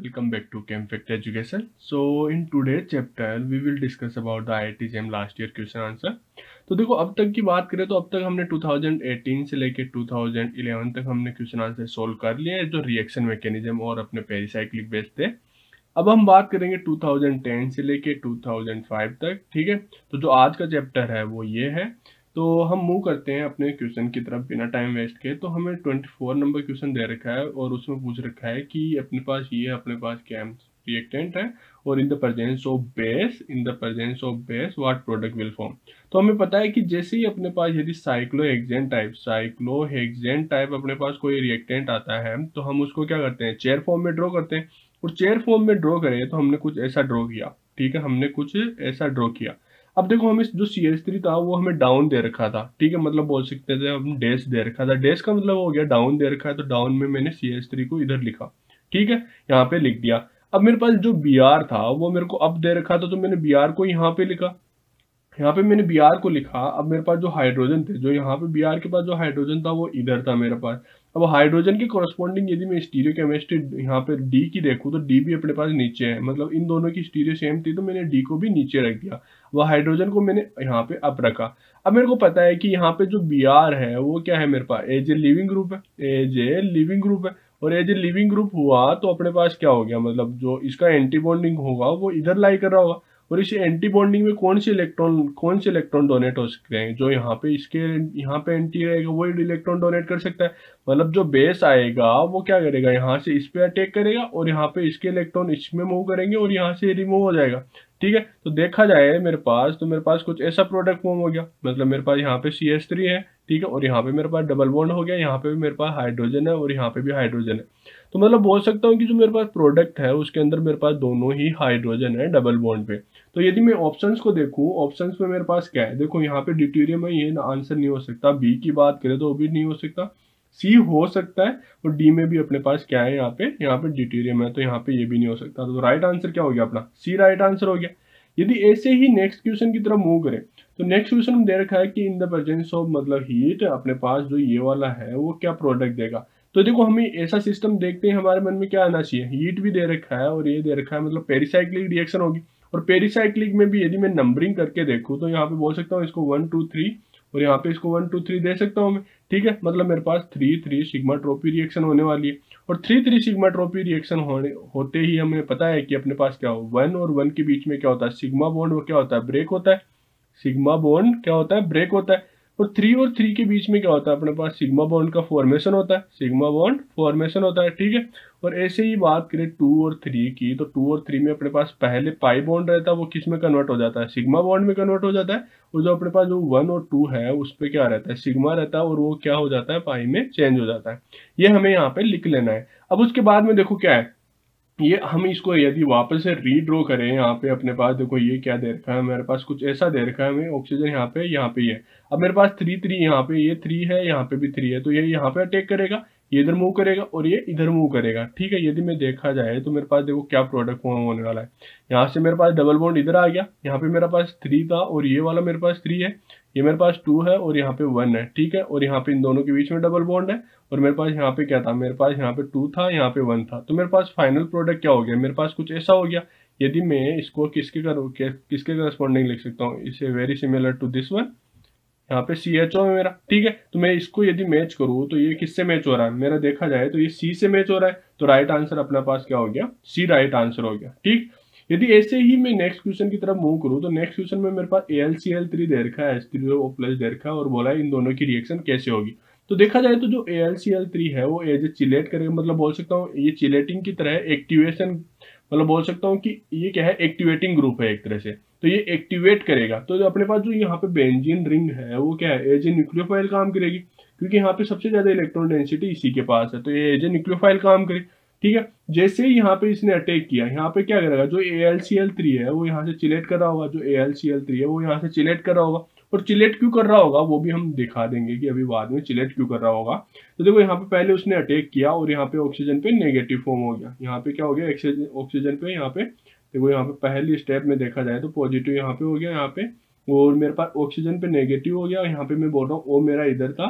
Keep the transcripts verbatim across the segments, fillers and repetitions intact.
welcome back to ChemFact Education. So in today's chapter we will discuss about the I I T JAM last year question answer. तो देखो अब तक की बात करें तो अब तक हमने टू थाउजेंड एटीन से लेके टू थाउजेंड इलेवन तक हमने क्वेश्चन आंसर सोल्व कर लिए हैं जो रिएक्शन मैकेनिज्म और अपने पेरिसाइक्लिक बेस थे। अब हम बात करेंगे टू थाउजेंड टेन से लेके टू थाउजेंड फाइव तक, ठीक है। तो जो आज का चैप्टर है वो ये है। तो हम मूव करते हैं अपने क्वेश्चन की तरफ बिना टाइम वेस्ट के। तो हमें ट्वेंटी फोर नंबर क्वेश्चन दे रखा है और उसमें पूछ रखा है कि अपने पास ये अपने पास क्या रिएक्टेंट है और in the presence of base in the presence of base what product will form. तो हमें पता है कि जैसे ही अपने पास यदि साइक्लोहेक्सेन टाइप साइक्लोहेक्सेन टाइप अपने पास कोई रिएक्टेंट आता है तो हम उसको क्या करते हैं, चेयर फॉर्म में ड्रॉ करते हैं। और चेयर फॉर्म में ड्रॉ करें तो हमने कुछ ऐसा ड्रॉ किया, ठीक है, हमने कुछ ऐसा ड्रॉ किया। अब देखो हमें जो सी एच थ्री था वो हमें डाउन दे रखा था, ठीक है, मतलब बोल सकते थे हम डैश दे रखा था। डैश का मतलब हो गया डाउन दे रखा है, तो डाउन में मैंने सी एच थ्री को इधर लिखा, ठीक है, यहाँ पे लिख दिया। अब मेरे पास जो बी आर था वो मेरे को अब दे रखा था, तो मैंने बी आर को यहाँ पे लिखा, यहाँ पे मैंने बी आर को लिखा। अब मेरे पास जो हाइड्रोजन थे, जो यहाँ पे बी आर के पास जो हाइड्रोजन था वो इधर था मेरे पास। अब हाइड्रोजन के कोरस्पॉन्डिंग यदि मैं स्टीरियो केमिस्ट्री यहाँ पे डी की देखूँ तो डी भी अपने पास नीचे है, मतलब इन दोनों की स्टीरियो सेम थी तो मैंने डी को भी नीचे रख दिया, वह हाइड्रोजन को मैंने यहाँ पे अप रखा। अब मेरे को पता है कि यहाँ पे जो बी आर है वो क्या है मेरे पास, एज ए लिविंग ग्रुप है, एज ए लिविंग ग्रुप है। और एज ए लिविंग ग्रुप हुआ तो अपने पास क्या हो गया, मतलब जो इसका एंटी बॉन्डिंग होगा वो इधर लाई कर रहा होगा। और इस एंटी बॉन्डिंग में कौन से इलेक्ट्रॉन कौन से इलेक्ट्रॉन डोनेट हो सकते हैं, जो यहाँ पे इसके यहाँ पे एंटी रहेगा वो इलेक्ट्रॉन डोनेट कर सकता है। मतलब जो बेस आएगा वो क्या करेगा, यहाँ से इस पे अटैक करेगा और यहाँ पे इसके इलेक्ट्रॉन इसमें मूव करेंगे और यहाँ से रिमूव हो जाएगा, ठीक है। तो देखा जाए मेरे पास तो मेरे पास कुछ ऐसा प्रोडक्ट फॉर्म हो गया, मतलब मेरे पास यहाँ पे सी एच थ्री है, ठीक है, और यहाँ पे मेरे पास डबल बॉन्ड हो गया, यहाँ पे भी मेरे पास हाइड्रोजन है और यहाँ पे भी हाइड्रोजन है। तो मतलब बोल सकता हूँ कि जो मेरे पास प्रोडक्ट है उसके अंदर मेरे पास दोनों ही हाइड्रोजन है डबल बॉन्ड पे। तो यदि मैं ऑप्शंस को देखूं, ऑप्शंस में मेरे पास क्या है, देखो यहाँ पे ड्यूटेरियम है, ये आंसर नहीं हो सकता। बी की बात करें तो वो भी नहीं हो सकता। सी हो सकता है और डी में भी अपने पास क्या है, यहाँ पे यहाँ पे ड्यूटेरियम है, तो यहाँ पे ये भी नहीं हो सकता। तो राइट आंसर क्या हो गया अपना, सी राइट आंसर हो गया। यदि ऐसे ही नेक्स्ट क्वेश्चन की तरफ मूव करें तो नेक्स्ट क्वेश्चन में दे रखा है कि इन द प्रेजेंस ऑफ मतलब हीट अपने पास जो ये वाला है वो क्या प्रोडक्ट देगा। तो देखो हमें ऐसा सिस्टम देखते हैं हमारे मन में क्या आना चाहिए, हीट भी दे रखा है और ये दे रखा है, मतलब पेरिसाइक्लिक रिएक्शन होगी। और पेरिसाइक्लिक में भी यदि मैं नंबरिंग करके देखूँ तो यहाँ पे बोल सकता हूँ इसको वन टू थ्री और यहाँ पे इसको वन टू थ्री दे सकता हूँ मैं, ठीक है। मतलब मेरे पास three three sigmatropic reaction होने वाली है। और three three sigmatropic reaction होने होते ही हमें पता है कि अपने पास क्या हो, वन और वन के बीच में क्या होता है, सिग्मा बॉन्ड वो क्या होता है, ब्रेक होता है। सिग्मा बॉन्ड क्या होता है, ब्रेक होता है। और थ्री और थ्री के बीच में क्या होता है, अपने पास सिग्मा बॉन्ड का फॉर्मेशन होता है, सिग्मा बॉन्ड फॉर्मेशन होता है, ठीक है। और ऐसे ही बात करें टू और थ्री की, तो टू और थ्री में अपने पास पहले पाई बॉन्ड रहता है, वो किस में कन्वर्ट हो जाता है, सिग्मा बॉन्ड में कन्वर्ट हो जाता है। और जो अपने पास जो वन और टू है उस पर क्या रहता है, सिग्मा रहता है, और वो क्या हो जाता है, पाई में चेंज हो जाता है। ये हमें यहाँ पे लिख लेना है। अब उसके बाद में देखो क्या है, ये हम इसको यदि वापस से रीड्रॉ करें, यहाँ पे अपने पास देखो ये क्या दे रखा है, मेरे पास कुछ ऐसा दे रखा है हमें, ऑक्सीजन यहाँ पे यहाँ पे है। अब मेरे पास थ्री थ्री यहाँ पे, ये थ्री है, यहाँ पे भी थ्री है, तो ये यहाँ पे अटैक करेगा, ये इधर मूव करेगा और ये इधर मूव करेगा, ठीक है। यदि मैं देखा जाए तो मेरे पास देखो क्या प्रोडक्ट फॉर्म होने वाला है, यहाँ से मेरे पास डबल बॉन्ड इधर आ गया, यहाँ पे मेरा पास थ्री था और ये वाला मेरे पास थ्री है, ये मेरे पास टू है और यहाँ पे वन है, ठीक है। और यहाँ पे इन दोनों के बीच में डबल बॉन्ड है और मेरे पास यहाँ पे क्या था, मेरे पास यहाँ पे टू था, यहाँ पे वन था। तो मेरे पास फाइनल प्रोडक्ट क्या हो गया, मेरे पास कुछ ऐसा हो गया। यदि मैं इसको किसके कर किसके करस्पॉन्डिंग लिख सकता हूँ, इसे very similar to this one, यहाँ पे सी एच ओ है मेरा, ठीक है। तो मैं इसको यदि मैच करूँ तो ये किससे मैच हो रहा है, मेरा देखा जाए तो ये सी से मैच हो रहा है। तो राइट आंसर अपने पास क्या हो गया, सी राइट आंसर हो गया, ठीक। यदि ऐसे ही मैं नेक्स्ट क्वेश्चन की तरफ मूव करूँ तो नेक्स्ट क्वेश्चन में मेरे पास A L C L three दे रखा है, एच थ्री ओ प्लस दे रखा है और बोला है इन दोनों की रिएक्शन कैसे होगी। तो देखा जाए तो जो A L C L three है वो एज ए चिलेट करेगा, मतलब बोल सकता हूँ ये चिलेटिंग की तरह एक्टिवेशन, मतलब बोल सकता हूँ कि ये क्या है, एक्टिवेटिंग ग्रुप है एक तरह से, तो ये एक्टिवेट करेगा। तो जो अपने पास जो यहाँ पे बेंजीन रिंग है वो क्या है, एज ए न्यूक्लियोफाइल काम करेगी, क्योंकि यहाँ पे सबसे ज्यादा इलेक्ट्रॉन डेंसिटी इसी के पास है, तो ये एज ए न्यूक्लियोफाइल काम करे, ठीक है। जैसे ही यहाँ पे इसने अटैक किया, यहाँ पे क्या करेगा, जो A L C L three है वो यहाँ से चिलेट कर रहा होगा, जो A L C L three है वो यहाँ से चिलेट कर रहा होगा। और चिलेट क्यों कर रहा होगा वो भी हम दिखा देंगे कि अभी बाद में चिलेट क्यों कर रहा होगा। तो देखो यहाँ पे पहले उसने अटैक किया और यहाँ पे ऑक्सीजन पे नेगेटिव फॉर्म हो गया, यहाँ पे क्या हो गया, ऑक्सीजन पे यहाँ पे देखो यहाँ पे पहली स्टेप में देखा जाए तो पॉजिटिव यहाँ पे हो गया यहाँ पे, और मेरे पास ऑक्सीजन पे नेगेटिव हो गया। यहाँ पे मैं बोल रहा हूँ ओ मेरा इधर था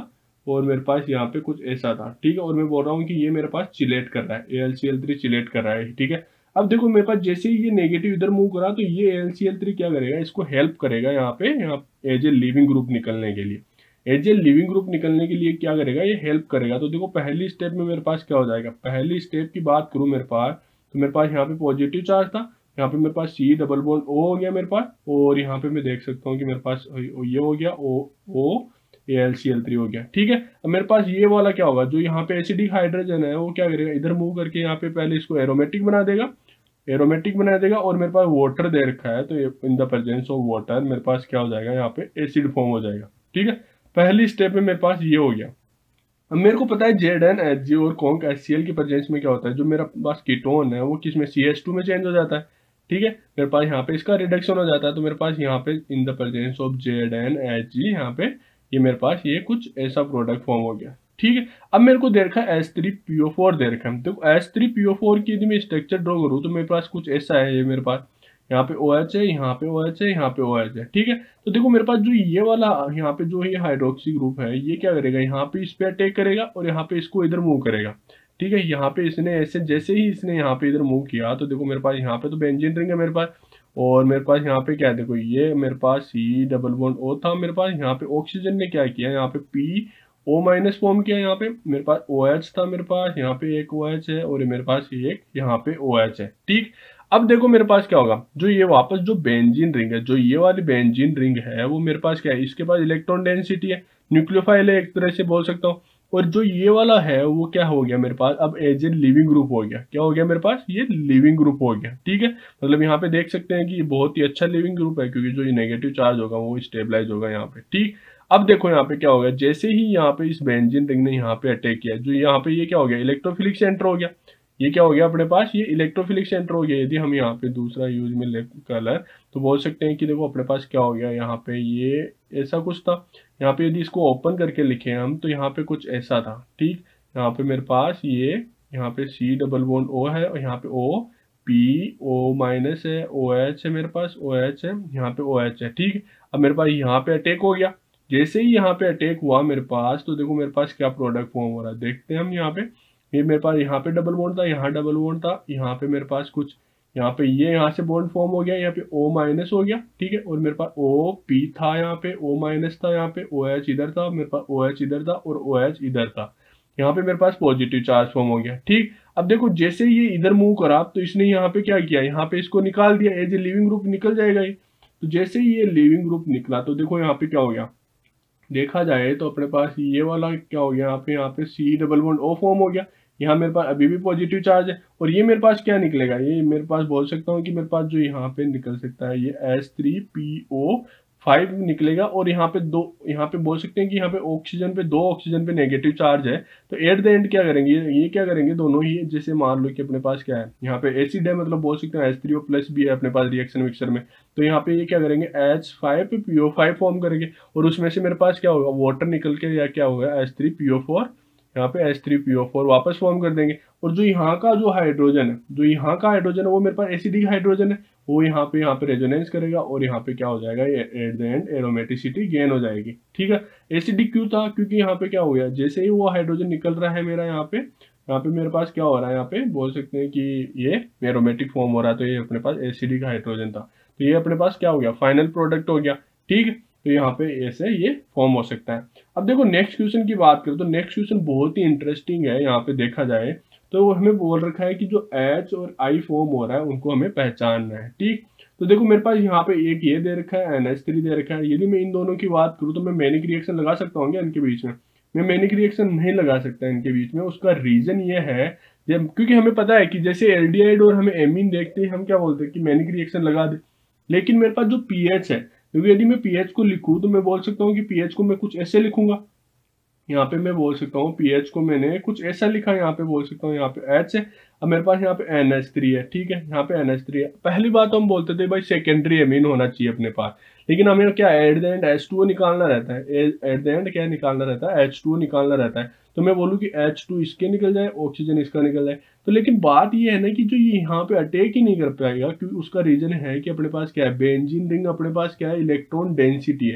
और मेरे पास यहाँ पे कुछ ऐसा था, ठीक है। और मैं बोल रहा हूँ कि ये मेरे पास चिलेट कर रहा है, A L C L three chelate कर रहा है, ठीक है। अब देखो मेरे पास जैसे ही ये नेगेटिव इधर मूव करा तो ये A L C L three क्या करेगा, इसको हेल्प करेगा यहाँ पे, यहाँ एज ए लिविंग ग्रुप निकलने के लिए। एज ए लिविंग ग्रुप निकलने के लिए क्या करेगा, ये हेल्प करेगा। तो देखो पहली स्टेप में मेरे पास क्या हो जाएगा, पहली स्टेप की बात करूँ मेरे पास, तो मेरे पास यहाँ पे पॉजिटिव चार्ज था, यहाँ पे मेरे पास सी डबल बॉन्ड ओ हो गया मेरे पास, और यहाँ पे मैं देख सकता हूँ कि मेरे पास ये हो गया O O A L C L three हो गया, ठीक है। अब मेरे पास ये वाला क्या होगा, जो यहाँ पे एसिडिक हाइड्रोजन है वो क्या करेगा, इधर मूव करके यहाँ पे पहले इसको एरोमेटिक बना देगा, एरोमेटिक बना देगा। और मेरे पास वाटर दे रखा है, तो in the presence of water मेरे पास क्या हो जाएगा, यहाँ पे एसिड फॉर्म हो जाएगा, ठीक है। पहली स्टेप में मेरे पास ये हो गया। अब मेरे को पता है जेड एन एच जी और कॉन्क एच सी एल की प्रेजेंस में क्या होता है, जो मेरा पास कीटोन है वो किस में सी एच टू में चेंज हो जाता है, ठीक है। मेरे पास यहाँ पे इसका रिडक्शन हो जाता है, तो मेरे पास यहाँ पे in the presence of Z N H G यहाँ पे ये मेरे पास ये कुछ ऐसा प्रोडक्ट फॉर्म हो गया, ठीक है। अब मेरे को दे रखा है H three P O four दे रखा है, तो H three P O four की यदि मैं स्ट्रक्चर ड्रॉ करूँ तो मेरे पास कुछ ऐसा है, ये मेरे पास यहाँ पे OH है, यहाँ पे OH है, यहाँ पे OH है, ठीक है। तो देखो मेरे पास जो ये वाला यहाँ पे जो ये हाइड्रोक्सी ग्रुप है, ये क्या करेगा, यहाँ पे इस पे अटैक करेगा और यहाँ पे इसको इधर मूव करेगा, ठीक है। यहाँ पे इसने ऐसे जैसे ही इसने यहाँ पे इधर मूव किया तो देखो मेरे पास यहाँ पे तो बेंजीन रिंग है मेरे पास, और मेरे पास यहाँ पे क्या है, देखो ये मेरे पास सी डबल बॉन्ड ओ था मेरे पास, यहाँ पे ऑक्सीजन ने क्या किया, यहाँ पे पी ओ माइनस फॉर्म किया, यहाँ पे मेरे पास OH था मेरे पास, यहाँ पे एक OH है और मेरे पास एक यहाँ पे OH है, ठीक। अब देखो मेरे पास क्या होगा, जो ये वापस जो बेंजीन रिंग है, जो ये वाली बेंजीन रिंग है वो मेरे पास क्या है, इसके पास इलेक्ट्रॉन डेंसिटी है, न्यूक्लियोफाइल है एक तरह से बोल सकता हूँ। और जो ये वाला है वो क्या हो गया मेरे पास, अब एज ए लिविंग ग्रुप हो गया, क्या हो गया मेरे पास, ये लिविंग ग्रुप हो गया, ठीक है। मतलब यहाँ पे देख सकते हैं कि ये बहुत ही अच्छा लिविंग ग्रुप है, क्योंकि जो ये नेगेटिव चार्ज होगा वो स्टेबलाइज होगा यहाँ पे, ठीक। अब देखो यहाँ पे क्या होगा, जैसे ही यहाँ पे इस बेंजीन रिंग ने यहाँ पे अटैक किया, जो यहाँ पे ये क्या हो गया, इलेक्ट्रोफिलिक सेंटर हो गया, ये क्या हो गया अपने पास, ये इलेक्ट्रोफिलिक सेंटर हो गया। यदि हम यहाँ पे दूसरा यूज में ले कलर तो बोल सकते हैं कि देखो अपने पास क्या हो गया, यहाँ पे ये ऐसा कुछ था, यहाँ पे यदि इसको ओपन करके लिखे हम तो यहाँ पे कुछ ऐसा था, ठीक। यहाँ पे मेरे पास ये यहाँ पे सी डबल बॉन्ड ओ है और यहाँ पे ओ पी ओ माइनस है, ओ एच है मेरे पास, ओ एच है, यहाँ पे ओ एच है, ठीक। अब मेरे पास यहाँ पे अटैक हो गया, जैसे ही यहाँ पे अटैक हुआ मेरे पास तो देखो मेरे पास क्या प्रोडक्ट फॉर्म हो रहा है, देखते हैं हम यहाँ पे। ये मेरे पास यहाँ पे डबल बॉन्ड था, यहाँ डबल बॉन्ड था, यहाँ पे मेरे पास कुछ यहाँ पे ये यहाँ से बॉन्ड फॉर्म हो गया, यहाँ पे O माइनस हो गया, ठीक है। और मेरे पास O P था, यहाँ पे O माइनस था, यहाँ पे OH इधर था, मेरे पास OH इधर था और OH इधर था, यहाँ पे मेरे पास पॉजिटिव चार्ज फॉर्म हो गया, ठीक। अब देखो जैसे ये इधर मूव करा तो इसने यहाँ पे क्या किया, यहाँ पे इसको निकाल दिया, एज ए लिविंग ग्रुप निकल जाएगा ये। तो जैसे ही ये लिविंग ग्रुप निकला तो देखो यहाँ पे क्या हो गया, देखा जाए तो अपने पास ये वाला क्या हो गया, यहाँ पे यहाँ पे C double bond O form हो गया, यहाँ मेरे पास अभी भी पॉजिटिव चार्ज है। और ये मेरे पास क्या निकलेगा, ये मेरे पास बोल सकता हूँ कि मेरे पास जो यहाँ पे निकल सकता है ये H three P O five निकलेगा। और यहाँ पे दो, यहाँ पे बोल सकते हैं कि यहाँ पे ऑक्सीजन पे दो ऑक्सीजन पे नेगेटिव चार्ज है, तो एट द एंड क्या करेंगे, ये क्या करेंगे दोनों ही, जैसे मान लो कि अपने पास क्या है, यहाँ पे एसिड है, मतलब बोल सकते हैं एच थ्री ओ प्लस भी है अपने पास रिएक्शन मिक्सर में, तो यहाँ पे ये क्या करेंगे एच फाइव पे पी ओ फाइव फॉर्म करेंगे, और उसमें से मेरे पास क्या होगा, वाटर निकल के या क्या होगा H three P O four, यहाँ पे H three P O four वापस फॉर्म कर देंगे। और जो यहाँ का जो हाइड्रोजन है, जो यहाँ का हाइड्रोजन है वो मेरे पास एसिडिक हाइड्रोजन है, वो यहाँ पे यहाँ पे रेजोनेंस करेगा और यहाँ पे क्या हो जाएगा, ये at the end aromaticity gain हो जाएगी, ठीक है। एसिडिक क्यों था, क्योंकि यहाँ पे क्या हो गया, जैसे ही वो हाइड्रोजन निकल रहा है मेरा यहाँ पे, यहाँ पे मेरे पास क्या हो रहा है, यहाँ पे बोल सकते हैं कि ये एरोमेटिक फॉर्म हो रहा है, तो ये अपने पास एसिडिक हाइड्रोजन था, तो ये अपने पास क्या हो गया, फाइनल प्रोडक्ट हो गया, ठीक। तो यहाँ पे ऐसे ये फॉर्म हो सकता है। अब देखो नेक्स्ट क्वेश्चन की बात करें तो नेक्स्ट क्वेश्चन बहुत ही इंटरेस्टिंग है, यहाँ पे देखा जाए तो वो हमें बोल रखा है कि जो H और I फॉर्म हो रहा है उनको हमें पहचानना है, ठीक। तो देखो मेरे पास यहाँ पे एक ये दे रखा है, एन एच थ्री दे रखा है। यदि मैं इन दोनों की बात करूँ तो मैं मैनिक रिएक्शन लगा सकता हूँ क्या इनके बीच में, मैं मैनिक रिएक्शन नहीं लगा सकता इनके बीच में। उसका रीजन ये है क्योंकि हमें पता है कि जैसे एल्डिहाइड और हमें एमीन देखते हैं हम क्या बोलते हैं कि मैनिक रिएक्शन लगा दे, लेकिन मेरे पास जो पीएच है, क्योंकि यदि मैं पीएच को लिखूं तो मैं बोल सकता हूँ कि पीएच को मैं कुछ ऐसे लिखूंगा, यहाँ पे मैं बोल सकता हूँ पीएच को मैंने कुछ ऐसा लिखा, यहाँ पे बोल सकता हूँ यहाँ पे एच है, अब मेरे पास यहाँ पे एन एच थ्री है, ठीक है, यहाँ पे एन एच थ्री है। पहली बात तो हम बोलते थे भाई सेकेंडरी एमीन होना चाहिए अपने पास, लेकिन हमें क्या at the end H two O निकालना रहता है, एट द एंड क्या निकालना रहता है, एच टू ओ निकालना रहता है। तो मैं बोलूँ कि एच टू इसके निकल जाए, ऑक्सीजन इसका निकल जाए, तो लेकिन बात ये है ना कि जो ये यहाँ पे अटैक ही नहीं कर पाएगा, क्योंकि उसका रीजन है कि अपने पास क्या है, बेंजीन रिंग अपने पास क्या है, इलेक्ट्रॉन डेंसिटी है।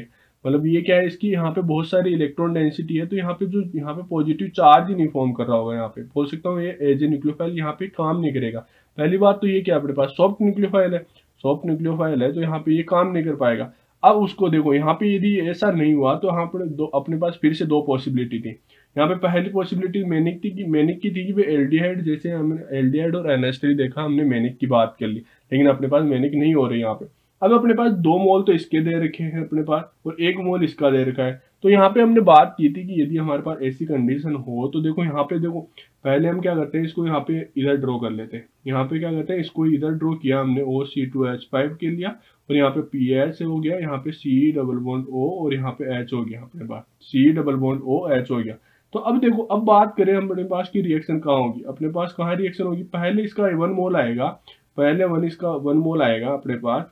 मतलब ये क्या है, इसकी यहाँ पे बहुत सारी इलेक्ट्रॉन डेंसिटी है, तो यहाँ पे जो यहाँ पे पॉजिटिव चार्ज ही नहीं फॉर्म कर रहा होगा, यहाँ पे बोल सकता हूँ ये एज ए न्यूक्लियोफाइल यहाँ पे काम नहीं करेगा। पहली बात तो ये क्या अपने पास सॉफ्ट न्यूक्लियोफाइल है, सॉफ्ट न्यूक्लियोफाइल है तो यहाँ पे ये काम नहीं कर पाएगा। अब उसको देखो यहाँ पे यदि ऐसा नहीं हुआ तो यहाँ पर दो अपने पास फिर से दो पॉसिबिलिटी थी। यहाँ पे पहली पॉसिबिलिटी मेनिक थी कि मेनिक की थी कि भाई एल्डिहाइड, जैसे हमने एल्डिहाइड और एन एच थ्री देखा, हमने मेनिक की बात कर ली, लेकिन अपने पास मेनिक नहीं हो रही यहाँ पे। अब अपने पास दो मोल तो इसके दे रखे हैं अपने पास और एक मोल इसका दे रखा है। तो यहाँ पे हमने बात की थी कि यदि हमारे पास ऐसी कंडीशन हो तो देखो यहाँ पे देखो पहले हम क्या करते हैं, इसको यहाँ पे इधर ड्रॉ कर लेते हैं। यहाँ पे क्या करते हैं, इसको इधर ड्रॉ किया हमने, O C two H five के लिया और यहाँ पे पी एच हो गया, यहाँ पे सी डबल बॉन्ड ओ और यहाँ पे एच हो गया अपने पास, C double bond O H हो गया। तो अब देखो अब बात करें अपने पास की रिएक्शन कहाँ होगी, अपने पास कहाँ रिएक्शन होगी, पहले इसका वन मोल आएगा, पहले वन इसका वन मोल आएगा अपने पास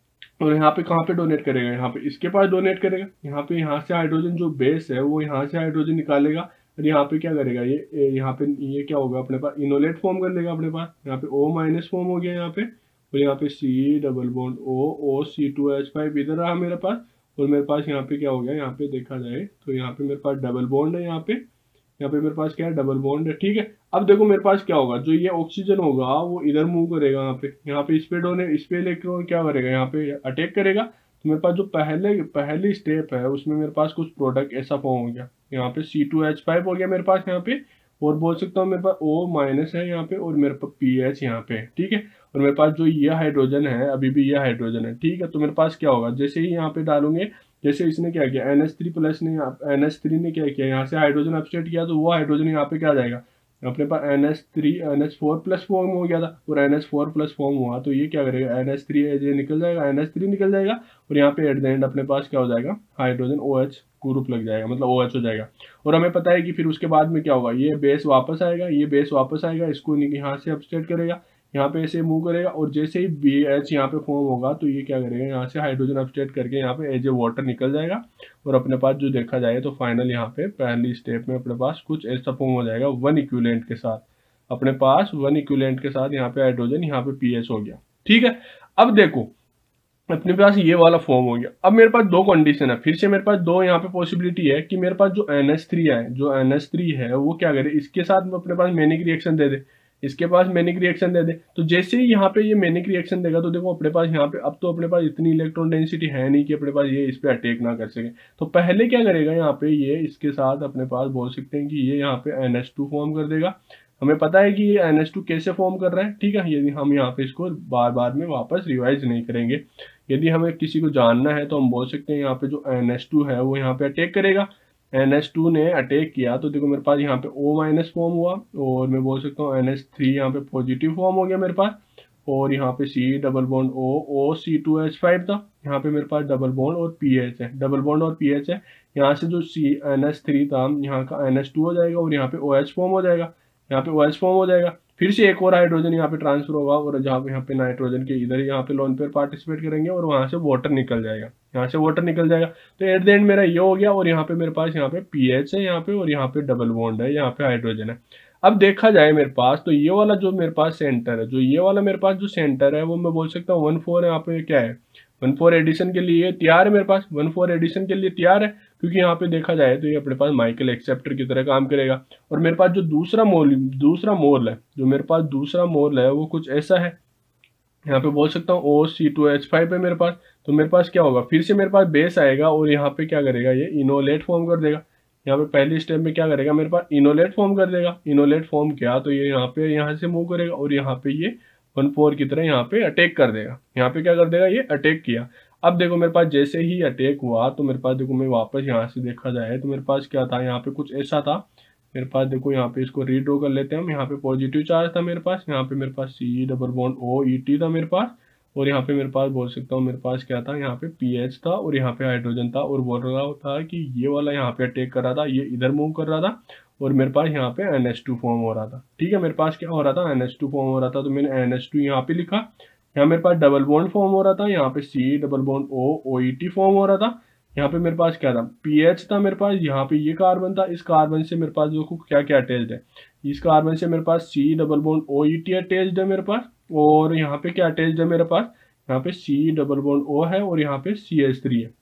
और यहाँ पे कहाँ पे डोनेट करेगा, यहाँ पे इसके पास डोनेट करेगा। यहाँ पे यहाँ से हाइड्रोजन जो बेस है वो यहाँ से हाइड्रोजन निकालेगा और यहाँ पे क्या करेगा, ये यहाँ पे ये क्या होगा अपने पास इनोलेट फॉर्म कर लेगा अपने पास, यहाँ पे O माइनस फॉर्म हो गया यहाँ पे और यहाँ पे C double bond O O C two H five इधर रहा मेरे पास और मेरे पास यहाँ पे क्या हो गया, यहाँ पे देखा जाए तो यहाँ पे मेरे पास डबल बॉन्ड है, यहाँ पे यहाँ पे मेरे पास क्या है डबल बॉन्ड है, ठीक है। अब देखो मेरे पास क्या होगा, जो ये ऑक्सीजन होगा वो इधर मूव करेगा, यहाँ पे यहाँ पे इस पे डोने इस पे इलेक्ट्रॉन क्या करेगा, यहाँ पे अटैक करेगा। तो मेरे पास जो पहले पहली स्टेप है उसमें मेरे पास कुछ प्रोडक्ट ऐसा फॉर्म हो गया, यहाँ पे सी टू एच फाइव हो गया मेरे पास यहाँ पे और बोल सकता हूँ मेरे पास O माइनस है यहाँ पे और मेरे पास पी एच यहाँ पे, ठीक है। और मेरे पास जो ये हाइड्रोजन है अभी भी ये हाइड्रोजन है, ठीक है। तो मेरे पास क्या होगा, जैसे ही यहाँ पे डालूंगे, जैसे इसने क्या किया एन एच थ्री प्लस ने एन एच थ्री ने क्या किया, यहाँ से हाइड्रोजन अपस्टेट किया तो वो हाइड्रोजन यहाँ पे क्या आ जाएगा, अपने पास N H three N H four plus form हो गया था और N H four plus form हुआ तो ये क्या करेगा, एन एच थ्री एज निकल जाएगा, एन एच थ्री निकल जाएगा और यहाँ पे एट द एंड अपने पास क्या हो जाएगा, हाइड्रोजन ओ एच ग्रुप लग जाएगा, मतलब ओ एच हो जाएगा। और हमें पता है कि फिर उसके बाद में क्या होगा, ये बेस वापस आएगा, ये बेस वापस आएगा, इसको यहाँ से अपस्टेट करेगा, यहाँ पे ऐसे मूव करेगा और जैसे ही बी एच यहाँ पे फॉर्म होगा तो ये क्या करेगा, यहाँ से हाइड्रोजन अपस्टेट करके यहाँ पे एज ए वाटर निकल जाएगा और अपने पास जो देखा जाए तो फाइनल यहाँ पे पहली स्टेप में अपने पास कुछ ऐसा फॉर्म हो जाएगा वन इक्विवेलेंट के साथ, अपने पास वन इक्विवेलेंट के साथ यहाँ पे हाइड्रोजन, यहाँ पे पी एच हो गया, ठीक है। अब देखो अपने पास ये वाला फॉर्म हो गया। अब मेरे पास दो कंडीशन है, फिर से मेरे पास दो यहाँ पे पॉसिबिलिटी है कि मेरे पास जो एन एच थ्री है जो एन एच थ्री है वो क्या करे, इसके साथ अपने पास मेनिक रिएक्शन दे दे, इसके पास मेनिक रिएक्शन दे दे। तो जैसे ही यहाँ पे ये मेनिक रिएक्शन देगा तो देखो अपने पास यहाँ पे अब तो अपने पास इतनी इलेक्ट्रॉन डेंसिटी है नहीं कि अपने पास ये इस पे अटैक ना कर सके। तो पहले क्या करेगा, यहाँ पे ये इसके साथ अपने पास बोल सकते हैं कि ये यहाँ पे एन एच टू फॉर्म कर देगा। हमें पता है कि ये एन एच टू कैसे फॉर्म कर रहा है, ठीक है। यदि हम यहाँ पे इसको बार बार में वापस रिवाइज नहीं करेंगे, यदि हमें किसी को जानना है तो हम बोल सकते हैं यहाँ पे जो एन एच टू है वो यहाँ पे अटैक करेगा। एन एच टू ने अटैक किया तो देखो मेरे पास यहाँ पे O माइनस फॉर्म हुआ और मैं बोल सकता हूँ एन एच थ्री यहाँ पे पॉजिटिव फॉर्म हो गया मेरे पास और यहाँ पे C double bond O O C two H five था, यहाँ पे मेरे पास डबल बॉन्ड और पी एच है, डबल बॉन्ड और पी एच है। यहाँ से जो सी एन एच थ्री था यहाँ का एन एच टू हो जाएगा और यहाँ पे O H फॉर्म हो जाएगा, यहाँ पे O H फॉर्म हो जाएगा। फिर से एक और हाइड्रोजन यहाँ पे ट्रांसफर होगा और जहाँ पे यहाँ पे नाइट्रोजन के इधर यहाँ पे लोन पेयर पार्टिसिपेट करेंगे और वहाँ से वाटर निकल जाएगा, यहाँ से वाटर निकल जाएगा। तो एट द एंड मेरा ये हो गया और यहाँ पे मेरे पास यहाँ पे पीएच है यहाँ पे और यहाँ पे डबल बॉन्ड है, यहाँ पे हाइड्रोजन है। अब देखा जाए मेरे पास तो ये वाला जो मेरे पास सेंटर है, जो ये वाला मेरे पास जो सेंटर है वो मैं बोल सकता हूँ वन फोर यहाँ पे क्या है, वन फोर एडिशन के लिए तैयार है, मेरे पास वन फोर एडिशन के लिए तैयार है क्योंकि यहाँ पे देखा जाए तो ये अपने पास माइकल एक्सेप्टर की तरह काम करेगा। और मेरे पास जो दूसरा मोल दूसरा मोल है जो मेरे पास दूसरा मोल है वो कुछ ऐसा है, यहाँ पे बोल सकता हूँ O C two H five है मेरे पास। तो मेरे पास क्या होगा, फिर से मेरे पास बेस आएगा और यहाँ पे क्या करेगा, ये इनोलेट फॉर्म कर देगा। यहाँ पे पहली स्टेप में क्या करेगा, मेरे पास इनोलेट फॉर्म कर देगा। इनोलेट फॉर्म किया तो ये यहाँ पे यहाँ से मूव करेगा और यहाँ पे ये वन फोर की तरह यहाँ पे अटैक कर देगा। यहाँ पे क्या कर देगा, ये अटैक किया। अब देखो मेरे पास जैसे ही अटैक हुआ तो मेरे पास देखो मैं वापस यहाँ से देखा जाए तो मेरे पास क्या था, यहाँ पे कुछ ऐसा था मेरे पास। देखो यहाँ पे इसको रीड्रॉ कर लेते हैं हम। यहाँ पे पॉजिटिव चार्ज था मेरे पास, यहाँ पे मेरे पास C double bond O E T था मेरे पास और यहाँ पे मेरे पास बोल सकता हूँ मेरे पास क्या था, यहाँ पे पी एच था और यहाँ पे हाइड्रोजन था। और बोल रहा था कि ये वाला यहाँ पे अटैक कर रहा था, ये इधर मूव कर रहा था और मेरे पास यहाँ पे एन एच टू फॉर्म हो रहा था। ठीक है, मेरे पास क्या हो रहा था, एन एच टू फॉर्म हो रहा था। तो मैंने एन एच टू यहाँ पे लिखा। यहाँ मेरे पास डबल बॉन्ड फॉर्म हो रहा था, यहाँ पे C double bond O O E T form हो रहा था। यहाँ पे मेरे पास क्या था, पीएच था मेरे पास। यहाँ पे ये कार्बन था, इस कार्बन से मेरे पास देखो क्या क्या अटैच्ड है। इस कार्बन से मेरे पास C double bond O E T attached है मेरे पास। और यहाँ पे क्या अटैच्ड है मेरे पास, यहाँ पे सी डबल बॉन्ड ओ है और यहाँ पे सी एच थ्री है।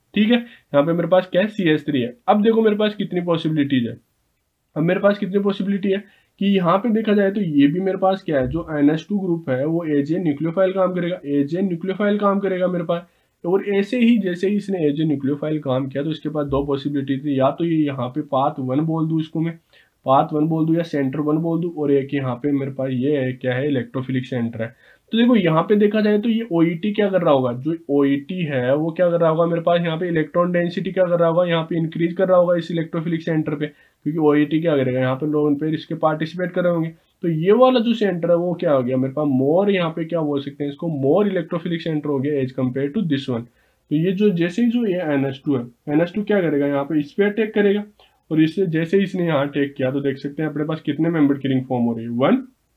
ठीक है, यहाँ पे मेरे पास क्या है, सी एच थ्री है। अब देखो मेरे पास कितनी पॉसिबिलिटीज है, अब मेरे पास कितनी पॉसिबिलिटी है कि यहाँ पे देखा जाए तो ये भी मेरे पास क्या है, जो एन एच टू ग्रुप है वो एज ए न्यूक्लियोफाइल काम करेगा, एज ए न्यूक्लियोफाइल काम करेगा मेरे पास। और ऐसे ही जैसे ही इसने एज ए न्यूक्लियोफाइल काम किया तो इसके पास दो पॉसिबिलिटी थी, या तो ये यहाँ पे पाथ वन बोल दूँ इसको मैं, पाथ वन बोल दूँ या सेंटर वन बोल दूँ, और एक यहाँ पे मेरे पास ये है क्या है, इलेक्ट्रोफिलिक सेंटर है। तो देखो यहाँ पे देखा जाए तो ये O E T क्या कर रहा होगा, जो O E T है वो क्या कर रहा होगा मेरे पास, यहाँ पे इलेक्ट्रॉन डेंसिटी क्या कर रहा होगा, यहाँ पे इंक्रीज कर रहा होगा इस इलेक्ट्रोफिलिक सेंटर पे, क्योंकि O E T क्या करेगा, यहाँ पे लोग पे इसके पार्टिसिपेट कर रहे होंगे। तो ये वाला जो सेंटर है वो क्या हो गया मेरे पास, मोर, यहाँ पे क्या बोल सकते हैं इसको, मोर इलेक्ट्रोफिलिक सेंटर हो गया as compare to this one. तो ये जो जैसे ही जो ये एन एच टू है, एन एच टू क्या करेगा, यहाँ पे इस पे अटैक करेगा, और इससे जैसे ही इसने यहाँ अटैक किया तो देख सकते हैं अपने पास कितने मेंबर की रिंग फॉर्म हो रही है, one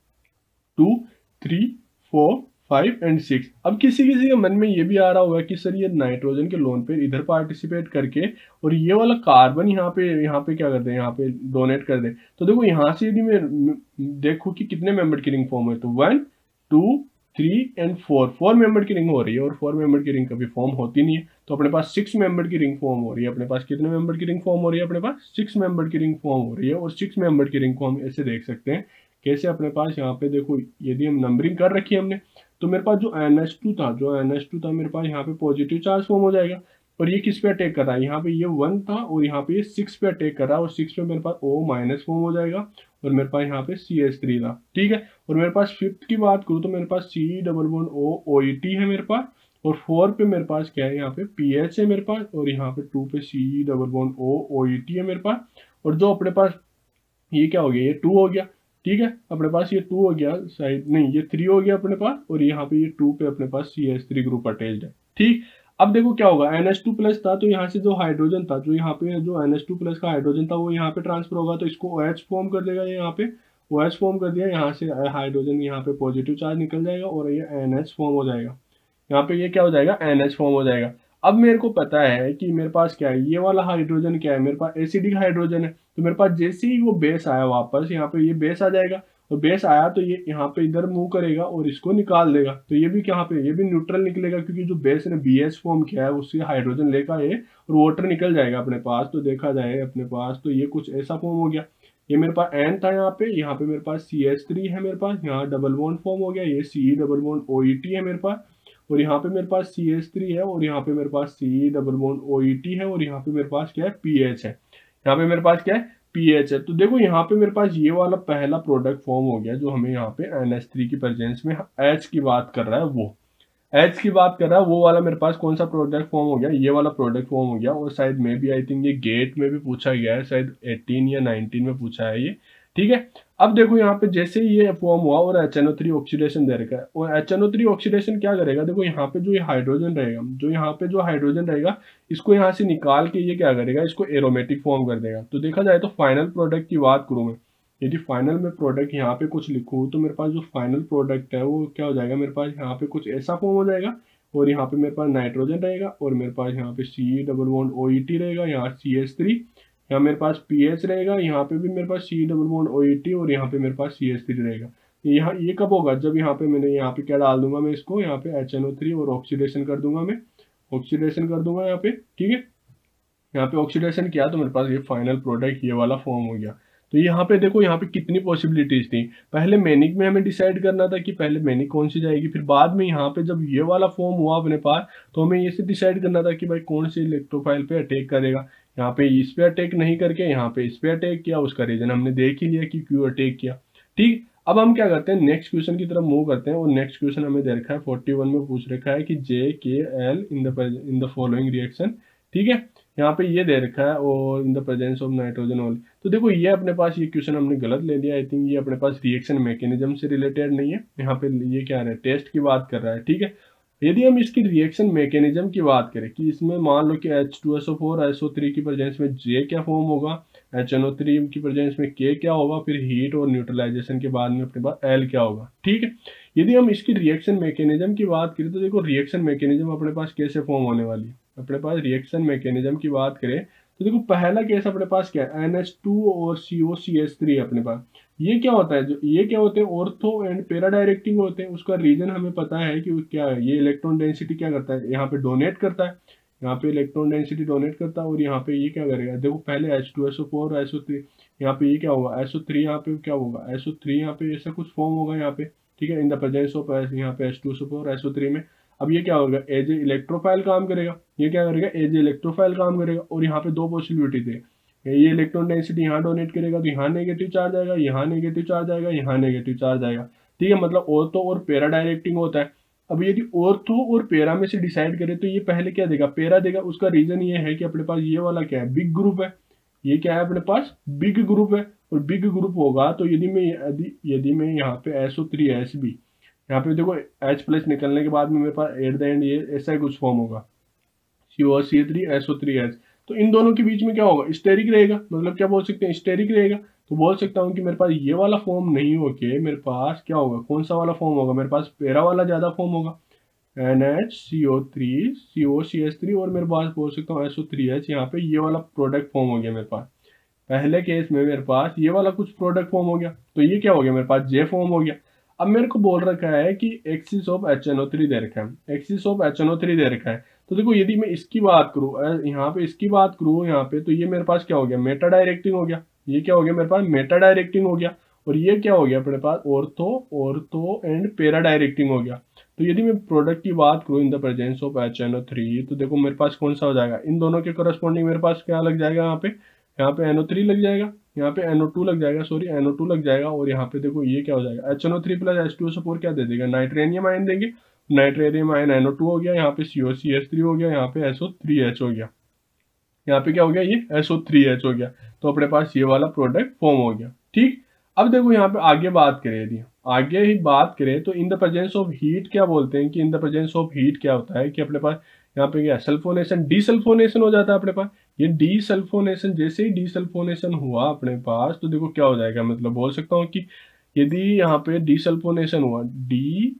two three four five and six. अब किसी किसी के मन में ये भी आ रहा होगा कि सर ये नाइट्रोजन के लोन पे इधर पार्टिसिपेट करके और ये वाला कार्बन यहाँ पे यहाँ पे क्या कर दे, यहाँ पे डोनेट कर दे। तो देखो यहाँ से यदि मैं देखो कि कितने मेंबर की रिंग फॉर्म है, तो one two three and four, four member की रिंग हो रही है, और फोर मेंबर की रिंग कभी फॉर्म होती नहीं है। तो अपने पास सिक्स मेंबर की रिंग फॉर्म हो रही है, अपने पास कितने मेंबर की रिंग फॉर्म हो रही है, अपने पास सिक्स मेंबर की रिंग फॉर्म हो रही है। और सिक्स मेंबर की रिंग को हम ऐसे देख सकते हैं कैसे, अपने पास यहाँ पे देखो यदि हम नंबरिंग कर रखी है हमने, तो मेरे पास जो एन एच टू था, जो एन एच टू था मेरे पास यहाँ पे पॉजिटिव चार्ज फॉर्म हो जाएगा, और ये किस पे अटैक कर रहा है, यहाँ पे ये वन था और यहाँ पे ये सिक्स पे अटैक कर रहा है, और सिक्स पे मेरे पास O माइनस फॉर्म हो जाएगा, और मेरे पास यहाँ पे सी एच थ्री था। ठीक है, और मेरे पास फिफ्थ की बात करूँ तो मेरे पास C double one O O E T है मेरे पास, और फोर पे मेरे पास क्या है, यहाँ पे पी एच है मेरे पास, और यहाँ पे टू पे C double one O O E T है मेरे पास। और जो अपने पास ये क्या हो गया, ये टू हो गया। ठीक है, अपने पास ये टू हो गया, शायद नहीं ये थ्री हो गया अपने पास, और यहाँ पे ये टू पे अपने पास C H three group attached है। ठीक, अब देखो क्या होगा, एन एच टू प्लस था तो यहाँ से जो हाइड्रोजन था, जो यहाँ पे जो एन एच टू प्लस का हाइड्रोजन था वो यहाँ पे ट्रांसफर होगा, तो इसको OH फॉर्म कर देगा, यहाँ पे OH फॉर्म कर दिया, यहाँ से हाइड्रोजन यहाँ पे पॉजिटिव चार्ज निकल जाएगा और ये NH फॉर्म हो जाएगा, यहाँ पे ये क्या हो जाएगा, NH फॉर्म हो जाएगा। अब मेरे को पता है कि मेरे पास क्या है, ये वाला हाइड्रोजन क्या है, मेरे पास एसिडिक हाइड्रोजन है, तो मेरे पास जैसे ही वो बेस आया वापस यहाँ पे ये बेस आ जाएगा, और बेस आया तो ये यहाँ पे इधर मूव करेगा और इसको निकाल देगा, तो ये भी क्या पे, ये भी न्यूट्रल निकलेगा, क्योंकि जो बेस ने बी एच फॉर्म किया है उससे हाइड्रोजन लेकर ये और वाटर निकल जाएगा अपने पास। तो देखा जाए अपने पास तो ये कुछ ऐसा फॉर्म हो गया, ये मेरे पास एन था यहाँ पे, यहाँ पे मेरे पास सी एच थ्री है मेरे पास, यहाँ डबल बॉन्ड फॉर्म हो गया, ये C double bond O E T है मेरे पास, और यहाँ पे मेरे पास सी एच थ्री है, और यहाँ पे मेरे पास C double bond O E T है, और यहाँ पे मेरे पास क्या है, पी एच है, यहाँ पे मेरे पास क्या है, पी एच है। तो देखो यहाँ पे मेरे पास ये वाला पहला प्रोडक्ट फॉर्म हो गया, जो हमें यहाँ पे एन एच थ्री की प्रेजेंस में H की बात कर रहा है, वो H की बात कर रहा है वो वाला मेरे पास कौन सा प्रोडक्ट फॉर्म हो गया, ये वाला प्रोडक्ट फॉर्म हो गया। और शायद मे बी आई थिंक ये गेट में भी पूछा गया है, शायद एटीन या नाइनटीन में पूछा है ये। ठीक है, अब देखो यहाँ पे जैसे ही ये फॉर्म हुआ और H N O three oxidation दे रखा है, और H N O three oxidation क्या करेगा, देखो यहाँ पे जो ये हाइड्रोजन रहेगा, जो यहाँ पे जो हाइड्रोजन रहेगा इसको यहाँ से निकाल के ये क्या करेगा, इसको एरोमेटिक फॉर्म कर देगा। तो देखा जाए तो फाइनल प्रोडक्ट की बात करूँ मैं, यदि फाइनल में प्रोडक्ट यहाँ पे कुछ लिखूँ तो मेरे पास जो फाइनल प्रोडक्ट है वो क्या हो जाएगा, मेरे पास यहाँ पे कुछ ऐसा फॉर्म हो जाएगा, और यहाँ पे मेरे पास नाइट्रोजन रहेगा, और मेरे पास यहाँ पे C double bond O E T रहेगा, यहाँ सी एच थ्री, यहाँ मेरे पास पी एच रहेगा, यहाँ पे भी मेरे पास C double bond O E T, और यहाँ पे मेरे पास सी एच थ्री रहेगा। यहाँ ये कब होगा, जब यहाँ पे मैंने यहाँ पे क्या डाल दूंगा मैं इसको, यहाँ पे एच एन ओ थ्री और ऑक्सीडेशन कर दूंगा मैं, ऑक्सीडेशन कर दूंगा यहाँ पे। ठीक है, यहाँ पे ऑक्सीडेशन किया तो मेरे पास ये फाइनल प्रोडक्ट ये वाला फॉर्म हो गया। तो यहाँ पे देखो यहाँ पे कितनी पॉसिबिलिटीज थी, पहले मैनिक में हमें डिसाइड करना था कि पहले मैनिक कौन सी जाएगी, फिर बाद में यहाँ पे जब ये वाला फॉर्म हुआ अपने पास तो हमें ये से डिसाइड करना था कि भाई कौन सी इलेक्ट्रोफाइल पे अटैक करेगा। यहाँ पे इस पे अटैक नहीं करके यहाँ पे इस पे अटैक किया, उसका रीजन हमने देख ही लिया कि क्यों अटैक किया। ठीक, अब हम क्या करते हैं, नेक्स्ट क्वेश्चन की तरफ मूव करते हैं, और नेक्स्ट क्वेश्चन हमें दे रखा है फोर्टी वन में पूछ रखा है कि J K L in the in the following reaction. ठीक है, यहाँ पे ये दे रखा है और in the presence of nitrogen only. तो देखो ये अपने पास ये क्वेश्चन हमने गलत ले लिया, आई थिंक ये अपने पास रिएक्शन मैकेनिज्म से रिलेटेड नहीं है, यहाँ पे ये क्या है, टेस्ट की बात कर रहा है। ठीक है, यदि हम इसकी रिएक्शन मैकेनिज्म की बात करें कि इसमें मान लो कि H two S O four S O three की प्रेजेंस में जे क्या फॉर्म होगा, एच एन ओ थ्री की प्रेजेंस में के क्या होगा, फिर हीट और न्यूट्रलाइजेशन के बाद में अपने पास एल क्या होगा। ठीक है, यदि हम इसकी रिएक्शन मैकेनिज्म की बात करें तो देखो रिएक्शन मैकेनिज्म अपने पास कैसे फॉर्म होने वाली है। अपने पास रिएक्शन मैकेनिज्म की बात करें तो देखो पहला केस अपने पास क्या है, एन एच टू और सी ओ सी एच थ्री अपने पास। ये क्या होता है, जो ये क्या होते हैं, ऑर्थो एंड पैरा डायरेक्टिंग होते हैं। उसका रीजन हमें पता है कि क्या है, ये इलेक्ट्रॉन डेंसिटी क्या करता है, यहाँ पे डोनेट करता है, यहाँ पे इलेक्ट्रॉन डेंसिटी डोनेट करता है और यहाँ पे ये क्या करेगा, देखो पहले H two S O four S O three, यहाँ पे ये क्या होगा एस ओ थ्री, यहाँ पे क्या होगा एस ओ थ्री, यहाँ पे ऐसा कुछ फॉर्म होगा यहाँ पे, ठीक है, इन द प्रेजेंस ऑफ यहाँ पे H two S O four S O three में। अब ये क्या होगा एज ए इलेक्ट्रोफाइल काम करेगा, ये क्या करेगा एज ए इलेक्ट्रोफाइल काम करेगा। और यहाँ पे दो पॉसिबिलिटी थे, ये इलेक्ट्रॉन डेंसिटी यहाँ डोनेट करेगा तो यहाँ नेगेटिव चार्ज आएगा, यहाँ नेगेटिव चार्ज आएगा, यहाँ नेगेटिव चार्ज आएगा, ठीक है, मतलब ऑर्थो और पैरा डायरेक्टिंग होता है। अब यदि ऑर्थो और पैरा में से डिसाइड करें तो ये पहले क्या देगा, पैरा देगा। उसका रीजन ये है कि अपने पास ये वाला क्या है, बिग ग्रुप है, ये क्या है अपने पास बिग ग्रुप है, और बिग ग्रुप होगा तो यदि मैं यदि यदि मैं यहाँ पे S O three S B, यहाँ पे देखो H प्लस निकलने के बाद में मेरे पास एट द एंड ये ऐसा कुछ फॉर्म होगा C O C three S O three H, तो इन दोनों के बीच में क्या होगा स्टेरिक रहेगा, मतलब क्या बोल सकते हैं स्टेरिक रहेगा। तो बोल सकता हूँ कि मेरे पास ये वाला फॉर्म नहीं होके मेरे पास क्या होगा, कौन सा वाला फॉर्म होगा, मेरे पास पैरा वाला ज्यादा फॉर्म होगा, N H C O three C O C H three, और मेरे पास बोल सकता हूँ एस ओ थ्री एच, यहाँ पे ये वाला प्रोडक्ट फॉर्म हो गया मेरे पास। पहले केस में मेरे पास ये वाला कुछ प्रोडक्ट फॉर्म हो गया, तो ये क्या हो गया मेरे पास जे फॉर्म हो गया। अब मेरे को बोल रखा है कि excess of H N O three दे रखा है, excess of H N O three दे रखा है। तो देखो यदि मैं इसकी बात करूँ, यहाँ पे इसकी बात करूँ यहाँ पे, तो ये मेरे पास क्या हो गया मेटा डायरेक्टिंग हो गया, ये क्या हो गया मेरे पास मेटा डायरेक्टिंग हो गया, और ये क्या हो गया अपने पास ortho ortho and para directing हो गया। तो यदि मैं प्रोडक्ट की बात करूँ in the presence of H N O three, तो देखो मेरे पास कौन सा हो जाएगा, इन दोनों के करस्पॉन्डिंग मेरे पास क्या लग जाएगा, यहाँ पे यहाँ पे एन ओ थ्री लग जाएगा, यहाँ पे एन ओ टू लग जाएगा, सॉरी एन ओ टू लग जाएगा, और यहाँ पे देखो ये क्या हो जाएगा H N O three plus H two S O four क्या दे देगा नाइट्रेनियम आयन देंगे, nitrenium ion N O two हो गया, यहाँ पे सी ओ सी एच थ्री हो गया, यहाँ पे एस ओ थ्री एच हो गया, यहाँ पे क्या हो गया ये एस ओ थ्री एच हो गया। तो अपने पास ये वाला प्रोडक्ट फॉर्म हो गया, ठीक। अब देखो यहाँ पे आगे बात करें, यदि आगे ही बात करें तो in the presence of heat क्या बोलते हैं कि in the presence of heat क्या होता है कि अपने पास यहाँ पे क्या सल्फोनेशन डीसल्फोनेशन हो जाता है अपने पास। ये डीसल्फोनेशन जैसे ही डीसल्फोनेशन हुआ अपने पास तो देखो क्या हो जाएगा, मतलब बोल सकता हूँ कि यदि यहाँ पे डीसल्फोनेशन हुआ, डी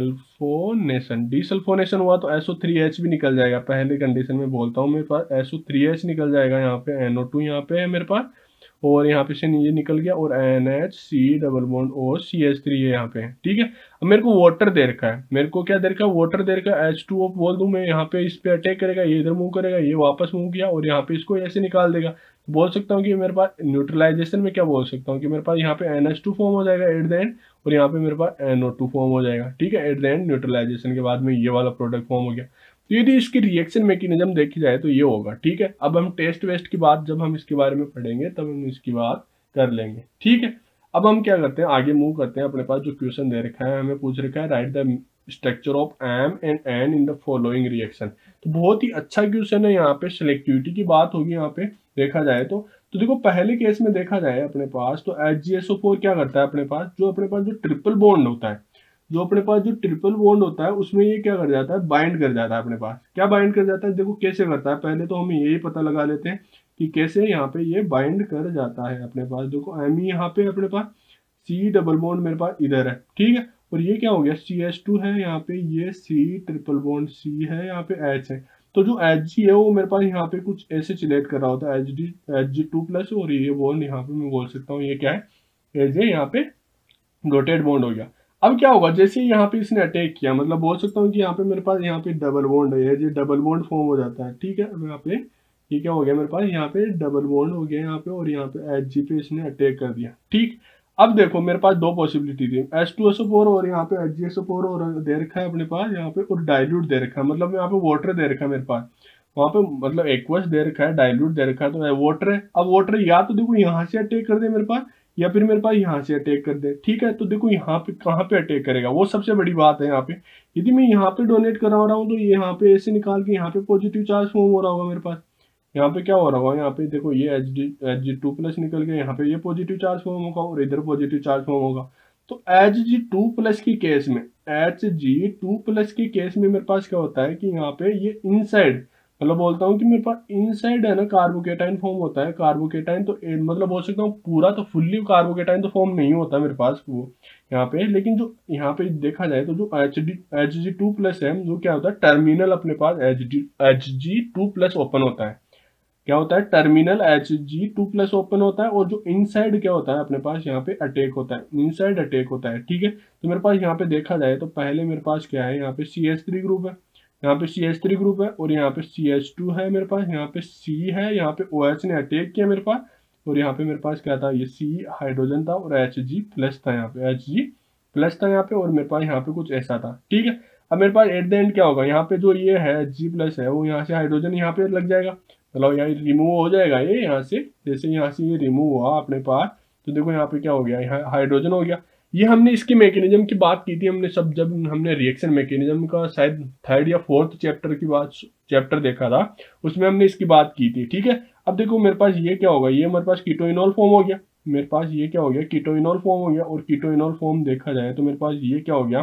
सल्फोनेशन डीसल्फोनेशन हुआ तो एस ओ थ्री एच भी निकल जाएगा। पहले कंडीशन में बोलता हूँ मेरे पास एस ओ थ्री एच निकल जाएगा, यहाँ पे एन ओ टू यहाँ पे है मेरे पास, और यहाँ पे से ये निकल गया, और N H C double bond O C H three है यहाँ पे, ठीक है। अब मेरे को वाटर दे रखा है, मेरे को क्या दे रखा है वाटर दे रखा है, एच टू ओ बोल दूं मैं, यहाँ पे इस पे अटैक करेगा, ये इधर मूव करेगा, ये वापस मूव किया और यहाँ पे इसको ऐसे निकाल देगा। तो बोल सकता हूँ कि मेरे पास न्यूट्रलाइजेशन में क्या बोल सकता हूँ कि मेरे पास यहाँ पे एन एच टू फॉर्म हो जाएगा एट द एंड, और यहाँ पे मेरे पास एन ओ टू फॉर्म हो जाएगा, ठीक है, एट द एंड न्यूट्रलाइजेशन के बाद में ये वाला प्रोडक्ट फॉर्म हो गया। तो यदि इसकी रिएक्शन मैकेनिज्म देखी जाए तो ये होगा, ठीक है। अब हम टेस्ट वेस्ट की बात जब हम इसके बारे में पढ़ेंगे तब हम इसकी बात कर लेंगे, ठीक है। अब हम क्या करते हैं आगे मूव करते हैं, अपने पास जो क्वेश्चन दे रखा है हमें पूछ रखा है write the structure of M and N in the following reaction. तो बहुत ही अच्छा क्वेश्चन है, यहाँ पे सिलेक्टिविटी की बात होगी यहाँ पे देखा जाए तो तो देखो पहले केस में देखा जाए अपने पास तो H G S O four क्या करता है अपने पास, जो अपने पास जो ट्रिपल बॉन्ड होता है, जो अपने पास जो ट्रिपल बॉन्ड होता है उसमें ये क्या कर जाता है बाइंड कर जाता है अपने पास। क्या बाइंड कर जाता है, देखो कैसे करता है, पहले तो हम यही पता लगा लेते हैं कि कैसे यहाँ पे ये बाइंड कर जाता है अपने पास। देखो एम ई यहाँ पे अपने पास, सी डबल बॉन्ड मेरे पास इधर है, ठीक है, और ये क्या हो गया सी एच टू है यहाँ पे, ये सी ट्रिपल बॉन्ड सी है, यहाँ पे एच है। तो जो एच जी है वो मेरे पास यहाँ पे कुछ ऐसे चिलेट कर रहा होता है H D H G two plus, और ये बॉन्ड यहाँ पे मैं बोल सकता हूँ ये क्या है, एच है यहाँ पे डॉटेड बॉन्ड हो गया। अब क्या होगा जैसे यहाँ पे इसने अटैक किया, मतलब बोल सकता हूँ कि यहाँ पे मेरे पास यहाँ पे डबल बॉन्ड है, ये डबल बॉन्ड फॉर्म हो जाता है, ठीक है। अब यहाँ पे ये क्या हो गया मेरे पास, यहाँ पे डबल बॉन्ड हो गया यहाँ पे, और यहाँ पे एच जी पे इसने अटैक कर दिया, ठीक। अब देखो मेरे पास दो पॉसिबिलिटी थी, H two S O four और यहाँ पे H G S O four और दे रखा है अपने पास यहाँ पे, और डाइल्यूट दे रखा है, मतलब यहाँ पे वाटर दे रखा है मेरे पास, वहाँ पे मतलब एक्वस दे रखा है, डाइल्यूट दे रखा है, तो वाटर है। अब वाटर या तो देखो यहाँ से अटैक कर दे मेरे पास, या फिर मेरे पास यहाँ से अटैक कर दे, ठीक है। तो देखो यहाँ पे कहाँ पे अटैक करेगा वो सबसे बड़ी बात है यहाँ पे। यदि मैं यहाँ पे डोनेट करा रहा हूँ तो ये यहाँ पे ऐसे निकाल के यहाँ पे पॉजिटिव चार्ज फॉर्म हो रहा होगा मेरे पास, यहाँ पे क्या हो रहा होगा, यहाँ पे देखो ये H D H G two plus निकल के यहाँ पे ये पॉजिटिव चार्ज फॉर्म होगा और इधर पॉजिटिव चार्ज फॉर्म होगा। तो एच जी टू प्लस की केस में एच जी टू प्लस की केस में मेरे पास क्या होता है कि यहाँ पे ये इनसाइड, मतलब बोलता हूँ कि मेरे पास इनसाइड है ना कार्बोकेटाइन फॉर्म होता है, कार्बोकेटाइन तो मतलब बोल सकता हूँ पूरा तो फुल्ली कार्बोकेटाइन तो फॉर्म नहीं होता मेरे पास वो यहाँ पे, लेकिन जो यहाँ पे देखा जाए तो जो H D H G two plus है जो क्या होता है टर्मिनल अपने पास H D H G two plus open होता है, क्या होता है terminal H G two plus open होता है, और जो इनसाइड क्या होता है अपने पास यहाँ पे अटैक होता है, इनसाइड अटैक होता है, ठीक है। तो मेरे पास यहाँ पे देखा जाए तो पहले मेरे पास क्या है यहाँ पे सी एच थ्री ग्रुप है, यहाँ पे सी एच थ्री ग्रुप है और यहाँ पे सी एच टू है मेरे पास, यहाँ पे C है, यहाँ पे OH ने अटैक किया मेरे पास, और यहाँ पे मेरे पास क्या था, ये C हाइड्रोजन था और Hg प्लस था, यहाँ पे Hg प्लस था यहाँ पे, और मेरे पास यहाँ पे कुछ ऐसा था। ठीक है, अब मेरे पास एट द एंड क्या होगा, यहाँ पे जो ये है Hg प्लस है वो यहाँ से हाइड्रोजन यहाँ पे लग जाएगा, मतलब यहाँ रिमूव हो जाएगा ये यहाँ से, जैसे यहाँ से ये रिमूव हुआ अपने पास, तो देखो यहाँ पे क्या हो गया, यहाँ हाइड्रोजन हो गया। ये हमने इसकी मैकेनिज्म की बात की थी हमने सब, जब हमने रिएक्शन मैकेनिज्म का शायद थर्ड या फोर्थ चैप्टर की बात चैप्टर देखा था, उसमें हमने इसकी बात की थी। ठीक है, अब देखो मेरे पास ये क्या होगा, ये मेरे पास कीटोइनॉल फॉर्म हो गया, मेरे पास ये क्या हो गया, कीटोइनॉल फॉर्म हो गया, और कीटोइनॉल फॉर्म देखा जाए तो मेरे पास ये क्या हो गया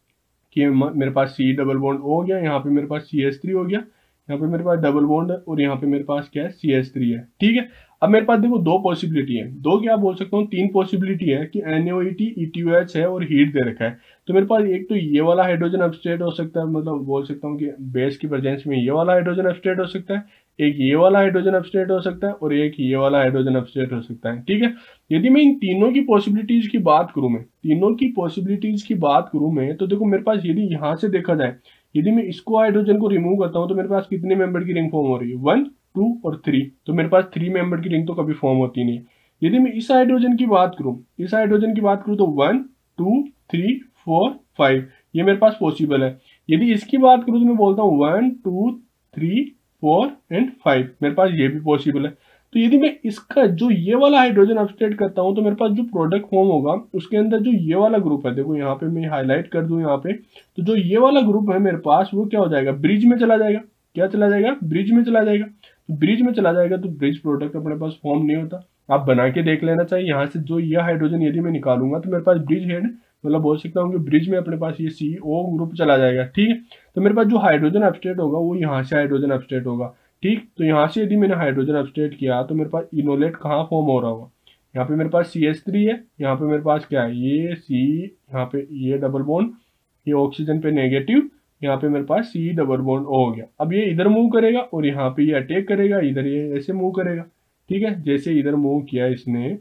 कि मेरे पास सी डबल बॉन्ड हो गया, यहाँ पे मेरे पास सी एच थ्री हो गया, यहाँ पे मेरे पास डबल बॉन्ड है, और यहाँ पे मेरे पास क्या है, सी एच थ्री है। ठीक है, अब मेरे पास देखो दो पॉसिबिलिटी है, दो क्या बोल सकता हूँ, तीन पॉसिबिलिटी है कि N O E T E T O H है और हीट दे रखा है। तो मेरे पास एक तो ये वाला हाइड्रोजन अपस्टेट हो सकता है, मतलब बोल सकता हूँ कि बेस की प्रेजेंस में ये वाला हाइड्रोजन अपस्टेट हो सकता है, एक ये वाला हाइड्रोजन अपस्टेट हो सकता है, और एक ये वाला हाइड्रोजन अपस्टेट हो सकता है। ठीक है, यदि मैं इन तीनों की पॉसिबिलिटीज की बात करूं मैं तीनों की पॉसिबिलिटीज की बात करूं मैं तो देखो मेरे पास यदि यहाँ से देखा जाए, यदि मैं इसको हाइड्रोजन को रिमूव करता हूं तो मेरे पास कितने मेंबर की रिंग फॉर्म हो रही है, वन टू और थ्री, तो मेरे पास थ्री मेंबर की रिंग तो कभी फॉर्म होती नहीं। यदि मैं इस हाइड्रोजन की बात करूं इस हाइड्रोजन की बात करूं तो one two three four five, ये मेरे पास पॉसिबल है। यदि इसकी बात करूं तो मैं बोलता हूँ one two three four and five, मेरे पास ये भी पॉसिबल है। तो यदि मैं इसका जो ये वाला हाइड्रोजन अपस्टेट करता हूं तो मेरे पास जो प्रोडक्ट फॉर्म होगा उसके अंदर जो ये वाला ग्रुप है, देखो यहाँ पे मैं हाईलाइट कर दूं यहाँ पे, तो जो ये वाला ग्रुप है मेरे पास वो क्या हो जाएगा, ब्रिज में चला जाएगा। क्या चला जाएगा, ब्रिज में चला जाएगा। तो ब्रिज में चला जाएगा तो ब्रिज प्रोडक्ट अपने पास फॉर्म नहीं होता, आप बना के देख लेना चाहिए। यहाँ से जो ये हाइड्रोजन यदि मैं निकालूंगा तो मेरे पास ब्रिज हेड, मतलब बोल सकता हूँ कि ब्रिज में अपने पास ये सी ओ ग्रुप चला जाएगा। ठीक है, तो मेरे पास जो हाइड्रोजन अपस्टेट होगा वो यहाँ से हाइड्रोजन अपस्टेट होगा। ठीक, तो यहाँ से यदि मैंने हाइड्रोजन अपस्टेट किया तो मेरे पास इनोलेट कहाँ फॉर्म हो रहा होगा, यहाँ पे मेरे पास सी एच थ्री है, यहाँ पे मेरे पास क्या है, ये सी, यहाँ पे ये डबल बॉन्ड, ये ऑक्सीजन पे नेगेटिव, यहाँ पे मेरे पास सी डबल बॉन्ड ओ हो गया। अब ये इधर मूव करेगा और यहाँ पे ये अटैक करेगा, इधर ये ऐसे मूव करेगा। ठीक है, जैसे इधर मूव किया इसने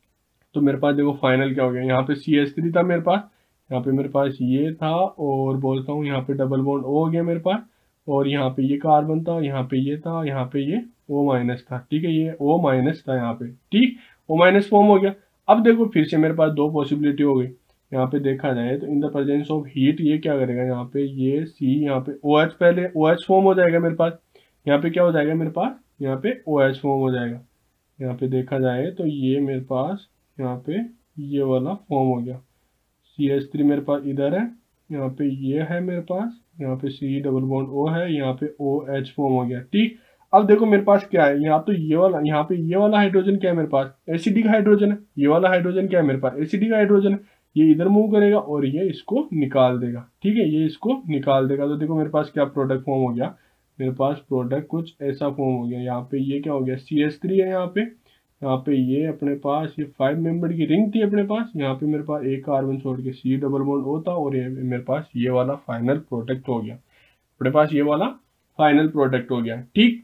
तो मेरे पास देखो फाइनल क्या हो गया, यहाँ पे सी एच थ्री था मेरे पास, यहाँ पे मेरे पास ये था, और बोलता हूँ यहाँ पे डबल बॉन्ड ओ हो गया मेरे पास, और यहाँ पे ये कार्बन था, यहाँ पे ये था, यहाँ पे ये O माइनस था। ठीक है, ये O माइनस था यहाँ पे। ठीक, O माइनस फॉर्म हो गया। अब देखो फिर से मेरे पास दो पॉसिबिलिटी हो गई, यहाँ पे देखा जाए तो in the presence of heat ये क्या करेगा, यहाँ पे ये C, यहाँ पे OH, पहले OH फॉर्म हो जाएगा मेरे पास, यहाँ पे क्या हो जाएगा मेरे पास, यहाँ पे OH फॉर्म हो जाएगा। यहाँ पे देखा जाए तो ये मेरे पास यहाँ पे ये वाला फॉर्म हो गया, सी एच थ्री मेरे पास इधर है, यहाँ पे ये है मेरे पास, यहाँ पे सी डबल बॉन्ड ओ है, यहाँ पे ओ एच फॉर्म हो गया। ठीक, अब देखो मेरे पास क्या है, यहाँ तो ये वाला, यहाँ पे ये वाला हाइड्रोजन क्या है मेरे पास, एसिडिक हाइड्रोजन है। ये वाला हाइड्रोजन क्या है मेरे पास, एसिडिक हाइड्रोजन है। ये इधर मूव करेगा और ये इसको निकाल देगा। ठीक है, ये इसको निकाल देगा। तो देखो मेरे पास क्या प्रोडक्ट फॉर्म हो गया, मेरे पास प्रोडक्ट कुछ ऐसा फॉर्म हो गया। यहाँ पे ये क्या हो गया, सी एच थ्री है, यहाँ पे यहाँ पे ये अपने पास ये फाइव मेंबर की रिंग थी अपने पास, यहाँ पे मेरे पास एक कार्बन छोड़ के सी डबल बॉन्ड होता, और ये मेरे पास ये वाला फाइनल प्रोडक्ट हो गया, अपने पास ये वाला फाइनल प्रोडक्ट हो गया। ठीक,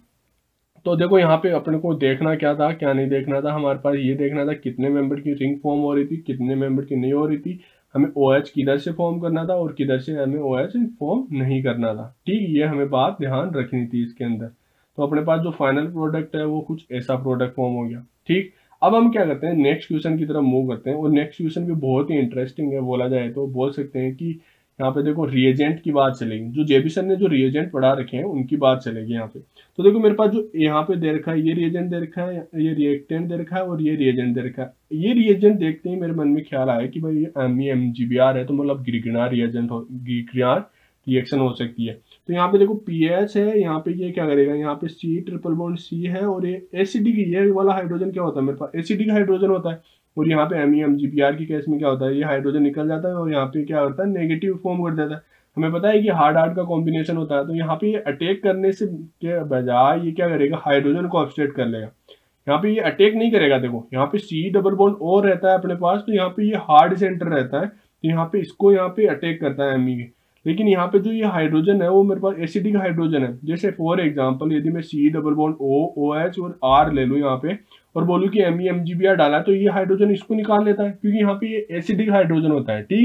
तो देखो यहाँ पे अपने को देखना क्या था, क्या नहीं देखना था, हमारे पास ये देखना था कितने मेंबर की रिंग फॉर्म हो रही थी, कितने मेंबर की नहीं हो रही थी, हमें OH किधर से फॉर्म करना था और किधर से हमें OH फॉर्म नहीं करना था। ठीक, ये हमें बात ध्यान रखनी थी इसके अंदर। तो अपने पास जो फाइनल प्रोडक्ट है वो कुछ ऐसा प्रोडक्ट फॉर्म हो गया। ठीक, अब हम क्या करते हैं, नेक्स्ट क्वेश्चन की तरफ मूव करते हैं, और नेक्स्ट क्वेश्चन भी बहुत ही इंटरेस्टिंग है, बोला जाए तो बोल सकते हैं कि यहाँ पे देखो रिएजेंट की बात चलेगी, जो जेबी सर ने जो रिएजेंट पढ़ा रखे हैं उनकी बात चलेगी यहाँ पे। तो देखो मेरे पास जो यहाँ पे दे रखा है, ये रिएजेंट दे रखा है, ये रिएक्टेंट दे रखा है, और ये रिएजेंट दे रखा है। ये रिएजेंट देखते ही मेरे मन में ख्याल आया कि भाई ये M E M G B R है, तो मतलब ग्रिग्नार रिएजेंट हो, ग्रिग्नार रिएक्शन हो सकती है। तो यहाँ पे देखो पी एच है, यहाँ पे ये क्या करेगा, यहाँ पे सी ट्रिपल बॉन्ड सी है, और ये एसिडिक, ये वाला हाइड्रोजन क्या होता है मेरे पास, एसिडिक हाइड्रोजन होता है। और यहाँ पे M E M G B R की केस में क्या होता है, ये हाइड्रोजन निकल जाता है और यहाँ पे क्या होता है, नेगेटिव फॉर्म कर देता है। हमें पता है कि हार्ड हार्ड का कॉम्बिनेशन होता है, तो यहाँ पे ये अटैक करने से के बजाय ये क्या करेगा, हाइड्रोजन को अपस्टेट कर लेगा। यहाँ पे ये अटैक नहीं करेगा, देखो यहाँ पे सी डबल बॉन्ड और रहता है अपने पास, तो यहाँ पे ये हार्ड सेंटर रहता है, तो यहाँ पे इसको यहाँ पे अटैक करता है एमी के। लेकिन यहाँ पे जो ये हाइड्रोजन है वो मेरे पास एसिडिक हाइड्रोजन है। जैसे फॉर एग्जांपल यदि मैं C double bond O, O H और आर ले लूँ यहाँ पे, और बोलूँ कि M E M G B R डाला, तो ये हाइड्रोजन इसको निकाल लेता है, क्योंकि यहाँ पे ये एसिडिक हाइड्रोजन होता है। ठीक,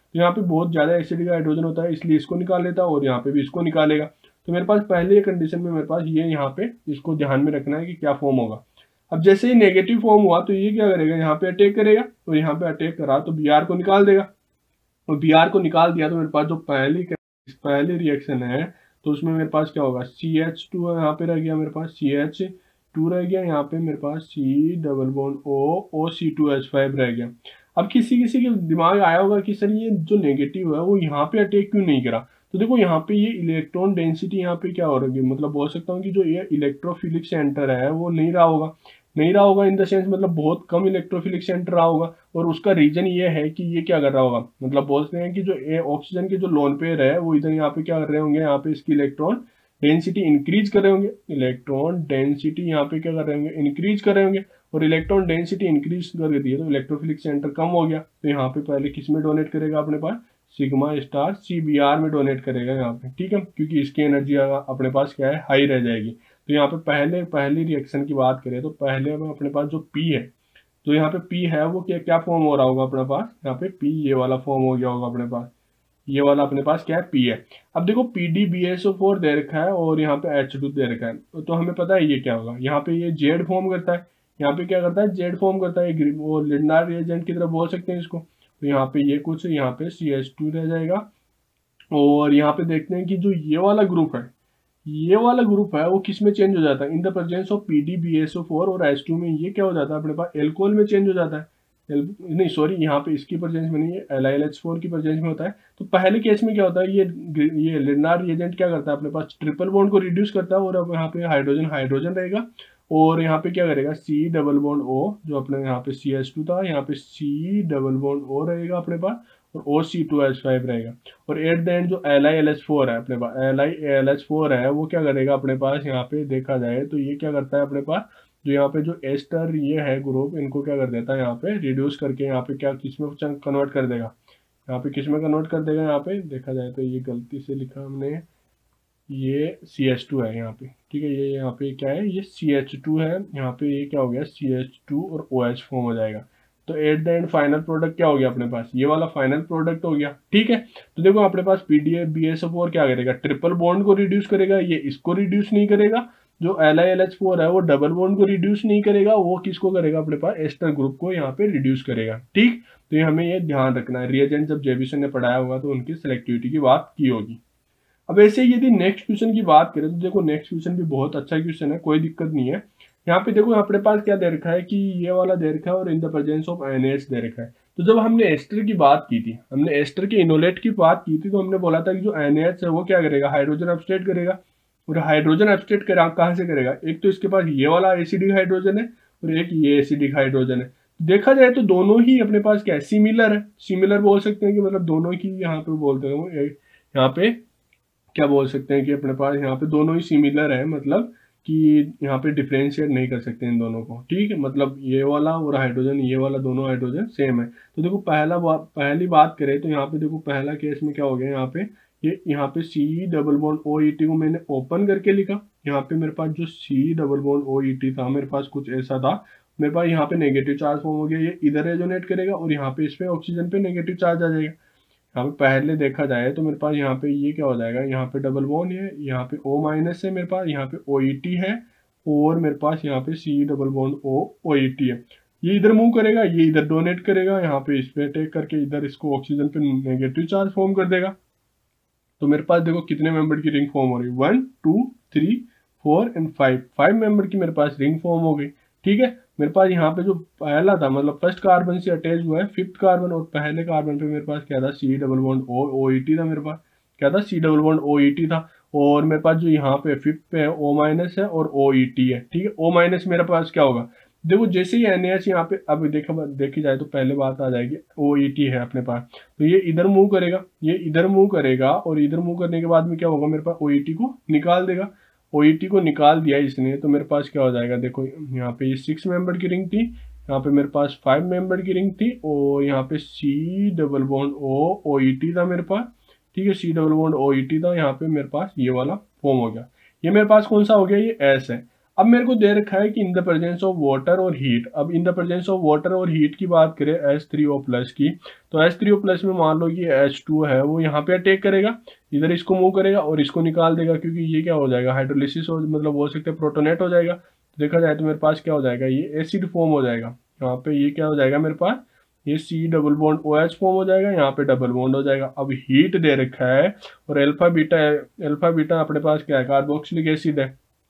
तो यहाँ पे बहुत ज़्यादा एसिडिक हाइड्रोजन होता है, इसलिए इसको निकाल लेता है और यहाँ पे भी इसको निकालेगा। तो मेरे पास पहले कंडीशन में मेरे पास ये यहाँ पे इसको ध्यान में रखना है कि क्या फॉर्म होगा। अब जैसे ही नेगेटिव फॉर्म हुआ तो ये क्या करेगा, यहाँ पे अटैक करेगा, और यहाँ पे अटैक करा तो बी आर को निकाल देगा, और बी आर को निकाल दिया तो मेरे पास जो पहली पहली रिएक्शन है तो उसमें मेरे पास क्या होगा, सी एच टू यहाँ पे रह गया, मेरे पास सी एच टू रह गया, यहाँ पे मेरे पास C double bond O O C two H five रह गया। अब किसी किसी के दिमाग आया होगा कि सर ये जो नेगेटिव है वो यहाँ पे अटैक क्यों नहीं करा। तो देखो यहाँ पे ये इलेक्ट्रॉन डेंसिटी यहाँ पे क्या हो रही है, मतलब बोल सकता हूँ कि जो ये इलेक्ट्रोफिलिक सेंटर है वो नहीं रहा होगा, नहीं रहा होगा इन द सेंस मतलब बहुत कम इलेक्ट्रोफिलिक सेंटर रहा होगा, और उसका रीजन ये है कि ये क्या कर रहा होगा, मतलब बोलते हैं कि जो ये ऑक्सीजन के जो लोन पेयर है वो इधर यहाँ पे क्या कर रहे होंगे, यहाँ पे इसकी इलेक्ट्रॉन डेंसिटी इंक्रीज कर रहे होंगे, इलेक्ट्रॉन डेंसिटी यहाँ पे क्या कर रहे होंगे, इंक्रीज कर रहे होंगे, और इलेक्ट्रॉन डेंसिटी इंक्रीज कर दी है तो इलेक्ट्रोफिलिक सेंटर कम हो गया। तो यहाँ पे पहले किस में डोनेट करेगा अपने पास, sigma star C B R में डोनेट करेगा यहाँ पे, ठीक है, क्योंकि इसकी एनर्जी अपने पास क्या है, हाई रह जाएगी। तो यहाँ पे पहले पहली रिएक्शन की बात करें तो पहले में अपने पास जो पी है, तो यहाँ पे पी है वो क्या क्या फॉर्म हो रहा होगा अपने पास, यहाँ पे पी ये वाला फॉर्म हो गया होगा अपने पास, ये वाला अपने पास क्या है, पी है। अब देखो P D B S O four दे रखा है और यहाँ पे एच टू दे रखा है, तो हमें पता है ये क्या होगा, यहाँ पे ये जेड फॉर्म करता है, यहाँ पे क्या करता है, जेड फॉर्म करता है, वो लिंडार रिएजेंट की तरह बोल सकते हैं इसको। तो यहाँ पे ये कुछ यहाँ पे सी एच टू रह जाएगा, और यहाँ पे देखते हैं कि जो ये वाला ग्रुप है, ये वाला ग्रुप है वो किस में चेंज हो जाता है, in the presence of P D B S O four और एच टू में ये क्या हो जाता है अपने पास, एल्कोहल में चेंज हो जाता है, एल नहीं सॉरी यहाँ पे इसकी प्रेजेंस में नहीं है, L I L H four की प्रेजेंस में होता है। तो पहले केस में क्या होता है, ये ये लिंडार रिएजेंट क्या करता है अपने पास, ट्रिपल बॉन्ड को रिड्यूस करता है, और अब यहाँ पे हाइड्रोजन हाइड्रोजन रहेगा, और यहाँ पे क्या करेगा, सी डबल बॉन्ड ओ, जो अपने यहाँ पे सी एच टू था, यहाँ पे सी डबल बॉन्ड ओ रहेगा अपने पास, और O C two H five रहेगा, और एट द एंड जो L I L H four है अपने पास, L I L H four है वो क्या करेगा अपने पास, यहाँ पे देखा जाए तो ये क्या करता है अपने पास, जो यहाँ पे जो एस्टर ये है ग्रुप, इनको क्या कर देता है यहाँ पे रिड्यूस करके, यहाँ पे क्या किस में कन्वर्ट कर देगा, यहाँ पे किस में कन्वर्ट कर देगा, यहाँ पे देखा जाए तो ये गलती से लिखा हमने, ये सी एच टू है यहाँ पे, ठीक है, ये यहाँ पे क्या है, ये सी एच टू है, यहाँ पे ये क्या हो गया, सी एच टू और ओ एच फॉर्म हो जाएगा। तो at the end final product क्या हो गया अपने पास, ये वाला फाइनल प्रोडक्ट हो गया, ठीक है। तो देखो अपने पास P D A B S O four क्या करेगा, ट्रिपल बॉन्ड को रिड्यूस करेगा, ये इसको रिड्यूस नहीं करेगा, जो L I L H four है वो डबल बॉन्ड को रिड्यूस नहीं करेगा, वो किसको करेगा अपने पास, एस्टर ग्रुप को यहाँ पे रिड्यूस करेगा, ठीक। तो ये हमें ये ध्यान रखना है, रिएजेंट जब जेविसन ने पढ़ाया होगा तो उनकी सेलेक्टिविटी की बात की होगी। अब ऐसे यदि नेक्स्ट क्वेश्चन की बात करें तो देखो नेक्स्ट क्वेश्चन भी बहुत अच्छा क्वेश्चन है, कोई दिक्कत नहीं है। यहाँ पे देखो अपने पास क्या दे रखा है कि ये वाला दे रखा है और in the presence of N H दे रखा है। तो जब हमने एस्टर की बात की थी, हमने एस्टर के इनोलेट की बात की थी, तो हमने बोला था कि जो एनएच है वो क्या करेगा, हाइड्रोजन एब्स्ट्रेट करेगा, और हाइड्रोजन एब्स्ट्रेट करा कहाँ से करेगा, एक तो इसके पास ये वाला एसिडिक हाइड्रोजन है और एक ये एसिडिक हाइड्रोजन है। देखा जाए तो दोनों ही अपने पास क्या है, सिमिलर है, सिमिलर बोल सकते हैं कि मतलब दोनों की यहाँ पे बोलते हैं, यहाँ पे क्या बोल सकते हैं कि अपने पास यहाँ पे दोनों ही सिमिलर है, मतलब कि यहाँ पे डिफ्रेंशिएट नहीं कर सकते इन दोनों को, ठीक है, मतलब ये वाला और हाइड्रोजन, ये वाला दोनों हाइड्रोजन सेम है। तो देखो पहला बात पहली बात करें तो यहाँ पे देखो पहला केस में क्या हो गया, यहाँ पे ये यहाँ पे C double bond O E T को मैंने ओपन करके लिखा, यहाँ पे मेरे पास जो C double bond O E T था मेरे पास कुछ ऐसा था, मेरे पास यहाँ पे नेगेटिव चार्ज फॉर्म हो गया, ये इधर रेजोनेट करेगा और यहाँ पे इस पे ऑक्सीजन पे नेगेटिव चार्ज आ जाएगा। यहाँ पे पहले देखा जाए तो मेरे पास यहाँ पे ये क्या हो जाएगा, यहाँ पे डबल बॉन्ड है, यहाँ पे O माइनस है मेरे पास, यहाँ पे O E T है, और मेरे पास यहाँ पे C double bond O O E T है। ये इधर मूव करेगा, ये इधर डोनेट करेगा, यहाँ पे इस पे अटैक करके इधर इसको ऑक्सीजन पे नेगेटिव चार्ज फॉर्म कर देगा। तो मेरे पास देखो कितने मेंबर की रिंग फॉर्म हो रही है, one two three four and five, five member की मेरे पास रिंग फॉर्म हो गई, ठीक है। मेरे पास यहाँ पे जो पहला था मतलब फर्स्ट कार्बन से अटैच हुआ है फिफ्थ कार्बन, और पहले कार्बन पे मेरे पास क्या था, C double bond O O E T था, मेरे पास क्या था, C double bond O E T था, और मेरे पास जो यहाँ पे फिफ्थ पे है O माइनस है और O E T है, ठीक है। O माइनस मेरे पास क्या होगा, देखो जैसे ही एन एच यहाँ पे अब देखा देखी जाए तो पहले बात आ जाएगी O E T है अपने पास, तो ये इधर मूव करेगा, ये इधर मूव करेगा, और इधर मूव करने के बाद में क्या होगा, मेरे पास O E T को निकाल देगा, O E T को निकाल दिया इसने, तो मेरे पास क्या हो जाएगा, देखो यहाँ पे ये सिक्स मेंबर की रिंग थी, यहाँ पे मेरे पास फाइव मेंबर की रिंग थी, और यहाँ पे C double bond O O E T था मेरे पास, ठीक है, C double bond O E T था, यहाँ पे मेरे पास ये वाला फॉर्म हो गया। ये मेरे पास कौन सा हो गया, ये एस है। अब मेरे को दे रखा है कि in the presence of water और हीट। अब in the presence of water और हीट की बात करें एच थ्री ओ प्लस की, तो एच थ्री ओ प्लस में मान लो कि एच टू है वो यहाँ पे अटैक करेगा, इधर इसको मूव करेगा और इसको निकाल देगा, क्योंकि ये क्या हो जाएगा हाइड्रोलिसिस हो, मतलब बोल सकते हैं प्रोटोनेट हो जाएगा। तो देखा जाए तो मेरे पास क्या हो जाएगा, ये एसिड फॉर्म हो जाएगा। यहाँ पे ये क्या हो जाएगा मेरे पास, ये C double bond O H form हो जाएगा, यहाँ पे डबल बॉन्ड हो जाएगा। अब हीट दे रखा है और अल्फा बीटा, अल्फा बीटा अपने पास क्या है, कार्बोक्सिलिक एसिड है,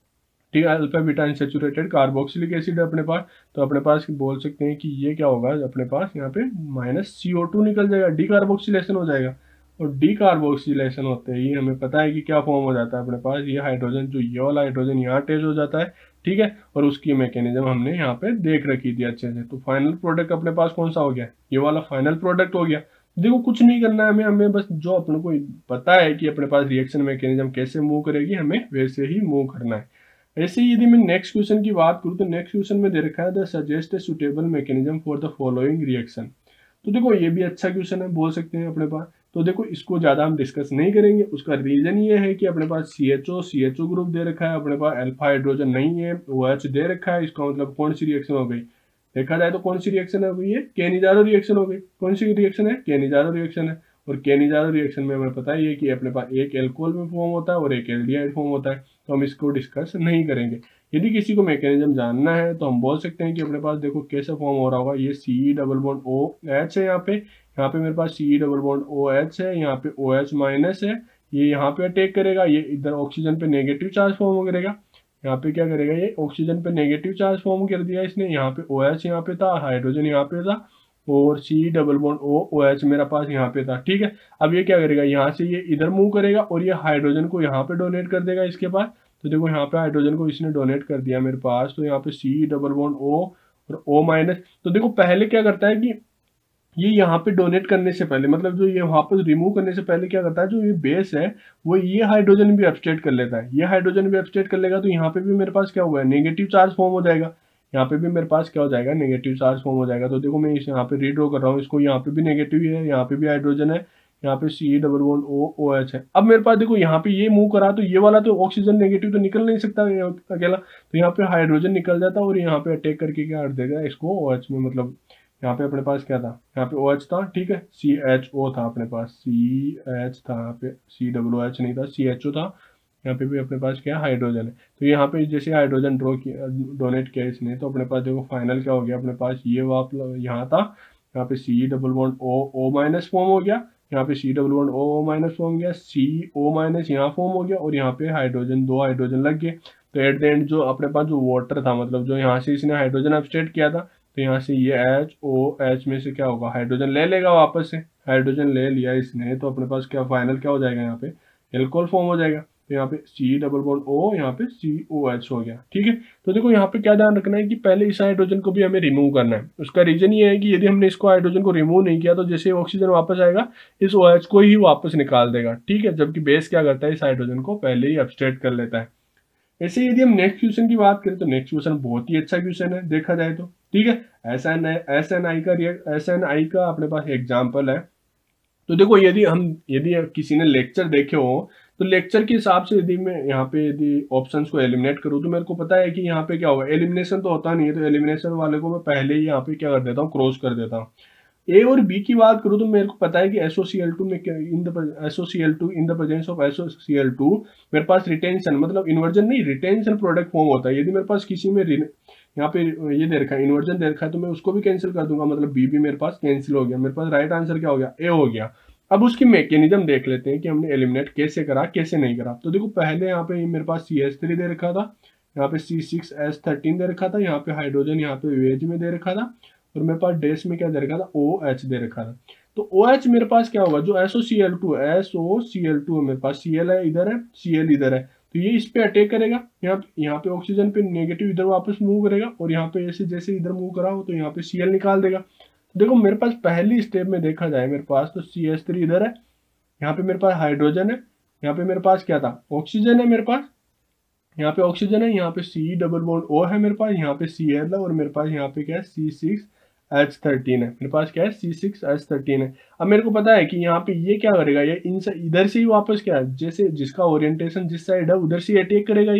ठीक है, alpha beta unsaturated carboxylic acid है अपने पास। तो अपने पास बोल सकते हैं कि ये क्या होगा अपने पास, यहाँ पे माइनस सी ओ टू निकल जाएगा, डी कार्बोक्सिलेशन हो जाएगा। और डी कार्बोक्सिलेशन होते ही हमें पता है कि क्या फॉर्म हो जाता है अपने पास, ये हाइड्रोजन, जो ये वाला हाइड्रोजन यहाँ अटैच हो जाता है, ठीक है। और उसकी मैकेनिज्म हमने यहाँ पे देख रखी थी अच्छे से। तो फाइनल प्रोडक्ट अपने पास कौन सा हो गया, ये वाला फाइनल प्रोडक्ट हो गया। देखो कुछ नहीं करना है हमें, हमें बस जो अपने को पता है कि अपने पास रिएक्शन मैकेनिज्म कैसे मूव करेगी, हमें वैसे ही मूव करना है। ऐसे ही यदि मैं नेक्स्ट क्वेश्चन की बात करूँ तो नेक्स्ट क्वेश्चन में दे रखा है the suggest a suitable mechanism for the following reaction. तो देखो ये भी अच्छा क्वेश्चन है, बोल सकते हैं अपने पास। तो देखो इसको ज़्यादा हम डिस्कस नहीं करेंगे, उसका रीजन ये है कि अपने पास C H O C H O group दे रखा है, अपने पास अल्फा हाइड्रोजन नहीं है, ओ एच दे रखा है। इसका मतलब कौन सी रिएक्शन हो गई, देखा जाए तो कौन सी रिएक्शन हो गई है, केनिजारो रिएक्शन हो गई। कौन सी रिएक्शन है, केनिजारो रिएक्शन है। और केनिजारो रिएक्शन में हमें पता ही है कि अपने पास एक एल्कोहल में फॉर्म होता है और एक एल्डिहाइड फॉर्म होता है, तो हम इसको डिस्कस नहीं करेंगे। यदि किसी को मैकेनिज्म जानना है तो हम बोल सकते हैं कि अपने पास देखो कैसे फॉर्म हो रहा होगा, ये C double bond O H है, यहाँ पे यहाँ पे मेरे पास C double bond O H है, यहाँ पे ओ एच माइनस है, ये यहाँ पे अटैक करेगा, ये इधर ऑक्सीजन पे नेगेटिव चार्ज फॉर्म करेगा, यहाँ पे क्या करेगा, ये ऑक्सीजन पे नेगेटिव चार्ज फॉर्म कर दिया इसने, यहाँ पे ओ एच यहाँ पे था, हाइड्रोजन यहाँ पे था, और C double bond O O H मेरा पास यहाँ पे था, ठीक है। अब ये क्या करेगा, यहाँ से ये इधर मूव करेगा और ये हाइड्रोजन को यहाँ पे डोनेट कर देगा इसके पास। तो देखो यहाँ पे हाइड्रोजन को इसने डोनेट कर दिया मेरे पास, तो यहाँ पे सी डबल बॉन्ड ओ और ओ माइनस। तो देखो पहले क्या करता है कि ये यहाँ पे डोनेट करने से पहले, मतलब जो ये वापस रिमूव करने से पहले क्या करता है, जो ये बेस है वो ये हाइड्रोजन भी अपस्टेट कर लेता है, ये हाइड्रोजन भी अपस्टेट कर लेगा। तो यहाँ पे भी मेरे पास क्या हुआ है, नेगेटिव चार्ज फॉर्म हो जाएगा, यहाँ पे भी मेरे पास क्या हो जाएगा, नेगेटिव चार्ज फॉर्म हो जाएगा। तो देखो मैं इस यहाँ पे रीड्रॉ कर रहा हूँ इसको, यहाँ पे भी नेगेटिव है, यहाँ पे भी हाइड्रोजन है, यहाँ पे C double bond O O H है। अब मेरे पास देखो यहाँ पे ये मूव करा तो ये वाला तो ऑक्सीजन नेगेटिव तो निकल नहीं सकता अकेला, तो यहाँ पे हाइड्रोजन निकल जाता और यहाँ पे अटैक करके क्या कर देगा इसको ओ एच में, मतलब यहाँ पे अपने पास क्या था, यहाँ पे ओ एच था, ठीक है, सी एच ओ था अपने पास, सी एच था यहाँ पे, सी डब्ल्यू एच नहीं था, सी एच ओ था। यहाँ पे भी अपने पास क्या हाइड्रोजन है, तो यहाँ पे जैसे हाइड्रोजन ड्रॉ किया, डोनेट किया इसने, तो अपने पास देखो फाइनल क्या हो गया अपने पास, ये वाप यहाँ था, यहाँ पे C double bond O O minus form हो गया, यहाँ पे C double bond O minus form गया, सी ओ माइनस यहाँ फॉर्म हो गया, और यहाँ पे हाइड्रोजन, दो हाइड्रोजन लग गए। तो एट द एंड जो अपने पास जो वाटर था, मतलब जो यहाँ से इसने हाइड्रोजन अपस्टेट किया था, तो यहाँ से ये एच ओ एच में से क्या होगा, हाइड्रोजन ले लेगा वापस से, हाइड्रोजन ले लिया इसने, तो अपने पास क्या फाइनल क्या हो जाएगा, यहाँ पे एल्कोहल फॉर्म हो जाएगा। तो यहाँ पे सी डबल बॉन्ड ओ, यहाँ पे सी ओ एच हो गया, ठीक है। तो देखो यहाँ पे क्या ध्यान रखना है कि पहले इस हाइड्रोजन को भी हमें रिमूव करना है। उसका रीजन ये है कि यदि हमने इसको हाइड्रोजन को रिमूव नहीं किया तो जैसे ऑक्सीजन वापस आएगा इस ओ एच को ही वापस निकाल देगा, ठीक है। जबकि बेस क्या करता है, इस हाइड्रोजन को पहले ही अपस्टेट कर लेता है। ऐसे यदि हम नेक्स्ट क्वेश्चन की बात करें तो नेक्स्ट क्वेश्चन बहुत ही अच्छा क्वेश्चन है देखा जाए तो, ठीक है। S N S N I का एस एन आई का अपने पास एग्जाम्पल है। तो देखो यदि हम यदि किसी ने लेक्चर देखे हो तो लेक्चर के हिसाब से यदि मैं यहाँ पे यदि ऑप्शंस को एलिमिनेट करूँ तो मेरे को पता है कि यहाँ पे क्या होगा, एलिमिनेशन तो होता नहीं है, तो एलिमिनेशन वाले को मैं पहले ही यहाँ पे क्या कर देता हूँ, क्रॉस कर देता हूँ। ए और बी की बात करूँ तो मेरे को पता है कि S O C L two में in the S O C L two in the presence of S O C L two मेरे पास रिटेंशन, मतलब इन्वर्जन नहीं, रिटेंशन प्रोडक्ट फॉर्म होता है। यदि मेरे पास किसी में यहाँ पे ये दे रखा है, इन्वर्जन दे रखा है, तो मैं उसको भी कैंसिल कर दूंगा, मतलब बी भी मेरे पास कैंसिल हो गया, मेरे पास राइट आंसर क्या हो गया, ए हो गया। अब उसकी मैकेनिज्म देख लेते हैं कि हमने एलिमिनेट कैसे करा कैसे नहीं करा। तो देखो पहले यहाँ पे मेरे पास सी एच थ्री दे रखा था, यहाँ पे सी सिक्स एच थर्टीन दे रखा था, यहाँ पे हाइड्रोजन यहाँ पे वेज में दे रखा था, और मेरे पास डैश में क्या दे रखा था, ओ एच दे रखा था। तो ओ एच मेरे पास क्या होगा, जो S O C L two S O C L two मेरे पास सी एल है इधर है, सी एल इधर है, तो ये इस पे अटैक करेगा, यहाँ यहाँ पे ऑक्सीजन पे नेगेटिव इधर वापस मूव करेगा, और यहाँ पे ऐसे जैसे इधर मूव करा हो तो यहाँ पे सी एल निकाल देगा। तो देखो मेरे पास पहली स्टेप में देखा जाए मेरे पास तो सी एच थ्री इधर है, यहाँ पे मेरे पास हाइड्रोजन है, यहाँ पे मेरे पास क्या था, ऑक्सीजन है मेरे पास, यहाँ पे ऑक्सीजन है, यहाँ पे सी डबल बॉन्ड ओ है मेरे पास, यहाँ पे सी एल है, और मेरे पास यहाँ पे क्या है, सी सिक्स एच थर्टीन है, मेरे पास क्या है, सी सिक्स एच थर्टीन है। अब मेरे को पता है कि यहाँ पे ये क्या करेगा, ये इन इधर से ही वापस क्या है, जैसे जिसका ओरिएंटेशन जिस साइड है उधर से अटैक करेगा, ये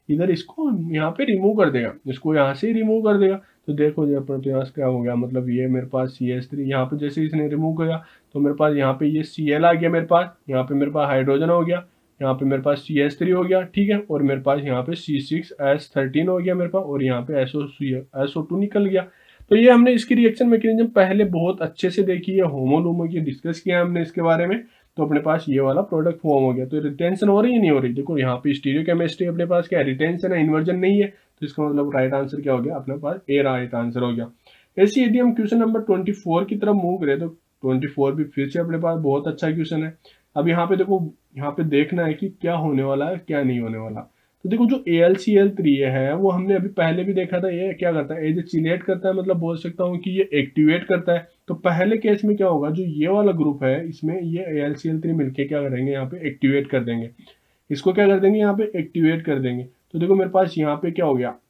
इधर इसको यहाँ पे रिमूव कर देगा, इसको यहाँ से रिमूव कर देगा। तो देखो ये अपने पास क्या हो गया, मतलब ये मेरे पास सी एच थ्री यहाँ पे जैसे इसने रिमूव किया तो मेरे पास यहाँ पे ये सी एल आ गया, मेरे पास यहाँ पे मेरे पास हाइड्रोजन हो गया, यहाँ पे मेरे पास सी एच थ्री हो गया, ठीक है। और मेरे पास यहाँ पे सी सिक्स एस थर्टीन हो गया मेरे पास, और यहाँ पे S O S O two निकल गया। तो ये हमने इसकी रिएक्शन मैकेनिज्म पहले बहुत अच्छे से देखी है, होमो लूमो की डिस्कस किया हमने इसके बारे में। तो अपने पास ये वाला प्रोडक्ट फॉर्म हो गया। तो रिटेंशन हो रही है नहीं हो रही, देखो यहाँ पे स्टीरियो केमिस्ट्री अपने पास क्या है, रिटेंशन है, इन्वर्जन नहीं है। तो इसका मतलब राइट आंसर क्या हो गया अपने पास, ए राइट आंसर हो गया। ऐसे यदि हम क्वेश्चन नंबर ट्वेंटी फोर की तरफ मूव करें तो ट्वेंटी फोर भी फिर से अपने पास बहुत अच्छा क्वेश्चन है। अब यहाँ पे देखो, यहाँ पे देखना है कि क्या होने वाला है क्या नहीं होने वाला। तो देखो जो A L C L three है वो हमने अभी पहले भी देखा था, ये क्या करता है, एज ए चिलेट करता है, मतलब बोल सकता हूँ कि ये एक्टिवेट करता है। तो पहले केस में क्या होगा, जो ये वाला ग्रुप है इसमें ये A L C L three मिलके क्या करेंगे, यहाँ पे एक्टिवेट कर देंगे, इसको क्या कर देंगे, यहाँ पे एक्टिवेट कर देंगे। तो देखो मेरे पास यहाँ पे क्या हो गया,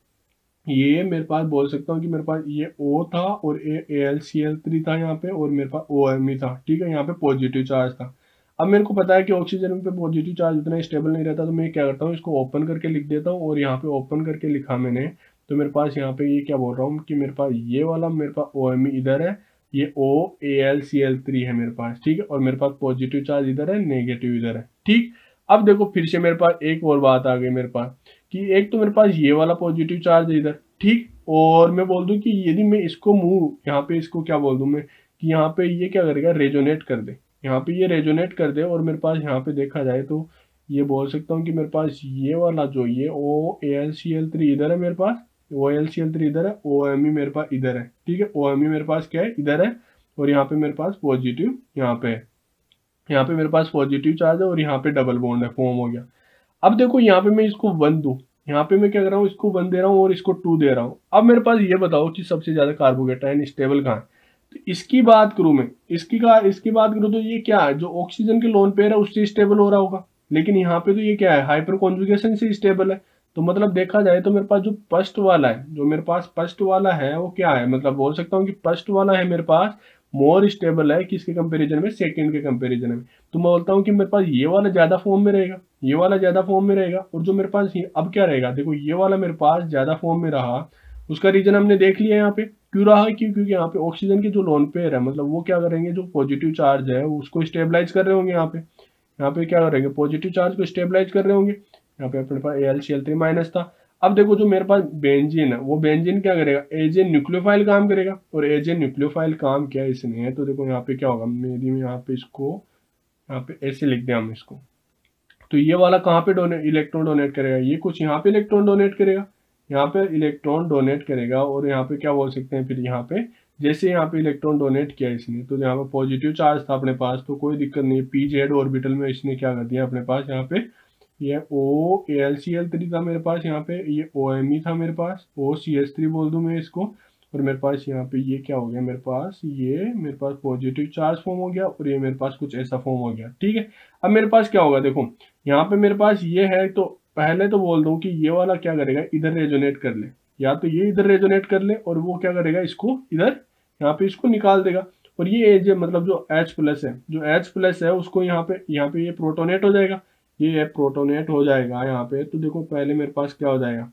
ये मेरे पास बोल सकता हूँ कि मेरे पास ये O था और A L C L three था यहाँ पे, और मेरे पास ओ एम ई था, ठीक है, यहाँ पे पॉजिटिव चार्ज था। अब मेरे को पता है कि ऑक्सीजन पे पॉजिटिव चार्ज उतना स्टेबल नहीं रहता, तो मैं क्या करता हूँ, इसको ओपन करके लिख देता हूँ, और यहाँ पे ओपन करके लिखा मैंने। तो मेरे पास यहाँ पे ये क्या बोल रहा हूँ कि मेरे पास ये वाला मेरे पास ओ एम ई इधर है, ये O A L C L three है मेरे पास, ठीक है, और मेरे पास पॉजिटिव चार्ज इधर है, नेगेटिव इधर है, ठीक। अब देखो फिर से मेरे पास एक और बात आ गई मेरे पास, कि एक तो मेरे पास ये वाला पॉजिटिव चार्ज है इधर, ठीक, और मैं बोल दूं कि यदि मैं इसको मूव यहाँ पे, इसको क्या बोल दूं मैं, कि यहाँ पे ये क्या करेगा, रेजोनेट कर दे, यहाँ पे ये रेजोनेट कर दे, और मेरे पास यहाँ पे देखा जाए तो ये बोल सकता हूँ कि मेरे पास ये वाला जो ये O A L C L three इधर है मेरे पास, O L C L three इधर है, ओ एम ई मेरे पास इधर है, ठीक है, ओ एम ई मेरे पास क्या है, इधर है, और यहाँ पे मेरे पास पॉजिटिव यहाँ पे है, यहाँ पे मेरे पास पॉजिटिव चार्ज है, और यहाँ पे डबल बॉन्ड है, फॉर्म हो गया। अब देखो यहाँ पे मैं इसको वन दूं, यहाँ पे मैं क्या कर रहा हूँ, इसको वन दे रहा हूँ और इसको टू दे रहा हूँ। अब मेरे पास ये बताओ कि सबसे ज्यादा कार्बोकेटाइन स्टेबल कहाँ है। तो इसकी बात करूं मैं, इसकी का इसकी बात करूं तो ये क्या है, जो ऑक्सीजन के लोन पेयर है उससे स्टेबल हो रहा होगा, लेकिन यहाँ पे तो ये क्या है, हाइपर कॉन्जुगेशन से स्टेबल है। तो मतलब देखा जाए तो मेरे पास जो फर्स्ट वाला है, जो मेरे पास फर्स्ट वाला है वो क्या है, मतलब बोल सकता हूँ कि फर्स्ट वाला है मेरे पास मोर स्टेबल है किसके कंपैरिजन में, सेकंड के कंपैरिजन में। तो मैं बोलता हूँ कि मेरे पास ये वाला ज्यादा फॉर्म में रहेगा, ये वाला ज्यादा फॉर्म में रहेगा, और जो मेरे पास अब क्या रहेगा, देखो ये वाला मेरे पास ज्यादा फॉर्म में रहा, उसका रीजन हमने देख लिया यहाँ पे, क्यों रहा, क्यों, क्योंकि यहाँ पे ऑक्सीजन के जो लोन पेयर है, मतलब वो क्या करेंगे, जो पॉजिटिव चार्ज है उसको स्टेबलाइज कर रहे होंगे, यहाँ पे यहाँ पे क्या करेंगे, पॉजिटिव चार्ज को स्टेबलाइज कर रहे होंगे। यहाँ पे अपने पास A L C L three minus था। अब देखो जो मेरे पास बेंजीन है, वो बेंजीन क्या करेगा, एज ए न्यूक्लियोफाइल काम करेगा, और एज ए न्यूक्लियोफाइल काम किया इसने, तो देखो यहाँ पे क्या होगा, यदि मैं यहाँ पे इसको यहाँ पे ऐसे लिख दें हम इसको, तो ये वाला कहाँ पे डोनेट इलेक्ट्रॉन डोनेट करेगा, ये कुछ यहाँ पे इलेक्ट्रॉन डोनेट करेगा, यहाँ पे इलेक्ट्रॉन डोनेट करेगा, और यहाँ पे क्या बोल सकते हैं, फिर यहाँ पे जैसे यहाँ पे इलेक्ट्रॉन डोनेट किया इसने, तो यहाँ पे पॉजिटिव चार्ज था अपने पास, तो कोई दिक्कत नहीं, पी जेड ऑर्बिटल में इसने क्या कर दिया अपने पास, यहाँ पे ये O A L C L three था मेरे पास, यहाँ पे ये ओ एम ई था मेरे पास, ओ सी एच थ्री बोल दूं मैं इसको, और मेरे पास यहाँ पे ये क्या हो गया, मेरे पास ये मेरे पास पॉजिटिव चार्ज फॉर्म हो गया, और ये मेरे पास कुछ ऐसा फॉर्म हो गया, ठीक है। अब मेरे पास क्या होगा, देखो यहाँ पे मेरे पास ये है, तो पहले तो बोल दूं कि ये वाला क्या करेगा, इधर रेजोनेट कर ले, या तो ये इधर रेजोनेट कर ले, और वो क्या करेगा, इसको इधर यहाँ पे इसको निकाल देगा, और ये एज मतलब जो H प्लस है, जो H प्लस है उसको यहाँ पे यहाँ पे ये प्रोटोनेट हो जाएगा, ये प्रोटोनेट हो जाएगा यहाँ पे। तो देखो पहले मेरे पास क्या हो जाएगा,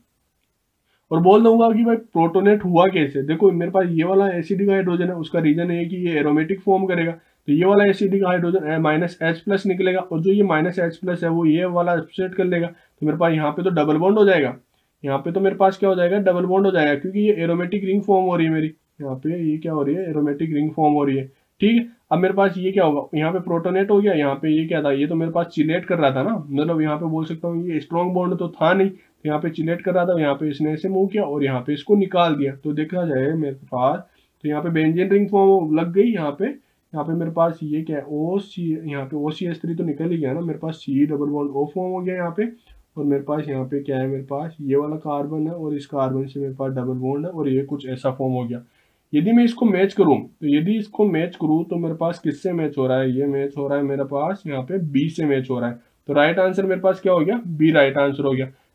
और बोल दूंगा कि भाई प्रोटोनेट हुआ कैसे, देखो मेरे पास ये वाला एसिडिक हाइड्रोजन है, उसका रीजन है कि ये एरोमेटिक फॉर्म करेगा, तो ये वाला acidic hydrogen minus H plus निकलेगा, और जो ये माइनस एच प्लस है वो ये वाला अपसेट कर लेगा, तो मेरे पास यहाँ पे तो डबल बॉन्ड हो जाएगा, यहाँ पे तो मेरे पास क्या हो जाएगा, डबल बॉन्ड हो जाएगा, क्योंकि ये एरोमेटिक रिंग फॉर्म हो रही है मेरी, यहाँ पे ये क्या हो रही है, एरोमेटिक रिंग फॉर्म हो रही है, ठीक है। अब मेरे पास ये क्या होगा, यहाँ पे प्रोटोनेट हो गया, यहाँ पे ये क्या था, ये तो मेरे पास चिलेट कर रहा था ना, मतलब यहाँ पे बोल सकता हूँ ये स्ट्रॉन्ग बॉन्ड तो था नहीं, तो यहाँ पे चिलेट कर रहा था, यहाँ पे इसने ऐसे मूव किया और यहाँ पे इसको निकाल दिया। तो देखा जाए मेरे पास, तो यहाँ पे बेंजीन रिंग फॉर्म लग गई, यहाँ पे यहाँ पे मेरे पास ये क्या है, ओ सी, यहाँ पे ओ सी एस थ्री तो निकल ही गया ना, मेरे पास C double bond O form हो गया यहाँ पे, और मेरे पास यहाँ पे क्या है, मेरे पास ये वाला कार्बन है, और इस कार्बन से मेरे पास डबल बॉन्ड है, और ये कुछ ऐसा फॉर्म हो गया। यदि मैं इसको मैच करूं, तो यदि इसको मैच करूं तो मेरे पास किससे मैच हो रहा है, ये मैच हो रहा है मेरे पास यहाँ पे बी से मैच हो रहा है, तो राइट आंसर मेरे पास क्या हो गया, बी राइट आंसर हो गया।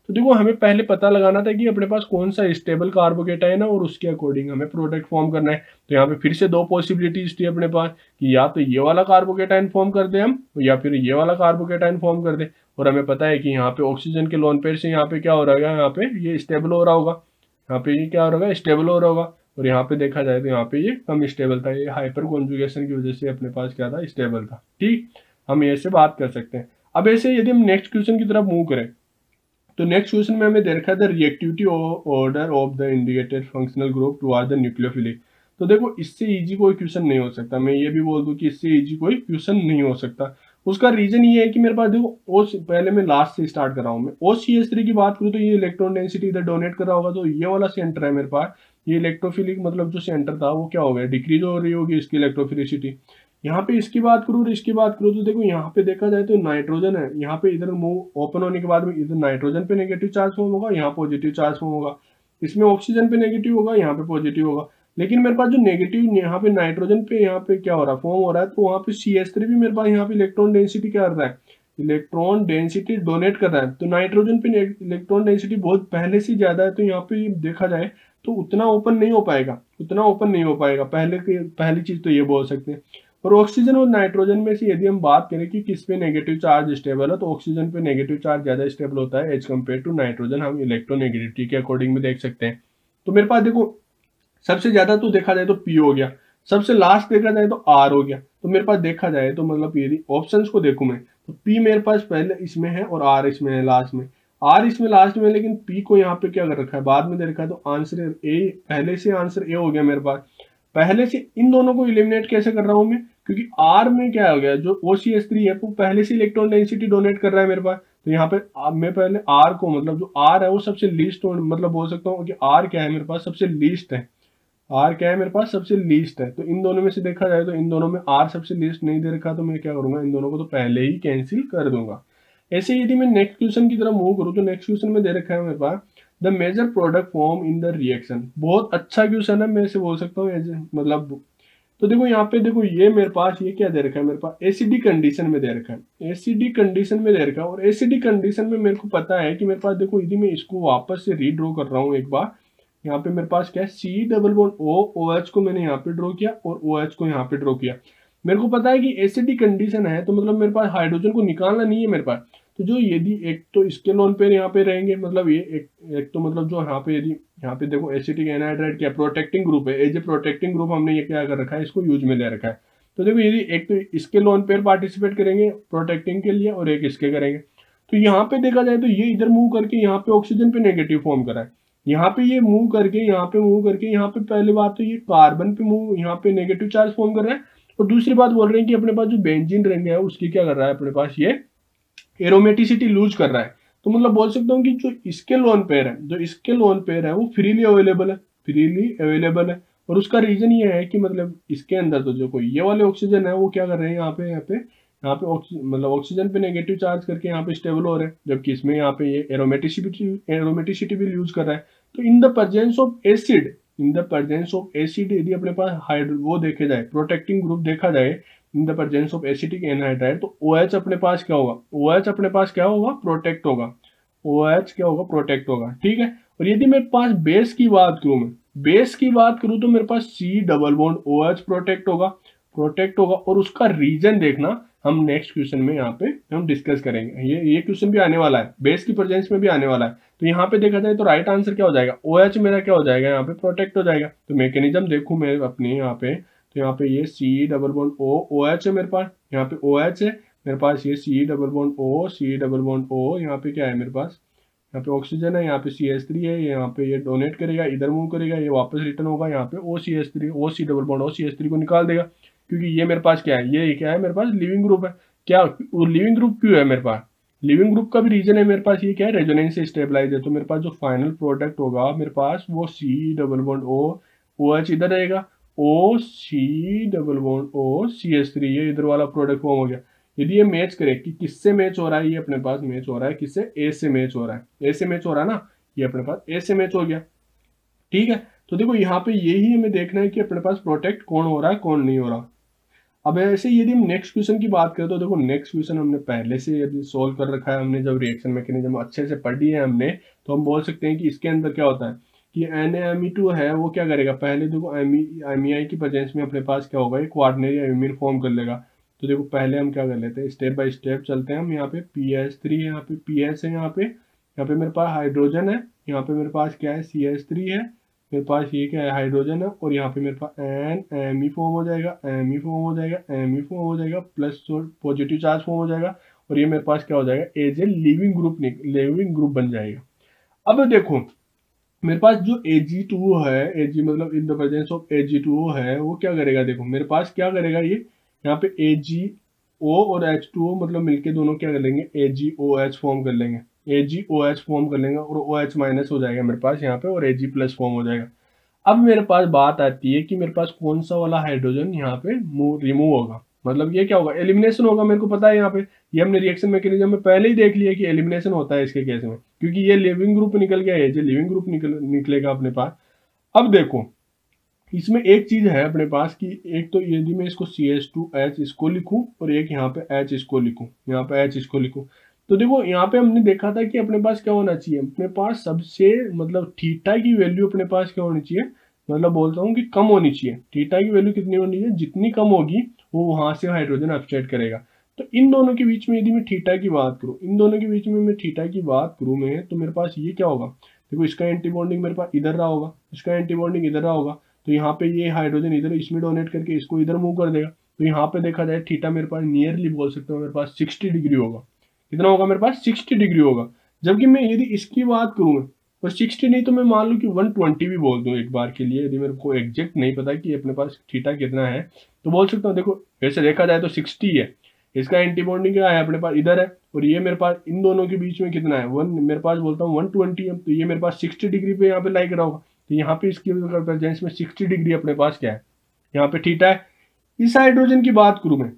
तो देखो हमें पहले पता लगाना था कि अपने पास कौन सा स्टेबल कार्बोकेटाइन है और उसके अकॉर्डिंग हमें प्रोडक्ट फॉर्म करना है। तो यहाँ पे फिर से दो पॉसिबिलिटीज थी अपने पास कि या तो ये वाला कार्बोकेटाइन फॉर्म कर दे हम, या फिर ये वाला कार्बोकेटाइन फॉर्म कर दे। और हमें पता है कि यहाँ पे ऑक्सीजन के लोन पेयर से यहाँ पे क्या हो रहा है, यहाँ पे ये स्टेबल हो रहा होगा, यहाँ पे ये क्या हो रहा है, स्टेबल हो रहा होगा। और यहाँ पे देखा जाए तो यहाँ पे ये कम स्टेबल था, ये हाइपर कॉन्जुगेशन की वजह से अपने पास क्या था, स्टेबल था। ठीक, हम ऐसे बात कर सकते हैं। अब ऐसे यदि हम नेक्स्ट क्वेश्चन की तरफ मूव करें तो नेक्स्ट क्वेश्चन में हमें देखा था reactivity order of the indicated functional group toward the nucleophilic. तो देखो इससे इजी कोई क्वेश्चन नहीं हो सकता, मैं ये भी बोल दूं कि इससे इजी कोई क्वेश्चन नहीं हो सकता। उसका रीजन ये है कि मेरे पास देखो ओ, पहले मैं लास्ट से स्टार्ट कर रहा हूँ। मैं ओ सी एस थ्री की बात करूँ तो ये इलेक्ट्रॉन डेंसिटी इधर डोनेट कर रहा होगा, तो ये वाला सेंटर है मेरे पास, ये इलेक्ट्रोफिलिक मतलब जो सेंटर था वो क्या हो गया, डिक्रीज हो रही होगी इसकी इलेक्ट्रोफिलिसिटी। यहाँ पे इसकी बात करूँ और इसकी बात करूँ तो देखो यहाँ पे देखा जाए तो नाइट्रोजन है, यहाँ पे इधर मुंह ओपन होने के बाद में इधर नाइट्रोजन पे नेगेटिव चार्ज फॉर्म होगा, यहाँ पॉजिटिव चार्ज फॉर्म होगा। इसमें ऑक्सीजन पे नेगेटिव होगा, यहाँ पे पॉजिटिव होगा। लेकिन मेरे पास जो नेगेटिव यहाँ पे नाइट्रोजन पे यहाँ पे क्या हो रहा है, फॉर्म हो रहा है, तो वहाँ पे सी एस थ्री भी मेरे पास यहाँ पे इलेक्ट्रॉन डेंसिटी क्या कर रहा है, इलेक्ट्रॉन डेंसिटी डोनेट कर रहा है। तो नाइट्रोजन पे इलेक्ट्रॉन डेंसिटी बहुत पहले से ज्यादा है, तो यहाँ पे देखा जाए तो उतना ओपन नहीं हो पाएगा, उतना ओपन नहीं हो पाएगा पहले की पहली चीज तो ये बोल सकते हैं। और ऑक्सीजन और नाइट्रोजन में से यदि हम बात करें कि किस पे नेगेटिव चार्ज स्टेबल है, तो ऑक्सीजन पे नेगेटिव चार्ज ज्यादा स्टेबल होता है एज कम्पेयर टू नाइट्रोजन, हम इलेक्ट्रोनेगेटिविटी के अकॉर्डिंग में देख सकते हैं। तो मेरे पास देखो सबसे ज्यादा तो देखा जाए तो पी हो गया, सबसे लास्ट देखा जाए तो आर हो गया। तो मेरे पास देखा जाए तो मतलब यदि ऑप्शंस को देखूं मैं तो पी मेरे पास पहले इसमें है और आर इसमें है लास्ट में, आर इसमें लास्ट में, लेकिन पी को यहाँ पे क्या कर रखा है, बाद में दे रखा है। तो आंसर ए, पहले से आंसर ए हो गया मेरे पास। पहले से इन दोनों को इलिमिनेट कैसे कर रहा हूं मैं, क्योंकि आर में क्या हो गया, जो ओ सी एस थ्री है वो पहले से इलेक्ट्रॉन डेंसिटी डोनेट कर रहा है मेरे पास। तो यहाँ पे मैं पहले आर को मतलब जो आर है वो सबसे लीस्ट मतलब बोल सकता हूँ कि आर क्या है मेरे पास, सबसे लीस्ट है। आर क्या है मेरे पास, सबसे लीस्ट है। तो इन दोनों में से देखा जाए तो इन दोनों में आर सबसे लीस्ट नहीं दे रखा, तो मैं क्या करूंगा, इन दोनों को तो पहले ही कैंसिल कर दूंगा। ऐसे यदि मैं नेक्स्ट क्वेश्चन की तरफ मूव करूँ तो नेक्स्ट क्वेश्चन में दे रखा है मेरे पास the major product form in the reaction. बहुत अच्छा क्वेश्चन है, मैं इसे बोल सकता हूँ मतलब। तो देखो यहाँ पे देखो ये मेरे पास ये क्या दे रखा है, मेरे पास एसिडिक कंडीशन में दे रखा है, एसिडिक कंडीशन में दे रखा है। और एसिडिक कंडीशन में मेरे को पता है कि मेरे पास देखो यदि मैं इसको वापस से रीड्रॉ कर रहा हूँ एक बार, यहाँ पे मेरे पास क्या है, C double bond O, O H को मैंने यहाँ पे ड्रॉ किया और ओ एच को यहाँ पे ड्रॉ किया। मेरे को पता है कि एसिडिक कंडीशन है, तो मतलब मेरे पास हाइड्रोजन को निकालना नहीं है मेरे पास। तो जो यदि एक तो इसके लोन पेयर यहाँ पे रहेंगे, मतलब ये एक, एक तो मतलब जो यहाँ पे यदि यहाँ पे देखो एसिटिक एनहाइड्राइड क्या प्रोटेक्टिंग ग्रुप है, एज ए प्रोटेक्टिंग ग्रुप हमने ये क्या कर रखा है, इसको यूज में ले रखा है। तो देखो यदि एक तो इसके लोन पेयर पार्टिसिपेट करेंगे प्रोटेक्टिंग के लिए और एक इसके करेंगे, तो यहाँ पे देखा जाए तो ये इधर मूव करके यहाँ पे ऑक्सीजन पे नेगेटिव फॉर्म करा है, यहाँ पे ये मूव करके यहाँ पे मूव करके यहाँ पे पहली बात तो ये कार्बन पे मूव यहाँ पे नेगेटिव चार्ज फॉर्म कर रहा है। और दूसरी बात बोल रहे हैं कि अपने पास जो बेंजीन रिंग है उसकी क्या कर रहा है, अपने पास ये एरोमेटिसिटी लूज कर रहा है। तो मतलब बोल सकता हूँ कि जो इसके लोन पेयर है, जो इसके लोन पेयर है वो फ्रीली अवेलेबल है, फ्रीली अवेलेबल है। और उसका रीजन ये है कि मतलब इसके अंदर तो जो कोई ये वाले ऑक्सीजन है वो क्या कर रहे हैं, यहाँ पे यहाँ पे यहाँ पे मतलब ऑक्सीजन पे नेगेटिव चार्ज करके यहाँ पे स्टेबल हो रहे हैं, जबकि इसमें यहाँ पे ये एरोमेटिसिटी एरोमेटिसिटी भी यूज कर रहा है। तो in the presence of acid, in the presence of acid यदि अपने पास हाइड्रो वो देखे जाए प्रोटेक्टिंग ग्रुप देखा जाए in the presence of acetic anhydride, तो OH अपने पास क्या होगा, OH अपने पास क्या होगा, प्रोटेक्ट होगा, OH क्या होगा, प्रोटेक्ट होगा। ठीक है। और यदि मेरे पास बेस की बात करूं, मैं बेस की बात करूं तो मेरे पास C double bond OH protect होगा, प्रोटेक्ट होगा। और उसका रीजन देखना हम नेक्स्ट क्वेश्चन में यहाँ पे हम डिस्कस करेंगे, ये ये क्वेश्चन भी आने वाला है, बेस की प्रेजेंस में भी आने वाला है। तो यहाँ पे देखा जाए तो राइट आंसर क्या हो जाएगा, OH मेरा क्या हो जाएगा, यहाँ पे प्रोटेक्ट हो जाएगा। तो मैकेनिज्म देखूं मैं अपनी यहाँ पे, तो यहाँ पे ये C double bond O, OH है मेरे पास, यहाँ पे OH है मेरे पास, ये C double bond O, C double bond O, यहाँ पे क्या है मेरे पास, यहाँ पे ऑक्सीजन है, यहाँ पे सी एच थ्री है, यहाँ पे ये डोनेट करेगा, इधर मूव करेगा, ये वापस रिटर्न होगा, यहाँ पे O C H three, O C double bond O C H three को निकाल देगा, क्योंकि ये मेरे पास क्या है, ये क्या है मेरे पास लिविंग ग्रुप है। क्या लिविंग ग्रुप क्यों है मेरे पास, लिविंग ग्रुप का भी रीजन है मेरे पास, ये क्या है, रेजोनेंस से स्टेबलाइज है। तो मेरे पास जो फाइनल प्रोडक्ट होगा मेरे पास वो C double bond O, OH इधर रहेगा, O C double bond O C H three, ये इधर वाला प्रोडक्ट फॉर्म हो गया। यदि ये मैच करे कि किससे मैच हो रहा है, ये अपने पास मैच हो रहा है किससे, ए से मैच हो रहा है, ए से मैच हो रहा है ना, ये अपने पास ए से मैच हो गया। ठीक है। तो देखो यहाँ पे यही हमें देखना है कि अपने पास प्रोटेक्ट कौन हो रहा है कौन नहीं हो रहा। अब ऐसे यदि हम नेक्स्ट क्वेश्चन की बात करें तो देखो नेक्स्ट क्वेश्चन हमने पहले से यदि सोल्व कर रखा है, हमने जब रिएक्शन मैकेनिज्म अच्छे से पढ़ी है हमने, तो हम बोल सकते हैं कि इसके अंदर क्या होता है कि एन एम ई टू है वो क्या करेगा, पहले देखो एम ई आई की प्रेजेंस में अपने पास क्या होगा, एक क्वार्टनरी एमीन फॉर्म कर लेगा। तो देखो पहले हम क्या कर लेते हैं, स्टेप बाय स्टेप चलते हैं हम। यहाँ पे पी एच थ्री है, यहाँ पे पी एच है, यहाँ पे यहाँ पे मेरे पास हाइड्रोजन है, यहाँ पे मेरे पास क्या है सी एच थ्री है, मेरे पास ये क्या है हाइड्रोजन है, और यहाँ पे मेरे पास एन एम ई फॉर्म हो जाएगा, एम ई फॉर्म हो जाएगा, एम ई फॉर्म हो जाएगा, प्लस पॉजिटिव चार्ज फॉर्म हो जाएगा, और ये मेरे पास क्या हो जाएगा as a leaving group leaving group बन जाएगा। अब देखो मेरे पास जो ए जी टू है, Ag मतलब in the presence of A G two है, वो क्या करेगा, देखो मेरे पास क्या करेगा, ये यहाँ पे ए जी ओ और एच टू ओ मतलब मिलके दोनों क्या कर लेंगे, ए जी ओ एच फॉर्म कर लेंगे, ए जी ओ एच फॉर्म कर लेंगे, और ओ एच माइनस हो जाएगा मेरे पास यहाँ पे, और ए जी प्लस फॉर्म हो जाएगा। अब मेरे पास बात आती है कि मेरे पास कौन सा वाला हाइड्रोजन यहाँ पे रिमूव होगा, मतलब ये क्या होगा, एलिमिनेशन होगा। मेरे को पता है यहाँ पे, ये हमने रिएक्शन मैकेनिज्म में पहले ही देख लिया कि एलिमिनेशन होता है इसके केस में, क्योंकि ये लिविंग ग्रुप निकल गया है, ये लिविंग ग्रुप निकल निकलेगा अपने पास। अब देखो इसमें एक चीज है अपने पास कि एक तो यदि मैं इसको सी एच टू एच इसको लिखूं और एक यहाँ पे एच इसको लिखूं, यहाँ पे एच इसको लिखूं, तो देखो यहाँ पे हमने देखा था कि अपने पास क्या होना चाहिए, अपने पास सबसे मतलब थीटा की वैल्यू अपने पास क्या होनी चाहिए, मतलब बोलता हूँ कि कम होनी चाहिए। थीटा की वैल्यू कितनी होनी चाहिए, जितनी कम होगी वो वहां से हाइड्रोजन अपस्टेट करेगा। तो इन दोनों के बीच में यदि मैं थीटा की बात करूँ, इन दोनों के बीच में मैं थीटा की बात करूँ मैं, तो मेरे पास ये क्या होगा, देखो इसका एंटी बॉन्डिंग मेरे पास इधर रहा होगा, इसका एंटी बॉन्डिंग इधर रहा होगा, तो यहाँ पे ये हाइड्रोजन इधर इसमें डोनेट करके इसको इधर मूव कर देगा। तो यहाँ पे देखा जाए थीटा मेरे पास नियरली बोल सकता हूँ मेरे पास सिक्सटी डिग्री होगा। कितना होगा मेरे पास, सिक्सटी डिग्री होगा। जबकि मैं यदि इसकी बात करूँ मैं, और सिक्सटी नहीं तो मैं मान लूँ कि वन ट्वेंटी भी बोल दूँ एक बार के लिए, यदि मेरे को एग्जैक्ट नहीं पता कि अपने पास थीटा कितना है, तो बोल सकता हूँ देखो वैसे देखा जाए तो सिक्सटी है, इसका एंटी बॉन्डिंग क्या है अपने पास इधर है, और ये मेरे पास इन दोनों के बीच में कितना है वन, मेरे पास बोलता हूँ वन ट्वेंटी है, तो ये मेरे पास सिक्सटी डिग्री पे यहाँ पे लाइक रहा होगा। तो यहाँ पे इसकी प्रेजेंस में सिक्सटी डिग्री अपने पास क्या है, यहाँ पे थीटा है। इस हाइड्रोजन की बात करूं मैं,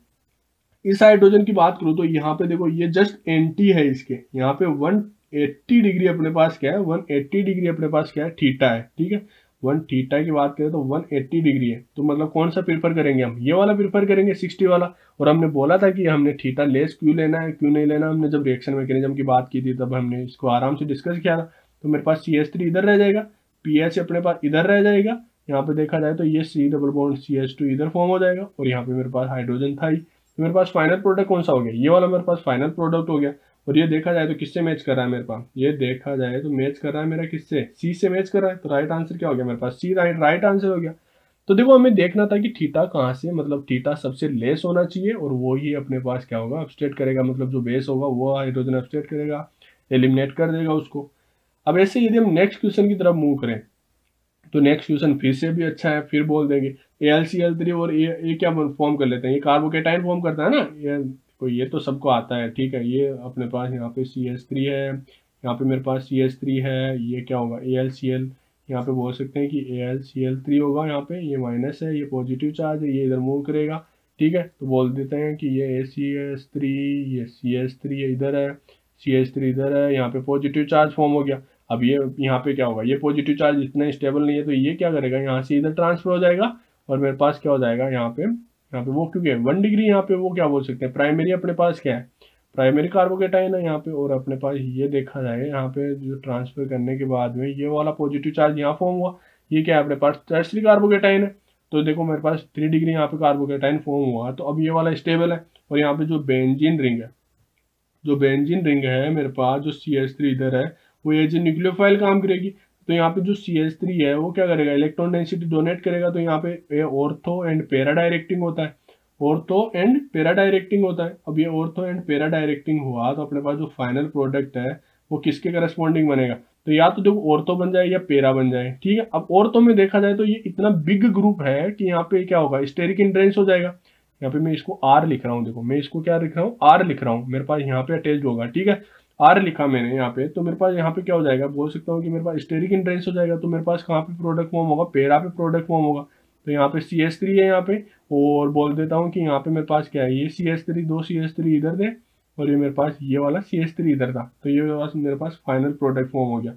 इस हाइड्रोजन की बात करूं तो यहाँ पे देखो ये जस्ट एंटी है इसके, यहाँ पे वन एट्टी डिग्री अपने पास क्या है, वन एट्टी डिग्री अपने पास क्या है थीटा है, ठीक है। वन थीटा की बात करें तो वन एट्टी डिग्री है, तो मतलब कौन सा प्रीफर करेंगे हम, ये वाला प्रीफर करेंगे सिक्सटी वाला। और हमने बोला था कि हमने थीटा लेस क्यों लेना है क्यों नहीं लेना, हमने जब रिएक्शन मैकेनिज्म की बात की थी तब हमने इसको आराम से डिस्कस किया था। तो मेरे पास सी एच थ्री इधर रह जाएगा, पी एच अपने पास इधर रह जाएगा, यहाँ पे देखा जाए तो ये C double bond C H two इधर फॉर्म हो जाएगा, और यहाँ पे मेरे पास हाइड्रोजन था ही। तो मेरे पास फाइनल प्रोडक्ट कौन सा हो गया, ये वाला मेरे पास फाइनल प्रोडक्ट हो गया। और ये देखा जाए तो किससे मैच कर रहा है मेरे पास, ये देखा जाए तो मैच कर रहा है मेरा किससे, सी से मैच कर रहा है। तो राइट आंसर क्या हो गया मेरे पास, सी राइट राइट आंसर हो गया। तो देखो हमें देखना था कि थीटा कहाँ से, मतलब थीटा सबसे लेस होना चाहिए, और वो ही अपने पास क्या होगा अपस्टेट करेगा, मतलब जो बेस होगा वो हाइड्रोजन अपस्टेट करेगा, एलिमिनेट कर देगा उसको। अब ऐसे यदि हम नेक्स्ट क्वेश्चन की तरफ मूव करें, तो नेक्स्ट क्वेश्चन फिर से भी अच्छा है, फिर बोल देंगे A L C L three और ये ये क्या फॉर्म कर लेते हैं, ये कार्बोकेटाइन फॉर्म करता है ना, ये तो ये तो सबको आता है, ठीक है। ये अपने पास यहाँ पे सी एच थ्री है, यहाँ पे मेरे पास सी एच थ्री है, ये क्या होगा ए एल सी एल, यहाँ पे बोल सकते हैं कि A L C L three होगा, यहाँ पे ये माइनस है, ये पॉजिटिव चार्ज है, ये इधर मूव करेगा, ठीक है। तो बोल देते हैं कि ये ए सी एच थ्री, ये सी एच थ्री इधर है, सी एच थ्री इधर है, यहाँ पे पॉजिटिव चार्ज फॉर्म हो गया। अब ये यहाँ पे क्या होगा, ये पॉजिटिव चार्ज इतना स्टेबल नहीं है, तो ये क्या करेगा यहाँ से इधर ट्रांसफर हो जाएगा, और मेरे पास क्या हो जाएगा यहाँ पे, यहाँ पे वो क्योंकि वन डिग्री यहाँ पे वो क्या बोल सकते हैं प्राइमरी अपने पास क्या है, प्राइमरी कार्बोकेटाइन है यहाँ पे। और अपने पास ये देखा जाए यहाँ पे जो ट्रांसफर करने के बाद में ये वाला पॉजिटिव चार्ज यहाँ फॉर्म हुआ, ये क्या है अपने पास टर्सरी कार्बोकेटाइन है। तो देखो मेरे पास थ्री डिग्री यहाँ पे कार्बोकेटाइन फॉर्म हुआ, तो अब ये वाला स्टेबल है। और यहाँ पे जो बेंजीन रिंग है, जो बेंजीन रिंग है मेरे पास, जो सी एच थ्री इधर है, वो एज ए न्यूक्लियोफाइल काम करेगी। तो यहाँ पे जो सी एच थ्री है वो क्या करेगा, इलेक्ट्रॉन डेंसिटी डोनेट करेगा। तो यहाँ पे ऑर्थो एंड पैरा डायरेक्टिंग होता है, ऑर्थो एंड पैरा डायरेक्टिंग होता है। अब ये ऑर्थो एंड पैरा डायरेक्टिंग हुआ, तो अपने पास जो फाइनल प्रोडक्ट है वो किसके करस्पॉन्डिंग बनेगा, तो या तो देखो ऑर्थो बन जाए या पैरा बन जाए, ठीक है। अब ऑर्थो में देखा जाए तो ये इतना बिग ग्रुप है कि यहाँ पे क्या होगा स्टेरिक इंड्रेंस हो जाएगा। यहाँ पे मैं इसको आर लिख रहा हूँ, देखो मैं इसको क्या लिख रहा हूँ, आर लिख रहा हूँ, मेरे पास यहाँ पे अटैच्ड होगा, ठीक है। आर लिखा मैंने यहाँ पे, तो मेरे पास यहाँ पे क्या हो जाएगा, बोल सकता हूँ कि मेरे पास स्टेरिक इंड्रेंस हो जाएगा। तो मेरे पास कहाँ पे प्रोडक्ट फॉर्म होगा, पैरा पे प्रोडक्ट फॉर्म होगा। तो यहाँ पे सी एच थ्री है यहाँ पे, और बोल देता हूँ कि यहाँ पे मेरे पास क्या है, ये सी एच थ्री, दो सी एच थ्री इधर थे, और ये मेरे पास ये वाला सी एच थ्री इधर था। तो ये मेरे पास फाइनल प्रोडक्ट फॉर्म हो गया।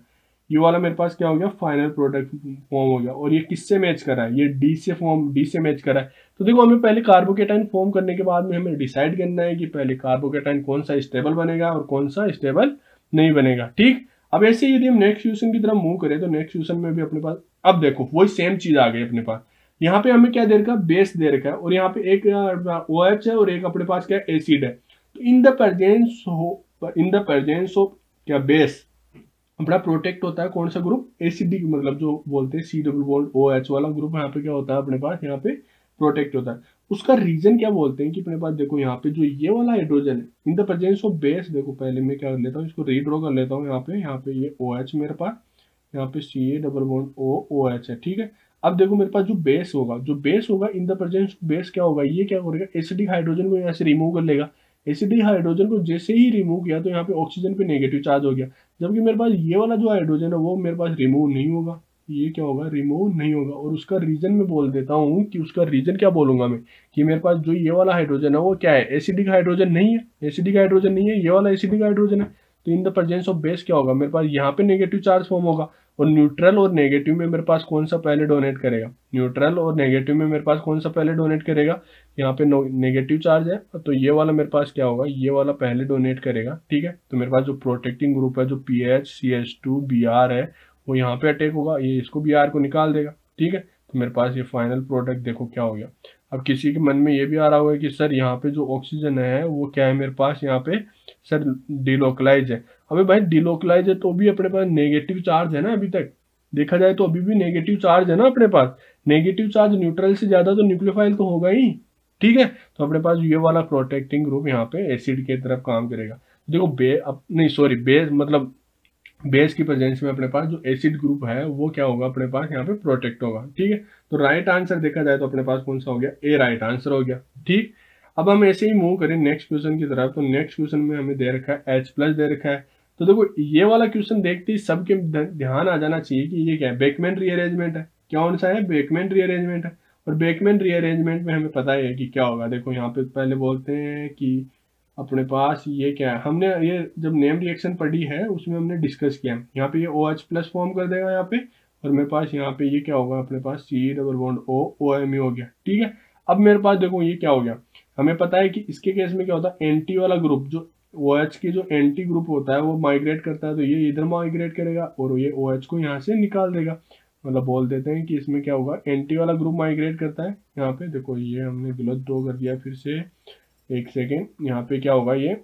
ये वाला मेरे पास क्या हो गया, फाइनल प्रोडक्ट फॉर्म हो गया। और ये किससे मैच कर रहा है, ये डी से फॉर्म डी से मैच कर रहा है। तो देखो हमें पहले कार्बोकेटाइन फॉर्म करने के बाद में हमें डिसाइड करना है कि पहले कार्बोकेटाइन कौन सा स्टेबल बनेगा और कौन सा स्टेबल नहीं बनेगा, ठीक। अब ऐसे यदि हम नेक्स्ट क्वेश्चन की तरफ मूव करें तो नेक्स्ट क्वेश्चन में भी अपने पास अब देखो वही सेम चीज आ गई अपने पास। यहाँ पे हमें क्या दे रखा है, बेस दे रखा है, और यहाँ पे एक ओ एच है और एक अपने पास क्या एसिड है। तो in the presence in the presence of क्या बेस अपना प्रोटेक्ट होता है कौन सा ग्रुप, एसिडिक, मतलब जो बोलते हैं C double bond O H वाला ग्रुप यहाँ पे क्या होता है अपने पास, यहाँ पे प्रोटेक्ट होता है। उसका रीजन क्या बोलते हैं कि अपने पास देखो यहाँ पे जो ये वाला हाइड्रोजन है in the presence of base, देखो पहले मैं क्या कर लेता हूँ, इसको रीड्रॉ कर लेता हूँ। यहाँ पे यहाँ पे ये ओ एच मेरे पास, यहाँ पे C A double bond O O H है, ठीक है। अब देखो मेरे पास जो बेस होगा, जो बेस होगा in the presence of base क्या होगा, ये क्या करेगा, एसिडिक हाइड्रोजन को यहाँ से रिमूव कर लेगा। एसिडिक हाइड्रोजन को जैसे ही रिमूव किया तो यहाँ पे ऑक्सीजन पे नेगेटिव चार्ज हो गया, जबकि मेरे पास ये वाला जो हाइड्रोजन है वो मेरे पास रिमूव नहीं होगा, ये क्या होगा, रिमूव नहीं होगा। और उसका रीजन मैं बोल देता हूँ कि उसका रीजन क्या बोलूंगा मैं, कि मेरे पास जो ये वाला हाइड्रोजन है वो क्या है, एसिडिक हाइड्रोजन नहीं है, एसिडिक हाइड्रोजन नहीं है, ये वाला एसिडिक हाइड्रोजन है। तो in the presence of base क्या होगा, मेरे पास यहाँ पे नेगेटिव चार्ज फॉर्म होगा। और न्यूट्रल और नेगेटिव में मेरे पास कौन सा पहले डोनेट करेगा, न्यूट्रल और नेगेटिव में मेरे पास कौन सा पहले डोनेट करेगा, यहाँ पे नेगेटिव चार्ज है तो ये वाला मेरे पास क्या होगा, ये वाला पहले डोनेट करेगा, ठीक है। तो मेरे पास जो प्रोटेक्टिंग ग्रुप है जो P H C H two B R है वो यहाँ पे अटैक होगा, ये इसको बी आर को निकाल देगा, ठीक है। तो मेरे पास ये फाइनल प्रोडक्ट देखो क्या हो गया। अब किसी के मन में ये भी आ रहा होगा कि सर यहाँ पे जो ऑक्सीजन है वो क्या है मेरे पास, यहाँ पे सर डिलोकलाइज है। अबे भाई डिलोकलाइज है तो भी अपने पास नेगेटिव चार्ज है ना, अभी तक देखा जाए तो अभी भी नेगेटिव चार्ज है ना अपने पास। नेगेटिव चार्ज न्यूट्रल से ज्यादा तो न्यूक्लियोफाइल तो होगा ही, ठीक है। तो अपने पास ये वाला प्रोटेक्टिंग ग्रुप यहाँ पे एसिड के तरफ काम करेगा। देखो बे अप, नहीं सॉरी बेस मतलब बेस की प्रेजेंस में अपने पास जो एसिड ग्रुप है वो क्या होगा अपने पास यहाँ पे प्रोटेक्ट होगा, ठीक है। तो राइट आंसर देखा जाए तो अपने पास कौन सा हो गया, ए राइट आंसर हो गया, ठीक। अब हम ऐसे ही मूव करें नेक्स्ट क्वेश्चन की तरफ। तो नेक्स्ट क्वेश्चन में हमें दे रखा है एच प्लस दे रखा है। तो देखो ये वाला क्वेश्चन देखते ही सबके ध्यान आ जाना चाहिए कि ये क्या है, बेकमैन रीअरेंजमेंट है। कौन सा है, बेकमैन रीअरेंजमेंट है। और बेकमैन रीअरेंजमेंट में हमें पता है कि क्या होगा। देखो यहाँ पे पहले बोलते हैं कि अपने पास ये क्या है, हमने ये जब नेम रिएक्शन पढ़ी है उसमें हमने डिस्कस किया। यहाँ पे ये ओ एच प्लस फॉर्म कर देगा यहाँ पे, और मेरे पास यहाँ पे ये क्या होगा अपने पास C double bond O O M E हो गया, ठीक है। अब मेरे पास देखो ये क्या हो गया, हमें पता है कि इसके केस में क्या होता है, एंटी वाला ग्रुप जो ओ एच की जो एंटी ग्रुप होता है वो माइग्रेट करता है, तो ये इधर माइग्रेट करेगा और ये ओ एच को यहाँ से निकाल देगा। मतलब बोल देते हैं कि इसमें क्या होगा, एंटी वाला ग्रुप माइग्रेट करता है। यहाँ पे देखो ये हमने गलत ड्रॉ कर दिया फिर से, एक सेकेंड। यहाँ पे क्या होगा, ये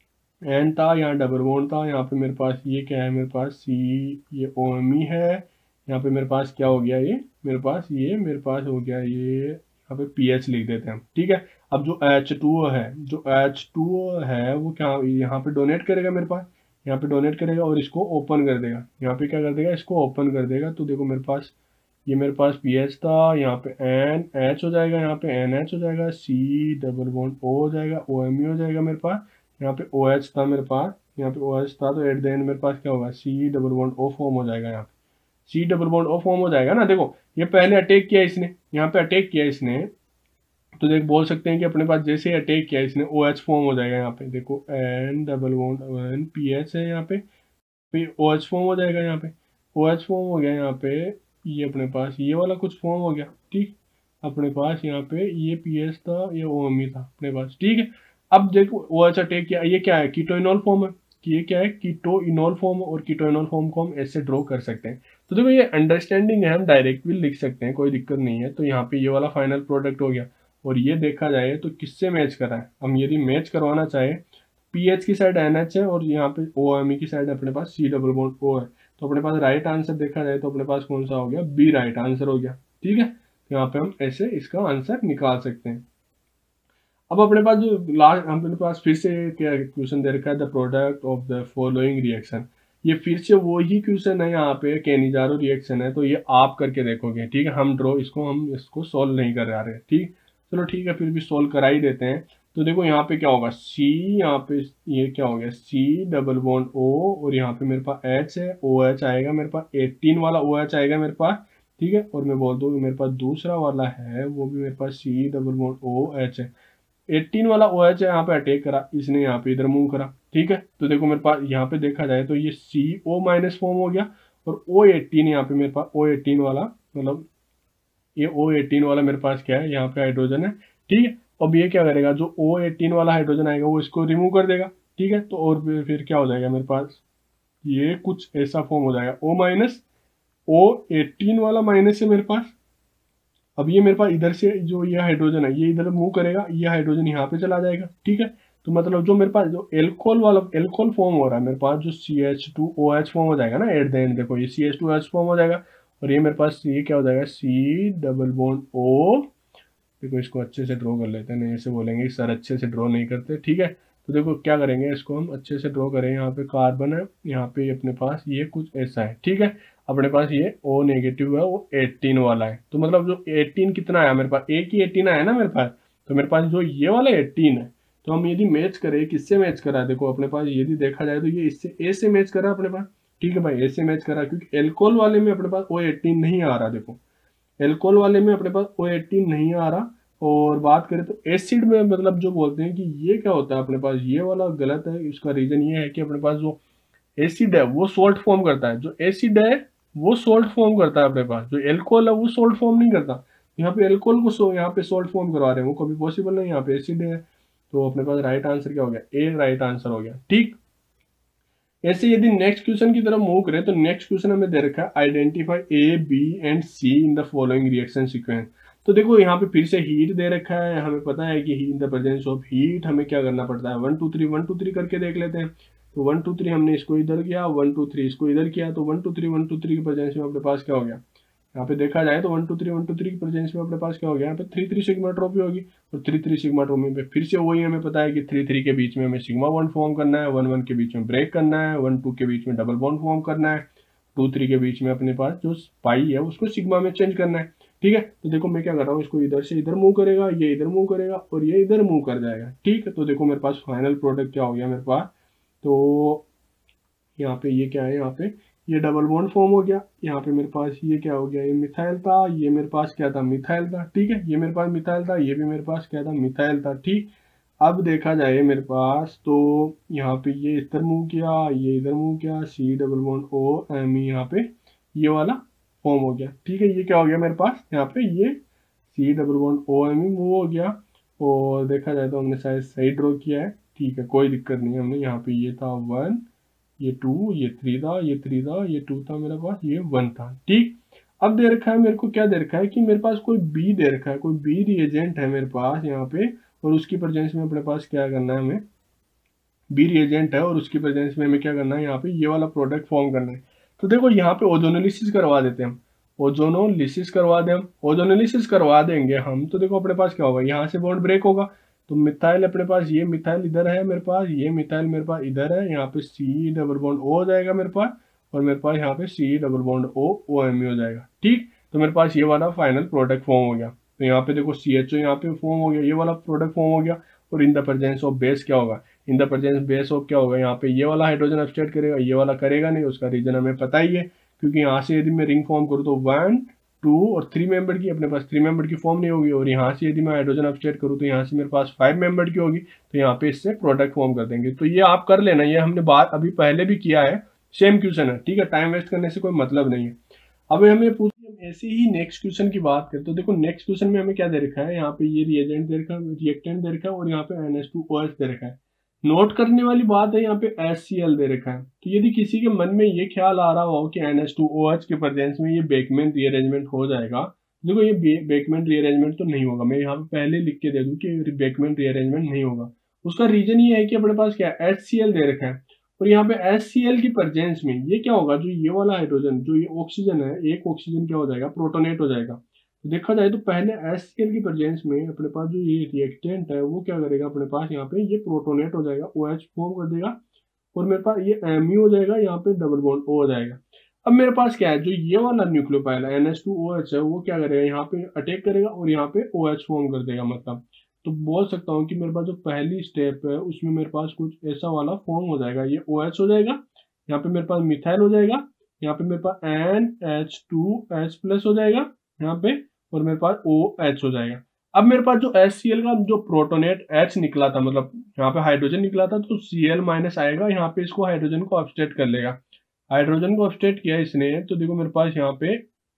एन था, यहाँ डबल बॉन्ड था, यहाँ पे मेरे पास ये क्या है, मेरे पास सी ये ओ एम ई है। यहाँ पे मेरे पास क्या हो गया, ये मेरे पास ये मेरे पास हो गया ये, यहाँ पे पी एच लिख देते हैं हम, ठीक है। अब जो एच टू है जो एच टू है वो क्या यहाँ पे डोनेट करेगा मेरे पास, यहाँ पे डोनेट करेगा और इसको ओपन कर देगा। यहाँ पे क्या कर देगा, इसको ओपन कर देगा। तो देखो मेरे पास ये मेरे पास पी एच था, यहाँ पे एन एच हो जाएगा, यहाँ पे एन एच हो जाएगा, सी डबल बॉन्ड ओ हो जाएगा, ओ एम ई हो जाएगा मेरे पास। यहाँ पे ओ एच था मेरे पास, यहाँ पे ओ एच था तो एट द एंड मेरे पास क्या होगा, C double bond O form हो जाएगा। यहाँ पे C double bond O form हो जाएगा ना। देखो ये पहले अटैक किया इसने, यहाँ पे अटैक किया इसने, तो देख बोल सकते हैं कि अपने पास जैसे ही अटैक किया इसने ओ एच फॉर्म हो जाएगा। यहाँ पे देखो N double bond N P H है, यहाँ पे फिर ओ एच फॉर्म हो जाएगा। यहाँ पे ओ एच फॉर्म हो गया, यहाँ पे ये अपने पास ये वाला कुछ फॉर्म हो गया, ठीक। अपने पास यहाँ पे ये पी एच था, ये ओ एम ई था अपने पास, ठीक है। अब देखो ओ एच अटैक किया, ये क्या है, कीटोइनॉल फॉर्म है, कि ये क्या है, कीटोइनॉल फॉर्म। और कीटोइनॉल फॉर्म को हम ऐसे ड्रॉ कर सकते हैं। तो देखो ये अंडरस्टैंडिंग है, हम डायरेक्ट भी लिख सकते हैं, कोई दिक्कत नहीं है। तो यहाँ पे ये वाला फाइनल प्रोडक्ट हो गया। और ये देखा जाए तो किससे मैच कर रहा है, हम यदि मैच करवाना चाहे पी एच की साइड एन एच है और यहाँ पे ओ एम ई की साइड अपने पास सी डबल बॉन्ड ओ है। तो अपने पास राइट आंसर देखा जाए तो अपने पास कौन सा हो गया, बी राइट आंसर हो गया, ठीक है। तो यहाँ पे हम ऐसे इसका आंसर निकाल सकते हैं। अब अपने पास जो लास्ट अपने पास फिर से क्या क्वेश्चन दे रखा है, the product of the following reaction. ये फिर से वही क्वेश्चन है, यहाँ पे कैनिजारो रिएक्शन है। तो ये आप करके देखोगे, ठीक है। हम ड्रॉ इसको हम इसको सोल्व नहीं कर रहे, ठीक। चलो ठीक है, फिर भी सोल्व करा ही देते हैं। तो देखो यहाँ पे क्या होगा, सी यहाँ पे ये क्या हो गया, सी डबल बॉन्ड ओ, और यहाँ पे मेरे पास एच है, ओ एच आएगा मेरे पास, एटीन वाला ओ एच आएगा मेरे पास, ठीक है। और मैं बोल दूँ मेरे पास दूसरा वाला है वो भी मेरे पास C double bond O H है। एटीन वाला ओ एच है, यहाँ पे अटैक करा इसने, यहाँ पे इधर मूव करा, ठीक है। तो देखो मेरे पास यहाँ पे देखा जाए तो ये सी ओ माइनस फॉर्म हो गया, और ओ एटीन यहाँ पे मेरे पास ओ एटीन वाला, मतलब ये ओ एटीन वाला मेरे पास क्या है, यहाँ पे हाइड्रोजन है, ठीक है। अब ये क्या करेगा, जो ओ एटीन वाला हाइड्रोजन आएगा वो इसको रिमूव कर देगा, ठीक है। तो और फिर, फिर क्या हो जाएगा मेरे पास, ये कुछ ऐसा फॉर्म हो जाएगा, O माइनस ओ एटीन वाला माइनस है मेरे पास। अब ये मेरे पास इधर से जो ये हाइड्रोजन है ये इधर मूव करेगा, ये हाइड्रोजन यहाँ पे चला जाएगा, ठीक है। तो मतलब जो मेरे पास जो एल्कोहल वाला एल्कोहल फॉर्म हो रहा है मेरे पास, जो C H two O H form हो जाएगा ना एट द एंड, देखो ये C H two H form हो जाएगा, और ये मेरे पास ये क्या हो जाएगा, सी डबल बॉन्ड ओ। देखो इसको अच्छे से ड्रॉ कर लेते हैं, नहीं ऐसे बोलेंगे सर अच्छे से ड्रॉ नहीं करते, ठीक है। तो देखो क्या करेंगे, इसको हम अच्छे से ड्रॉ करें। यहाँ पे कार्बन है, यहाँ पे अपने पास ये कुछ ऐसा है, ठीक है। अपने पास ये O नेगेटिव है, वो एटीन वाला है। तो मतलब जो एटीन कितना आया मेरे पास, एक ही एटीन आया ना मेरे पास, तो मेरे पास जो ये वाला एटीन है, तो हम यदि मैच करें, किससे मैच करा है, देखो अपने पास यदि देखा जाए तो ये इससे ए से मैच करा अपने पास, ठीक है भाई, ए से मैच करा, क्योंकि एल्कोहल वाले में अपने पास ओ एटीन नहीं आ रहा। देखो एल्कोहल वाले में अपने पास ओ एटीन नहीं आ रहा। और बात करें तो एसिड में, मतलब जो बोलते हैं कि ये क्या होता है अपने पास, ये वाला गलत है। इसका रीजन ये है कि अपने पास जो एसिड है वो सोल्ट फॉर्म करता है, जो एसिड है वो सोल्ट फॉर्म करता है अपने पास, जो एल्कोहल है वो सोल्ट फॉर्म नहीं करता। यहाँ पे एल्कोहल को सो यहाँ पे सोल्ट फॉर्म करवा रहे हैं, वो कभी पॉसिबल नहीं, यहाँ पे एसिड है। तो अपने पास राइट आंसर क्या हो गया, ए राइट आंसर हो गया, ठीक। ऐसे यदि नेक्स्ट क्वेश्चन की तरफ मूव करें तो नेक्स्ट क्वेश्चन हमें दे रखा है identify A B and C in the following reaction sequence. तो देखो यहाँ पे फिर से हीट दे रखा है, हमें पता है कि in the presence of heat हमें क्या करना पड़ता है, one two three one two three करके देख लेते हैं। तो वन टू थ्री हमने इसको इधर किया, वन टू थ्री इसको इधर किया, तो one two three one two three के प्रेजेंस में अपने पास क्या हो गया, यहाँ पे देखा जाए तो one two three one two three की प्रेजेंस में अपने पास क्या हो गया, यहाँ पे थ्री थ्री सिग्मा ट्रॉपी होगी। और थ्री थ्री सिग्मा ट्रॉपी पे फिर से वही हमें पता है कि थ्री थ्री के बीच में हमें सिग्मा वन फॉर्म करना है, वन वन के बीच में ब्रेक करना है, वन टू के बीच में डबल बॉन्ड फॉर्म करना है, टू थ्री के बीच में अपने पास जो पाई है उसको सिग्मा में चेंज करना है, ठीक है। तो देखो मैं क्या कर रहा हूँ, इसको इधर से इधर मूव करेगा, ये इधर मूव करेगा और ये इधर मूव कर जाएगा, ठीक है। तो देखो मेरे पास फाइनल प्रोडक्ट क्या हो गया मेरे पास, तो यहाँ पे ये क्या है, यहाँ पे ये डबल बॉन्ड फॉर्म हो गया, यहाँ पे मेरे पास ये क्या हो गया, ये मिथाइल था, ये मेरे पास क्या था, मिथाइल था, ठीक है। ये मेरे पास मिथाइल था, ये भी मेरे पास क्या था, मिथाइल था, ठीक। अब देखा जाए मेरे पास तो यहाँ पे ये इधर मूव किया, ये इधर मूव किया, C double bond O M E, यहाँ पे ये वाला फॉर्म हो गया, ठीक है। ये क्या हो गया मेरे पास, यहाँ पे ये C double bond O M E move हो गया। और देखा जाए तो हमने शायद सही ड्रॉ किया है, ठीक है, कोई दिक्कत नहीं। हमने यहाँ पे ये था वन, ये टू, ये थ्री था, ये थ्री था, ये टू था मेरे पास, ये वन था, ठीक। अब दे रखा है मेरे को, क्या दे रखा है कि मेरे पास कोई बी दे रखा है, कोई बी रिएजेंट है मेरे पास यहाँ पे, और उसकी प्रेजेंस में अपने पास क्या करना है, हमें बी रिएजेंट है और उसकी प्रेजेंस में हमें क्या करना है, यहाँ पे ये वाला प्रोडक्ट फॉर्म करना है। तो देखो यहाँ पे ओजोनोलिसिस करवा देते हैं हम, ओजोनोलिसिस करवा दें हम, ओजोनोलिसिस करवा देंगे हम, तो देखो अपने पास क्या होगा, यहाँ से बॉन्ड ब्रेक होगा। तो मिथाइल अपने पास, ये मिथाइल इधर है मेरे पास, ये मिथाइल मेरे पास इधर है, यहाँ पे सी डबल बॉन्ड ओ हो जाएगा मेरे पास, और मेरे पास यहाँ पे C double bond O O M हो जाएगा, ठीक। तो मेरे पास ये वाला फाइनल प्रोडक्ट फॉर्म हो गया। तो यहाँ पे देखो सी एच ओ यहाँ पे फॉर्म हो गया, ये वाला प्रोडक्ट फॉर्म हो गया। और in the presence of base क्या होगा, in the presence base of क्या होगा, यहाँ पे ये वाला हाइड्रोजन अपस्टेट करेगा, ये वाला करेगा नहीं, उसका रीजन हमें पता ही है, क्योंकि यहाँ से यदि मैं रिंग फॉर्म करूँ तो वन टू और थ्री मेंबर की, अपने पास थ्री मेंबर की फॉर्म नहीं होगी। और यहाँ से यदि मैं हाइड्रोजन अपस्टेट करूँ तो यहाँ से मेरे पास फाइव मेंबर की होगी, तो यहाँ पे इससे प्रोडक्ट फॉर्म कर देंगे। तो ये आप कर लेना, ये हमने बात अभी पहले भी किया है, सेम क्वेश्चन है, ठीक है, टाइम वेस्ट करने से कोई मतलब नहीं है। अब हमें पूछिए, हम ऐसे ही नेक्स्ट क्वेश्चन की बात करें तो देखो नेक्स्ट क्वेश्चन में हमें क्या दे रखा है, यहाँ पे ये रिएजेंट दे रखा है, रिएक्टेंट दे रखा है, और यहाँ पे N H two O H दे रखा है। नोट करने वाली बात है, यहाँ पे एच सी एल दे रखा है। तो यदि किसी के मन में ये ख्याल आ रहा हो कि N H two O H के प्रेजेंस में ये बेकमैन रीअरेंजमेंट हो जाएगा, देखो ये बेकमैन रीअरेंजमेंट तो नहीं होगा, मैं यहाँ पे पहले लिख के दे दूं कि बेकमैन रीअरेंजमेंट नहीं होगा। उसका रीजन ये है कि अपने पास क्या एच सी एल दे रखा है, और यहाँ पे एच सी एल की प्रेजेंस में ये क्या होगा, जो ये वाला हाइड्रोजन, जो ये ऑक्सीजन है, एक ऑक्सीजन क्या हो जाएगा, प्रोटोनेट हो जाएगा। तो देखा जाए तो पहले एच सी एल की प्रेजेंस में अपने पास जो ये रिएक्टेंट है वो क्या करेगा, अपने पास यहाँ पे ये प्रोटोनेट हो जाएगा, ओ एच फॉर्म कर देगा, और मेरे पास ये एम यू हो जाएगा, यहाँ पे डबल बॉन्ड ओ हो जाएगा। अब मेरे पास क्या है, जो ये वाला न्यूक्लियोफाइल है N H two O H है, वो क्या करेगा, यहाँ पे अटैक करेगा और यहाँ पे ओ एच फॉर्म कर देगा। मतलब तो बोल सकता हूँ कि मेरे पास जो पहली स्टेप है उसमें मेरे पास कुछ ऐसा वाला फॉर्म हो जाएगा, ये ओ एच हो जाएगा, यहाँ पे मेरे पास मिथाइल हो जाएगा, यहाँ पे मेरे पास N H two H plus हो जाएगा यहाँ पे, और मेरे पास ओ एच हो जाएगा। अब मेरे पास जो एच सी एल का जो प्रोटोनेट H निकला था, मतलब यहाँ पे हाइड्रोजन निकला था, तो सी एल माइनस आएगा, यहाँ पे इसको हाइड्रोजन को अपस्टेट कर लेगा। हाइड्रोजन को अपस्टेट किया इसने, तो देखो मेरे पास यहाँ पे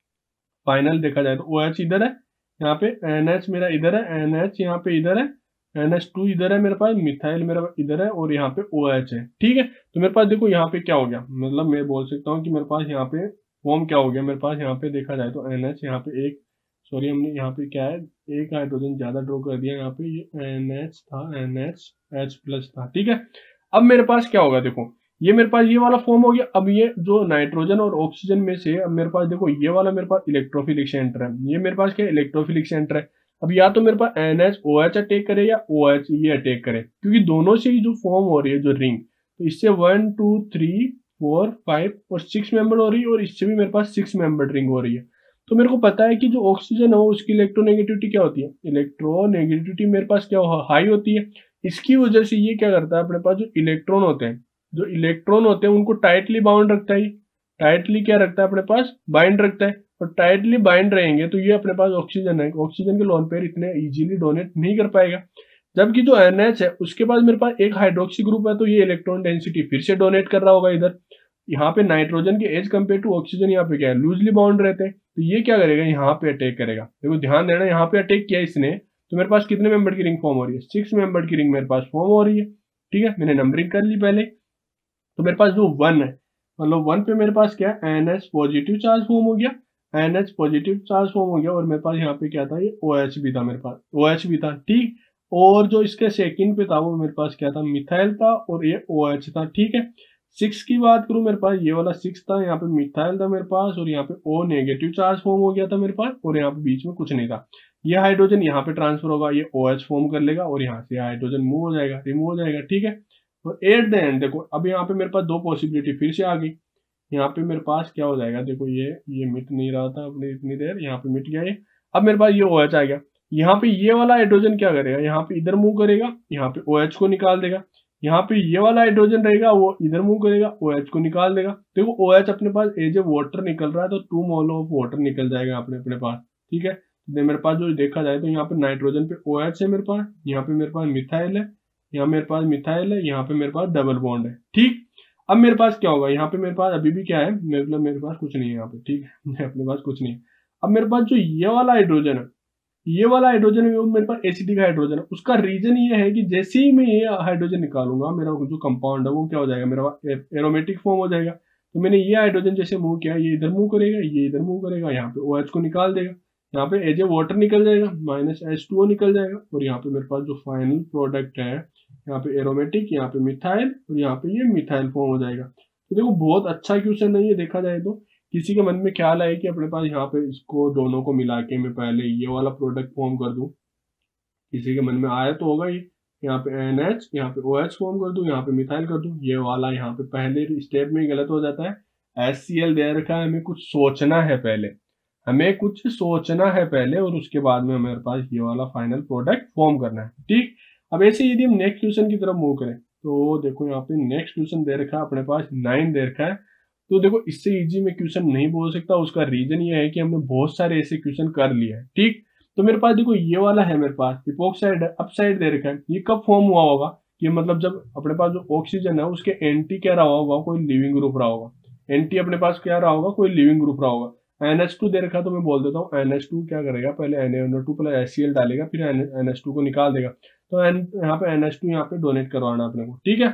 फाइनल देखा जाए तो OH इधर है, यहाँ पे NH मेरा इधर है, NH यहाँ पे इधर है, एन एच टू इधर है मेरे पास, मिथाइल मेरा इधर है और यहाँ पे OH है। ठीक है, तो मेरे पास देखो यहाँ पे क्या हो गया, मतलब मैं बोल सकता हूँ कि मेरे पास यहाँ पे फॉर्म क्या हो गया, मेरे पास यहाँ पे देखा जाए तो NH यहाँ पे एक, सॉरी हमने यहाँ पे क्या है एक हाइड्रोजन ज्यादा ड्रॉ कर दिया, यहाँ पे ये NH था, NH H प्लस था। ठीक है, अब मेरे पास क्या होगा, देखो ये मेरे पास ये वाला फॉर्म हो गया। अब ये जो नाइट्रोजन और ऑक्सीजन में से अब मेरे पास देखो ये वाला मेरे पास इलेक्ट्रोफिलिक सेंटर है, ये मेरे पास क्या इलेक्ट्रोफिलिक सेंटर है। अब या तो मेरे पास NH OH अटैक करे या OH ये अटैक करे, क्योंकि दोनों से ही जो फॉर्म हो रही है जो रिंग, तो इससे one two three four five और सिक्स मेंबर हो रही है, और इससे भी मेरे पास सिक्स मेंबर रिंग हो रही है। तो मेरे को पता है कि जो ऑक्सीजन हो उसकी इलेक्ट्रोनेगेटिविटी क्या होती है, इलेक्ट्रोनेगेटिविटी मेरे पास क्या हाई होती है। इसकी वजह से ये क्या करता है, अपने पास जो इलेक्ट्रॉन होते हैं जो इलेक्ट्रॉन होते हैं उनको टाइटली बाउंड रखता है, टाइटली क्या रखता है अपने पास, बाइंड रखता है। और टाइटली बाइंड रहेंगे तो ये अपने पास ऑक्सीजन है, ऑक्सीजन के लोन पेयर इतने इजीली डोनेट नहीं कर पाएगा। जबकि जो NH है उसके पास मेरे पास एक हाइड्रोक्सी ग्रुप है, तो ये इलेक्ट्रॉन डेंसिटी फिर से डोनेट कर रहा होगा इधर। यहाँ पे नाइट्रोजन के एज कंपेयर टू ऑक्सीजन यहाँ पे क्या है, लूजली बाउंड रहते हैं, तो ये क्या करेगा, यहाँ पे अटैक करेगा। देखो ध्यान देना, यहाँ पे अटैक किया इसने, तो मेरे पास कितने मेंबर की रिंग फॉर्म हो रही है, सिक्स मेंबर की रिंग मेरे पास फॉर्म हो रही है। ठीक है, मैंने नंबरिंग कर ली पहले। तो मेरे पास जो वन है, मतलब वन पे मेरे पास क्या है, NH पॉजिटिव चार्ज फॉर्म हो गया, NH पॉजिटिव चार्ज फॉर्म हो गया, और मेरे पास यहाँ पे क्या था, ये OH भी था, मेरे पास OH भी था। ठीक, और जो इसके सेकंड पे था वो मेरे पास क्या था, मिथाइल था, और ये OH था। ठीक है, सिक्स की बात करूं, मेरे पास ये वाला सिक्स था, यहाँ पे मिथाइल था मेरे पास, और यहाँ पे O नेगेटिव चार्ज फॉर्म हो गया था मेरे पास, और यहाँ पे बीच में कुछ नहीं था। ये हाइड्रोजन यहाँ पे ट्रांसफर होगा, ये OH फॉर्म कर लेगा, और यहाँ से हाइड्रोजन मूव हो जाएगा, रिमूव हो जाएगा। ठीक है, और एट द एंड देखो अब यहाँ पे मेरे पास दो पॉसिबिलिटी फिर से आ गई। यहाँ पे मेरे पास क्या हो जाएगा, देखो ये ये मिट नहीं रहा था अपने इतनी देर, यहाँ पे मिट गया ये। अब मेरे पास ये OH आ गया, यहाँ पे ये वाला हाइड्रोजन क्या करेगा, यहाँ पे इधर मूव करेगा, यहाँ पे OH को निकाल देगा। यहाँ पे ये वाला हाइड्रोजन रहेगा, वो इधर मूव करेगा, OH को निकाल देगा। देखो OH अपने पास एज ए वाटर निकल रहा है, तो टू मोल ऑफ वाटर निकल जाएगा अपने अपने पास। ठीक है, तो मेरे पास जो देखा जाए तो यहाँ पे नाइट्रोजन पे OH है मेरे पास, यहाँ पे मेरे पास मिथाइल है, यहाँ मेरे पास मिथाइल है, यहाँ पे मेरे पास डबल बॉन्ड है। ठीक, अब मेरे पास क्या होगा, यहाँ पे मेरे पास अभी भी क्या है, मतलब मेरे पास कुछ नहीं है यहाँ पे। ठीक है, अपने पास कुछ नहीं है। अब मेरे पास जो ये वाला हाइड्रोजन है, ये वाला हाइड्रोजन है वो मेरे पास एसिडिक हाइड्रोजन है। उसका रीजन ये है कि जैसे ही मैं ये हाइड्रोजन निकालूंगा, मेरा जो कंपाउंड है वो क्या हो जाएगा, मेरा एरोमेटिक फॉर्म हो जाएगा। तो मैंने ये हाइड्रोजन जैसे मूव किया, ये इधर मूव करेगा, ये इधर मूव करेगा, यहाँ पे OH को निकाल देगा, यहाँ पे एज ए वाटर निकल जाएगा, माइनस एच टू ओ निकल जाएगा, और यहाँ पे मेरे पास जो फाइनल प्रोडक्ट है, यहाँ पे एरोमेटिक, यहाँ पे मिथाइल, और यहाँ पे ये मिथाइल फॉर्म हो जाएगा। तो देखो बहुत अच्छा क्वेश्चन नहीं है, देखा जाए तो किसी के मन में ख्याल आए कि अपने पास यहाँ पे इसको दोनों को मिला के मैं पहले ये वाला प्रोडक्ट फॉर्म कर दूं, किसी के मन में आया तो होगा ही। यहाँ पे NH, यहाँ पे OH फॉर्म कर दूं, यहाँ पे मिथाइल कर दूं, ये वाला यहाँ पे पहले स्टेप में ही गलत हो जाता है। HCl दे रखा है, हमें कुछ सोचना है पहले, हमें कुछ सोचना है पहले, और उसके बाद में हमारे पास ये वाला फाइनल प्रोडक्ट फॉर्म करना है। ठीक, अब ऐसे यदि हम नेक्स्ट क्वेश्चन की तरफ मूव करें, तो देखो यहाँ पे नेक्स्ट क्वेश्चन दे रखा है अपने पास नाइन दे रखा है। तो देखो इससे इजी में क्वेश्चन नहीं बोल सकता, उसका रीजन ये है कि हमने बहुत सारे ऐसे क्वेश्चन कर लिए हैं। ठीक, तो मेरे पास देखो ये वाला है, मेरे पास इपोक्साइड है, अपसाइड दे रखा है, ये कब फॉर्म हुआ होगा, ये मतलब जब अपने पास जो ऑक्सीजन है उसके एंटी क्या रहा होगा, कोई लिविंग ग्रुप रहा होगा, एंटी अपने पास क्या रहा होगा, कोई लिविंग ग्रुप रहा होगा। एन एच टू दे रखा, तो मैं बोल देता हूँ एन एच टू क्या करेगा, पहले N A two plus H C L डालेगा, फिर एन एच टू को निकाल देगा, तो यहाँ पे एन एच टू यहाँ पे डोनेट करवाना अपने को। ठीक है,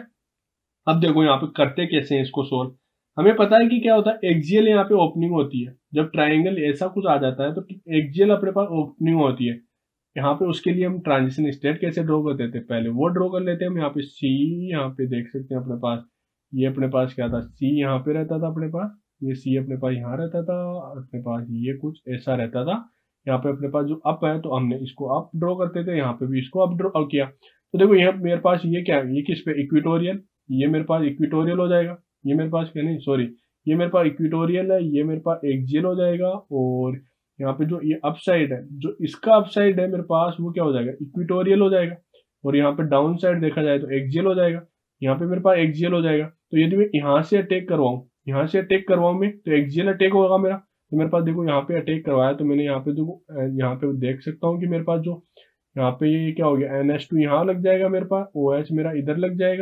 अब देखो यहाँ पे करते कैसे हैं इसको सोल्व। हमें पता है कि क्या होता है, एक्सियल यहाँ पे ओपनिंग होती है, जब ट्राइंगल ऐसा कुछ आ जाता है तो एक्सियल अपने पास ओपनिंग होती है। यहाँ पे उसके लिए हम ट्रांजिशन स्टेट कैसे ड्रॉ कर देते हैं, पहले वो ड्रॉ कर लेते हैं हम। यहाँ पे सी, यहाँ पे देख सकते हैं अपने पास, ये अपने पास क्या था, सी यहाँ पे रहता था अपने पास, ये सी अपने पास यहाँ रहता था, अपने पास ये कुछ ऐसा रहता था। यहाँ पे अपने पास जो अप है तो हमने इसको अप ड्रॉ करते थे, यहाँ पे भी इसको अप ड्रॉ किया। तो देखो यहाँ मेरे पास ये क्या है, ये किस पे, इक्वेटोरियल, ये मेरे पास इक्वेटोरियल हो जाएगा, ये मेरे पास क्या नहीं सॉरी ये मेरे पास इक्वेटोरियल है, ये मेरे पास एक्सियल हो जाएगा। और यहाँ पे जो ये अपसाइड है, जो इसका अपसाइड है मेरे पास, वो क्या हो जाएगा, इक्वेटोरियल हो जाएगा। और यहाँ पे डाउन साइड देखा जाए तो एक्सियल हो जाएगा, यहाँ पे मेरे पास एक्सियल हो जाएगा। तो यदि मैं यहाँ से अटैक करवाऊँ, यहाँ से अटैक करवाऊँ मैं, तो एक्सियल अटैक होगा मेरा। तो मेरे पास देखो यहाँ पे अटैक करवाया, तो मैंने यहाँ पे देखो यहाँ पे देख सकता हूँ कि मेरे पास जो यहाँ पे ये क्या हो गया, एन एच टू यहाँ लग जाएगा मेरे पास, ओ एच मेरा इधर लग जाएगा,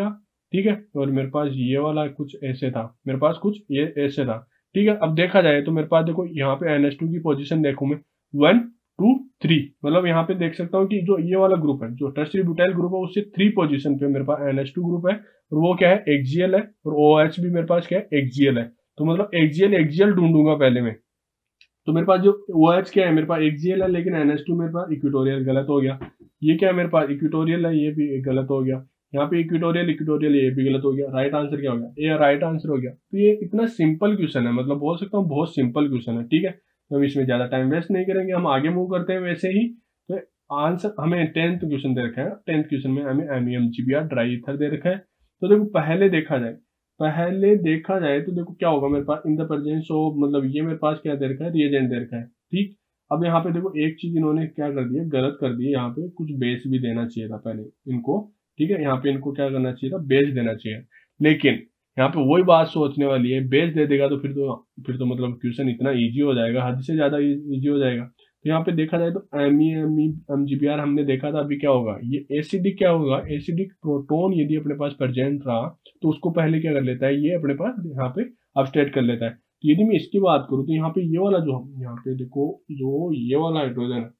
ठीक है, और मेरे पास ये वाला कुछ ऐसे था, मेरे पास कुछ ये ऐसे था, ठीक है। अब देखा जाए तो मेरे पास देखो यहाँ पे एन एच टू की पोजीशन देखूं मैं वन टू थ्री, मतलब यहाँ पे देख सकता हूँ कि जो ये वाला ग्रुप है, जो टर्शियरी ब्यूटाइल ग्रुप है, उससे थ्री पोजीशन पे मेरे पास एन एच टू ग्रुप है, और वो क्या है, एक्सियल है, और ओ एच भी मेरे पास क्या है, एक्सियल है। तो मतलब एक्सियल एक्सियल ढूंढूंगा पहले मैं। तो मेरे पास जो ओ एच क्या है, मेरे पास एक्सियल है, लेकिन एन एच टू मेरे पास इक्वेटोरियल, गलत हो गया। ये क्या है, मेरे पास इक्वेटोरियल है, ये भी गलत हो गया। यहाँ पे इक्वेटोरियल इक्वेटोरियल, ये भी गलत हो गया। राइट आंसर क्या हो गया, ये राइट आंसर हो गया। तो ये इतना सिंपल क्वेश्चन है, मतलब बोल सकता हूँ बहुत सिंपल क्वेश्चन है, ठीक है। तो हम इसमें ज्यादा टाइम वेस्ट नहीं करेंगे, हम आगे मूव करते हैं वैसे ही। तो आंसर हमें टेंथ क्वेश्चन दे रखा है, टेंथ क्वेश्चन में हमें M E M G B R dry ether दे रखा है। तो देखो पहले देखा जाए पहले देखा जाए तो देखो क्या होगा मेरे पास, इन द प्रेजेंस ऑफ, मतलब ये मेरे पास क्या दे रखा है, रिएजेंट दे रखा है, ठीक। अब यहाँ पे देखो एक चीज इन्होंने क्या कर दिया, गलत कर दी, यहाँ पे कुछ बेस भी देना चाहिए था पहले इनको, ठीक है। यहाँ पे इनको क्या करना चाहिए था, बेस देना चाहिए। लेकिन यहाँ पे वही बात सोचने वाली है, बेस दे देगा तो फिर तो फिर तो मतलब क्वेश्चन इतना इजी हो जाएगा, हद से ज्यादा इजी हो जाएगा। तो यहाँ पे देखा जाए तो M E M E M G B R हमने देखा था, अभी क्या होगा, ये एसिडिक क्या होगा, एसिडिक प्रोटोन यदि अपने पास प्रेजेंट रहा तो उसको पहले क्या कर लेता है, ये अपने पास यहाँ पे अपस्टेट कर लेता है। तो यदि मैं इसकी बात करूँ तो यहाँ पे ये वाला जो, यहाँ पे देखो जो ये वाला हाइड्रोजन है,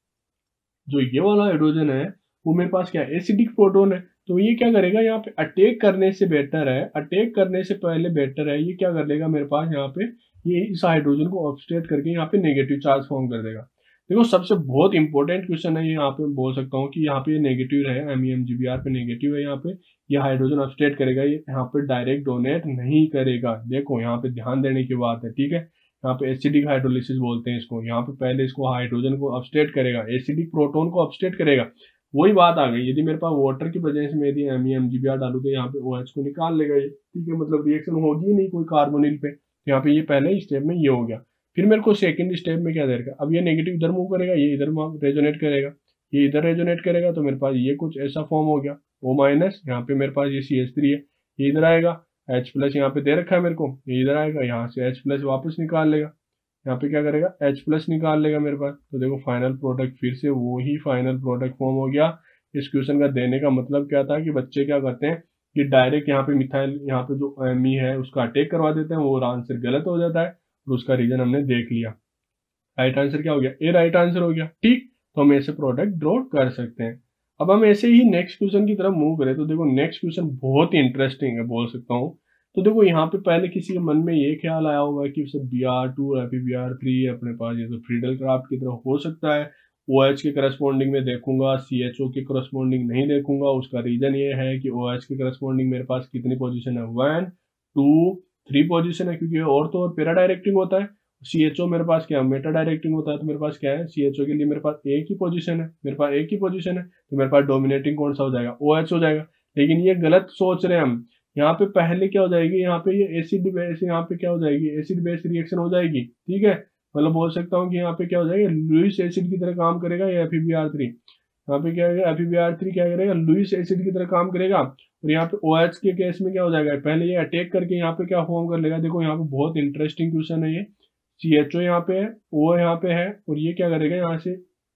जो ये वाला हाइड्रोजन है वो मेरे पास क्या है, एसिडिक प्रोटोन है। तो ये क्या करेगा, यहाँ पे अटैक करने से बेटर है, अटैक करने से पहले बेटर है, ये क्या कर लेगा मेरे पास यहाँ पे, ये इस हाइड्रोजन को ऑब्स्ट्रेट करके यहाँ पे नेगेटिव चार्ज फॉर्म कर देगा। देखो सबसे बहुत इंपॉर्टेंट क्वेश्चन है ये, यहाँ पे बोल सकता हूँ कि यहाँ पे नेगेटिव है, M E M G B R पे नेगेटिव है, यहाँ पे ये हाइड्रोजन ऑब्स्ट्रेट करेगा, ये यहाँ पे डायरेक्ट डोनेट नहीं करेगा। देखो यहाँ पे ध्यान देने की बात है, ठीक है। यहाँ पे एसिडिक हाइड्रोलिसिस बोलते हैं इसको, यहाँ पे पहले इसको हाइड्रोजन को अपस्टेट करेगा, एसिडिक प्रोटोन को अपस्टेट करेगा। वही बात आ गई, यदि मेरे पास वाटर की प्रेजेंस में यदि M E M G B R डालू तो यहाँ पे ओ एच को निकाल लेगा ये, ठीक है। मतलब रिएक्शन होगी ही नहीं कोई कार्बोनिल पे। तो यहाँ पे ये पहले स्टेप में ये हो गया। फिर मेरे को सेकंड स्टेप में क्या देगा, अब ये नेगेटिव इधर मूव करेगा, ये इधर रेजोनेट करेगा, ये इधर रेजोनेट करेगा, तो मेरे पास ये कुछ ऐसा फॉर्म हो गया, ओ माइनस, यहाँ पे मेरे पास ये सी एच थ्री है, ये इधर आएगा, एच प्लस यहाँ पे दे रखा है मेरे को, ये इधर आएगा, यहाँ से एच प्लस वापस निकाल लेगा, यहाँ पे क्या करेगा, H प्लस निकाल लेगा मेरे पास। तो देखो फाइनल प्रोडक्ट फिर से वो ही फाइनल प्रोडक्ट फॉर्म हो गया। इस क्वेश्चन का देने का मतलब क्या था कि बच्चे क्या करते हैं कि डायरेक्ट यहाँ पे मिथाइल, यहाँ पे जो एम ई है उसका अटैक करवा देते हैं, वो आंसर गलत हो जाता है, और उसका रीजन हमने देख लिया। राइट आंसर क्या हो गया, ए राइट आंसर हो गया, ठीक। तो हम ऐसे प्रोडक्ट ड्रॉ कर सकते हैं। अब हम ऐसे ही नेक्स्ट क्वेश्चन की तरफ मूव करें तो देखो नेक्स्ट क्वेश्चन बहुत ही इंटरेस्टिंग है, बोल सकता हूँ। तो देखो यहाँ पे पहले किसी के मन में ये ख्याल आया होगा कि सब B R two F B R three अपने पास, ये तो फ्रीडल क्राफ्ट की तरह हो सकता है। ओ एच के करस्पॉन्डिंग में देखूंगा, सी एच ओ के करस्पॉन्डिंग नहीं देखूंगा। उसका रीजन ये है कि ओ एच के करस्पॉन्डिंग मेरे पास कितनी पोजीशन है, वन टू थ्री पोजीशन है, क्योंकि और तो और पैरा डायरेक्टिंग होता है। सी एच ओ मेरे पास क्या है, मेटा डायरेक्टिंग होता है। तो मेरे पास क्या है, सी एच ओ के लिए मेरे पास एक ही पोजीशन है, मेरे पास एक ही पोजीशन है, तो मेरे पास डोमिनेटिंग कौन सा हो जाएगा, ओ एच हो जाएगा। लेकिन ये गलत सोच रहे हैं हम, यहाँ पे पहले क्या हो जाएगी, यहाँ पे ये एसिड बेस, यहाँ पे क्या हो जाएगी, एसिड बेस रिएक्शन हो जाएगी, ठीक है। मतलब बोल सकता हूँ कि यहाँ पे क्या हो जाएगा, लुइस एसिड की तरह काम करेगा ये F E B R three. यहाँ पे क्या करेगा, F E B R three क्या करेगा, लुइस एसिड की तरह काम करेगा। और यहाँ पे ओ एच के केस में क्या हो जाएगा, पहले ये अटैक करके यहाँ पे क्या फॉर्म कर लेगा। देखो यहाँ पे बहुत इंटरेस्टिंग क्वेश्चन है ये, सी एच ओ यहाँ पे है, ओ यहाँ पे है, और ये क्या करेगा, यहाँ से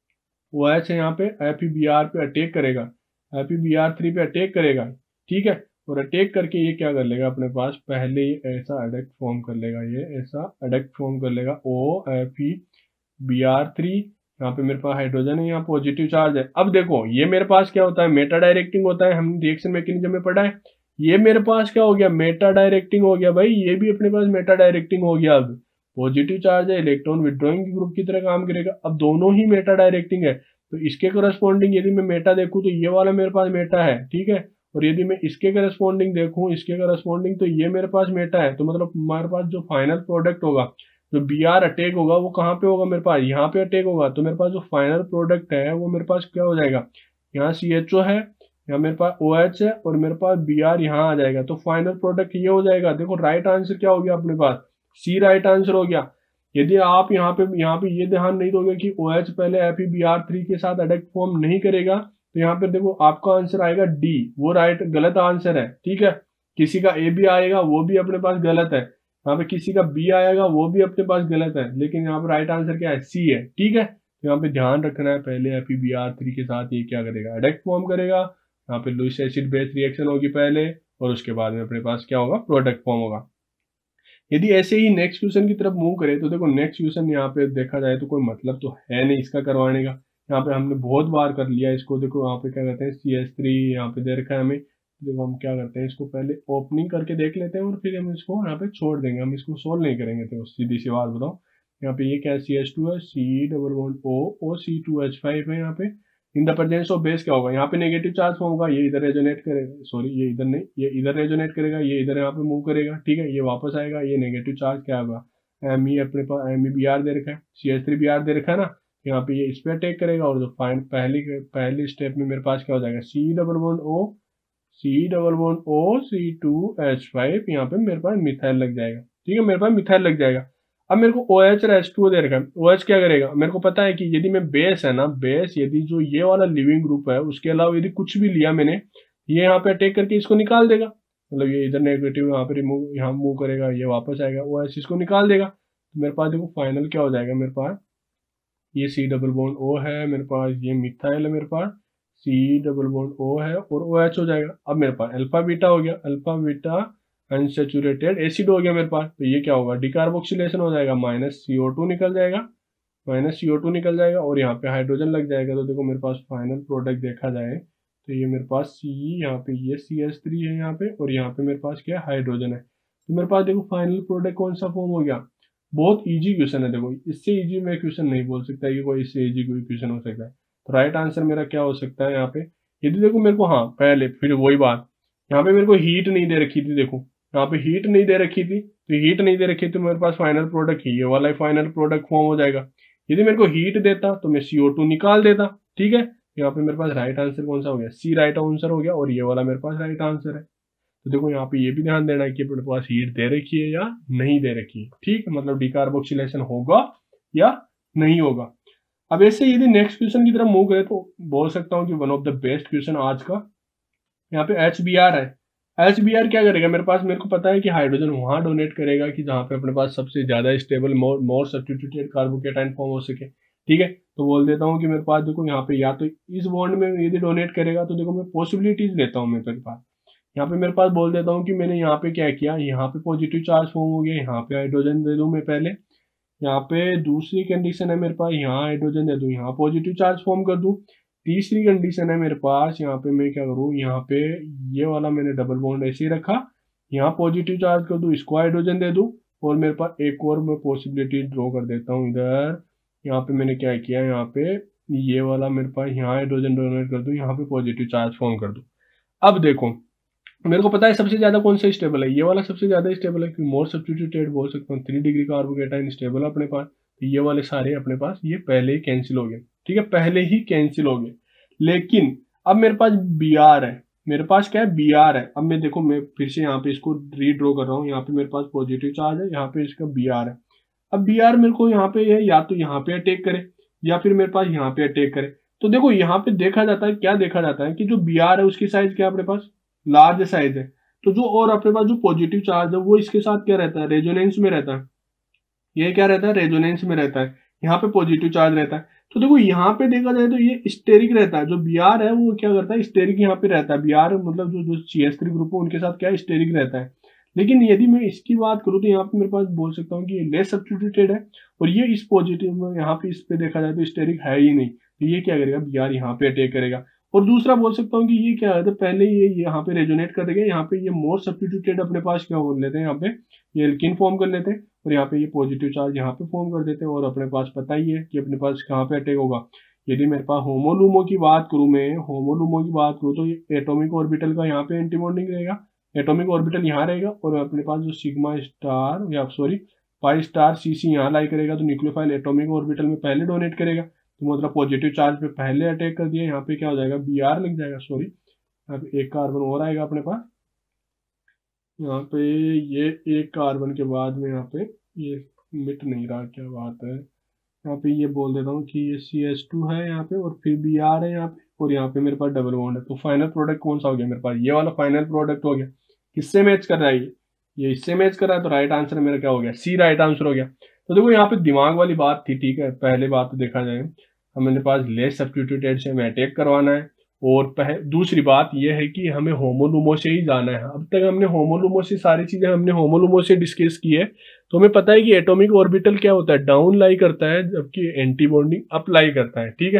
ओ एच है यहाँ पे, एफ ई बी आर पे अटैक करेगा, F E B R three पे अटैक करेगा, ठीक है। और अटैक करके ये क्या कर लेगा, अपने पास पहले ही ऐसा अडक्ट फॉर्म कर लेगा, ये ऐसा अडक्ट फॉर्म कर लेगा, O F E B R three. यहाँ पे मेरे पास हाइड्रोजन है, यहाँ पॉजिटिव चार्ज है। अब देखो ये मेरे पास क्या होता है, मेटा डायरेक्टिंग होता है, हमने रिएक्शन मैकेनिज्म में पढ़ा है। ये मेरे पास क्या हो गया, मेटा डायरेक्टिंग हो गया भाई, ये भी अपने पास मेटा डायरेक्टिंग हो गया। अब पॉजिटिव चार्ज है, इलेक्ट्रॉन विड्रॉइंग ग्रुप की तरह काम करेगा। अब दोनों ही मेटा डायरेक्टिंग है, तो इसके करस्पॉन्डिंग यदि मैं मेटा देखूं तो ये वाला मेरे पास मेटा है, ठीक है। और यदि मैं इसके करस्पॉन्डिंग देखूं, इसके करस्पॉन्डिंग, तो ये मेरे पास मेटा है। तो मतलब हमारे पास जो फाइनल प्रोडक्ट होगा, जो बी आर अटैक होगा, वो कहाँ पे होगा, मेरे पास यहाँ पे अटैक होगा। तो मेरे पास जो फाइनल प्रोडक्ट है वो मेरे पास क्या हो जाएगा, यहाँ सी एच ओ है, यहाँ मेरे पास ओ एच है, और मेरे पास बी आर यहाँ आ जाएगा। तो फाइनल प्रोडक्ट ये हो जाएगा। देखो राइट आंसर क्या हो गया अपने पास, सी राइट आंसर हो गया। यदि आप यहाँ पे यहाँ पे ये ध्यान नहीं दोगे कि ओ एच पहले F E B R three के साथ अडक्ट फॉर्म नहीं करेगा, तो यहाँ पे देखो आपका आंसर आएगा डी, वो राइट गलत आंसर है, ठीक है। किसी का ए भी आएगा, वो भी अपने पास गलत है। यहाँ पे किसी का बी आएगा, वो भी अपने पास गलत है। लेकिन यहाँ पे राइट आंसर क्या है, सी है, ठीक है। तो यहाँ पे ध्यान रखना है, पहले F E B R three के साथ ये क्या करेगा, अडक्ट फॉर्म करेगा। यहाँ पे लुइस एसिड बेस रिएक्शन होगी पहले, और उसके बाद में अपने पास क्या होगा, प्रोडक्ट फॉर्म होगा। यदि ऐसे ही नेक्स्ट क्वेश्चन की तरफ मूव करें तो देखो नेक्स्ट क्वेश्चन यहाँ पे देखा जाए तो कोई मतलब तो है नहीं इसका करवाने का, यहाँ पे हमने बहुत बार कर लिया इसको। देखो यहाँ पे क्या करते हैं, सी एस थ्री यहाँ पे दे रखा है हमें, देखो हम क्या करते हैं इसको पहले ओपनिंग करके देख लेते हैं और फिर हम इसको यहाँ पे छोड़ देंगे, हम इसको सोल्व नहीं करेंगे। तो सीधी सी बात बताओ, यहाँ पे ये क्या है, सी एच टू है, C double one O O C two H five है। यहाँ पे in the presence of base क्या होगा, यहाँ पे नेगेटिव चार्ज फॉर्म होगा, ये इधर रेजोनेट करेगा, सॉरी ये इधर नहीं, ये इधर रेजोनेट करेगा, ये इधर यहाँ पे मूव करेगा, ठीक है, ये वापस आएगा, ये नेगेटिव चार्ज क्या होगा, एम ई अपने पास एम ई बी आर दे रखा है, C H three B R दे रखा है ना, यहाँ पे ये इस पर अटैक करेगा और जो फाइन पहली पहली स्टेप में मेरे पास क्या हो जाएगा, C double one O C double one O C two H five, यहाँ पे मेरे पास मिथाइल लग जाएगा, ठीक है, मेरे पास मिथाइल लग जाएगा। अब मेरे को ओ एच और एच टू दे रखा है, ओ एच क्या करेगा, मेरे को पता है कि यदि मैं बेस है ना, बेस यदि जो ये वाला लिविंग ग्रुप है उसके अलावा यदि कुछ भी लिया मैंने, ये यहाँ पे अटैक करके इसको निकाल देगा, मतलब ये इधर नेगेटिव यहाँ पे रिमूव यहाँ मूव करेगा, ये वापस आएगा, ओ एच इसको निकाल देगा। तो मेरे पास देखो फाइनल क्या हो जाएगा, मेरे पास ये सी डबल बॉन्ड ओ है, मेरे पास ये मिथाइल है, मेरे पास सी डबल बॉन्ड ओ है और ओ एच हो जाएगा। अब मेरे पास अल्फा बीटा हो गया, अल्फा बीटा अनसेचुरेटेड एसिड हो गया मेरे पास, तो ये क्या होगा, डिकार्बोक्सिलेशन हो जाएगा, माइनस सी ओ टू निकल जाएगा, माइनस सी ओ टू निकल जाएगा और यहाँ पे हाइड्रोजन लग जाएगा। तो देखो मेरे पास फाइनल प्रोडक्ट देखा जाए तो ये मेरे पास सी, यहाँ पे ये सी एच थ्री है यहाँ पे, और यहाँ पे मेरे पास क्या हाइड्रोजन है। तो मेरे पास देखो फाइनल प्रोडक्ट कौन सा फॉर्म हो गया, बहुत इजी क्वेश्चन है। देखो इससे इजी मैं क्वेश्चन नहीं बोल सकता कि कोई इससे इजी कोई क्वेश्चन हो सकता है। तो राइट आंसर मेरा क्या हो सकता है यहाँ पे, यदि देखो मेरे को, हाँ पहले फिर वही बात, यहाँ पे मेरे को हीट नहीं दे रखी थी, देखो यहाँ पे हीट नहीं दे रखी थी, तो हीट नहीं दे रखी तो मेरे पास फाइनल प्रोडक्ट ये वाला फाइनल प्रोडक्ट फॉर्म हो जाएगा। यदि मेरे को हीट देता तो मैं सी ओ टू निकाल देता, ठीक है। यहाँ पे मेरे पास राइट आंसर कौन सा हो गया, सी राइट आंसर हो गया और ये वाला मेरे पास राइट आंसर है। तो देखो यहाँ पे ये भी ध्यान देना है कि अपने पास हीट दे रखी है या नहीं दे रखी है, ठीक है, मतलब डिकार्बोक्सिलेशन होगा या नहीं होगा। अब ऐसे यदि नेक्स्ट क्वेश्चन की तरफ मूव करें तो बोल सकता हूँ कि one of the best question आज का, यहाँ पे एच बी आर है। एच बी आर क्या करेगा, मेरे पास मेरे को पता है कि हाइड्रोजन वहां डोनेट करेगा कि जहाँ पे अपने पास सबसे ज्यादा stable more more substituted carbocation form हो सके, ठीक है। तो बोल देता हूँ कि मेरे पास देखो यहाँ पे या तो इस बॉन्ड में यदि डोनेट करेगा तो देखो मैं पॉसिबिलिटीज लेता हूँ मेरे पास, यहाँ पे मेरे पास बोल देता हूँ कि मैंने यहाँ पे क्या किया, यहाँ पे पॉजिटिव चार्ज फॉर्म हो गया, यहाँ पे हाइड्रोजन दे दूँ मैं पहले, यहाँ पे दूसरी कंडीशन है मेरे पास यहाँ हाइड्रोजन दे दूँ, यहाँ पॉजिटिव चार्ज फॉर्म कर दूँ। तीसरी कंडीशन है मेरे पास, यहाँ पे मैं क्या करूँ, यहाँ पे ये वाला मैंने डबल बॉन्ड ऐसे ही रखा, यहाँ पॉजिटिव चार्ज कर दूँ, इसको हाइड्रोजन दे दूँ और मेरे पास एक और मैं पॉसिबिलिटी ड्रॉ कर देता हूँ इधर। यहाँ पे मैंने क्या किया, यहाँ पे ये वाला मेरे पास यहाँ हाइड्रोजन डोनेट कर दूँ, यहाँ पे पॉजिटिव चार्ज फॉर्म कर दूँ। अब देखो मेरे को पता है सबसे ज्यादा कौन सा स्टेबल है, ये वाला सबसे ज्यादा स्टेबल है, क्योंकि मोर सब्स्टिट्यूटेड बोल सकता हूँ, थ्री डिग्री कार्बोकेटाइन स्टेबल है अपने पास। तो ये वाले सारे अपने पास ये पहले ही कैंसिल हो गए, ठीक है, पहले ही कैंसिल हो गए। लेकिन अब मेरे पास बी आर है, मेरे पास क्या है, बी आर है। अब मैं देखो मैं फिर से यहाँ पे इसको रीड्रॉ कर रहा हूँ, यहाँ पे मेरे पास पॉजिटिव चार्ज है, यहाँ पे इसका बी आर है। अब बी आर मेरे को यहाँ पे है या तो यहाँ पे अटैक करे या फिर मेरे पास यहाँ पे अटैक करे। तो देखो यहाँ पे देखा जाता है, क्या देखा जाता है कि जो बी आर है उसकी साइज क्या है अपने पास, लार्ज साइज है। तो जो और अपने पास जो पॉजिटिव चार्ज है वो इसके साथ क्या रहता है, रेजोनेंस में रहता है, ये क्या रहता है, रेजोनेंस में रहता है, यहाँ पे पॉजिटिव चार्ज रहता है। तो देखो यहाँ पे देखा जाए तो ये स्टेरिक रहता है, जो बी आर है वो क्या करता है, स्टेरिक यहाँ पे रहता है। बी आर मतलब जो जो सी एच थ्री ग्रुप है उनके साथ क्या स्टेरिक रहता है। लेकिन यदि मैं इसकी बात करूँ तो यहाँ पे मेरे पास बोल सकता हूँ कि ये लेस सब्स्टिट्यूटेड है और ये इस पॉजिटिव में यहाँ पे इस पे देखा जाए तो स्टेरिक है ही नहीं। तो ये क्या करेगा, बी आर यहाँ पे अटैक करेगा। और दूसरा बोल सकता हूँ कि ये क्या है, तो पहले ये यहाँ पे रेजोनेट कर देगा, यहाँ पे ये मोर सब्स्टिट्यूटेड अपने पास क्या कर लेते हैं, यहाँ पे ये एल्किन फॉर्म कर लेते हैं और यहाँ पे ये पॉजिटिव चार्ज यहाँ पे फॉर्म कर देते हैं। और अपने पास पता ही है कि अपने पास कहाँ पे अटैक होगा। यदि मेरे पास होमोलुमो की बात करूँ, मैं होमोलुमो की बात करूँ तो ये एटॉमिक ऑर्बिटल का यहाँ पे एंटी बॉन्डिंग रहेगा, एटॉमिक ऑर्बिटल यहाँ रहेगा और अपने पास जो सिग्मा स्टार या sorry pi star C C यहाँ लाई करेगा, तो न्यूक्लियोफाइल एटॉमिक ऑर्बिटल में पहले डोनेट करेगा। तो मतलब पॉजिटिव चार्ज पे पहले अटैक कर दिया, यहाँ पे क्या हो जाएगा, बी आर लग जाएगा, सॉरी यहाँ पे एक कार्बन और आएगा अपने पास, यहाँ पे ये एक कार्बन के बाद में यहाँ पे ये मिट नहीं रहा, क्या बात है, यहाँ पे ये बोल देता हूँ कि ये सी एच टू है यहाँ पे और फिर बी आर है यहाँ पे और यहाँ पे मेरे पास डबल बॉन्ड है। तो फाइनल प्रोडक्ट कौन सा हो गया मेरे पास, ये वाला फाइनल प्रोडक्ट हो गया। किससे मैच कर रहा है, ये इससे मैच कर रहा है, तो राइट आंसर मेरा क्या हो गया, सी राइट आंसर हो गया। तो देखो यहाँ पे दिमाग वाली बात थी, ठीक है, पहले बात तो देखा जाए हमारे पास लेस सब्स्टिट्यूटेड से हमें अटैक करवाना है और पह, दूसरी बात यह है कि हमें होमोलुमो से ही जाना है। अब तक हमने होमोलुमो से सारी चीजें हमने होमोलुमो से डिस्कस की है, तो हमें पता है कि एटॉमिक ऑर्बिटल क्या होता है, डाउन लाई करता है, जबकि एंटी बॉन्डिंग अप लाई करता है। ठीक है,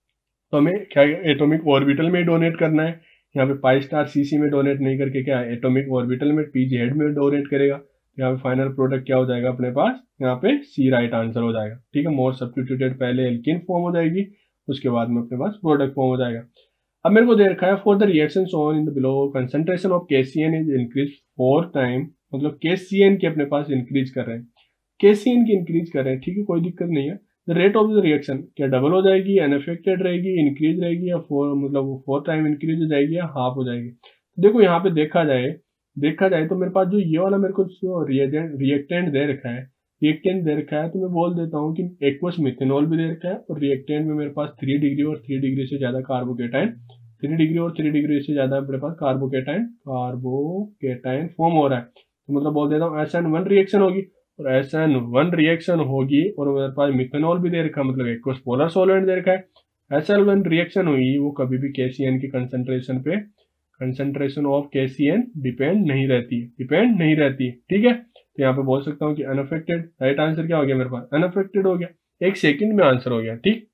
तो हमें क्या एटॉमिक ऑर्बिटल में डोनेट करना है। यहाँ पे पाई स्टार सी सी में डोनेट नहीं करके क्या एटॉमिक ऑर्बिटल में पी जेड में डोनेट करेगा। यहाँ पे फाइनल प्रोडक्ट क्या हो जाएगा अपने पास, यहाँ पे सी राइट आंसर हो जाएगा। ठीक है, मोर सब्स्टिट्यूटेड पहले एल्किन फॉर्म हो जाएगी, उसके बाद में अपने पास प्रोडक्ट फॉर्म हो जाएगा। अब मेरे को दे रखा है for the reaction shown in the below concentration of K C N is increase four time, मतलब के सी एन के अपने पास इंक्रीज कर रहे हैं, के सी एन की इंक्रीज कर रहे हैं। ठीक है, कोई दिक्कत नहीं है। The rate of the reaction क्या डबल हो जाएगी, अनअफेक्टेड रहेगी, इंक्रीज रहेगी, या फोर मतलब फोर टाइम इंक्रीज हो जाएगी या हाफ हो जाएगी। तो देखो यहाँ पे देखा जाए देखा जाए तो मेरे पास जो ये वाला मेरे को रिएजेंट रिएक्टेंट दे रखा है रिएक्टेंट दे रखा है तो मैं बोल देता हूँ कि एक्वस मिथेनॉल भी दे रखा है, और रिएक्टेंट में मेरे पास थ्री डिग्री और थ्री डिग्री से ज्यादा कार्बोकेटाइन थ्री डिग्री और थ्री डिग्री से ज्यादा मेरे पास कार्बोकेटाइन कार्बोकेटाइन फॉर्म हो रहा है। तो मतलब बोल देता हूँ एस एन वन रिएक्शन होगी, और एस एन वन रिएक्शन होगी, और मेरे पास मिथेनॉल भी दे रखा है, मतलब एक्वस पोलर सॉल्वेंट दे रखा है। एस एन वन रिएक्शन हुई, वो कभी भी के सी एन की कंसंट्रेशन पे concentration of K C N depend नहीं रहती डिपेंड नहीं रहती ठीक है, तो यहाँ पे बोल सकता हूँ कि अनअफेक्टेड। राइट आंसर क्या हो गया मेरे पास, अनअफेक्टेड हो गया, एक सेकंड में आंसर हो गया। ठीक,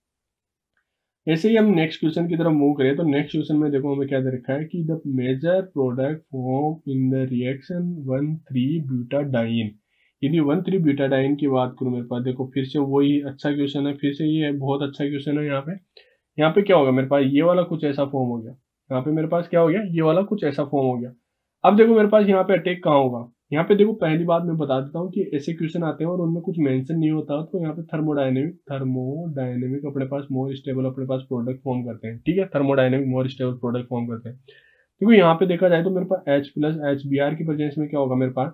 ऐसे ही हम नेक्स्ट क्वेश्चन की तरफ मूव करें तो नेक्स्ट क्वेश्चन में देखो हमें क्या दे रखा है कि the major product form in the reaction one three butadiene. यदि वन थ्री ब्यूटाडाइन की बात करूँ मेरे पास, देखो फिर से वही अच्छा क्वेश्चन है, फिर से ये बहुत अच्छा क्वेश्चन है। यहाँ पे यहाँ पे क्या होगा मेरे पास, ये वाला कुछ ऐसा फॉर्म हो गया, यहाँ पे मेरे पास क्या हो गया, ये वाला कुछ ऐसा फॉर्म हो गया। अब देखो मेरे पास यहाँ पे अटैक कहाँ होगा, यहाँ पे देखो पहली बात मैं बता देता हूँ कि ऐसे क्वेश्चन आते हैं और उनमें कुछ मेंशन नहीं होता, तो यहाँ पे थर्मोडायनेमिक थर्मोडायनेमिक अपने पास मोर स्टेबल अपने पास प्रोडक्ट फॉर्म करते हैं। ठीक है, thermodynamic more stable product form करते हैं। देखो यहाँ पे देखा जाए तो मेरे पास H plus H B R की प्रेजेंस में क्या होगा मेरे पास,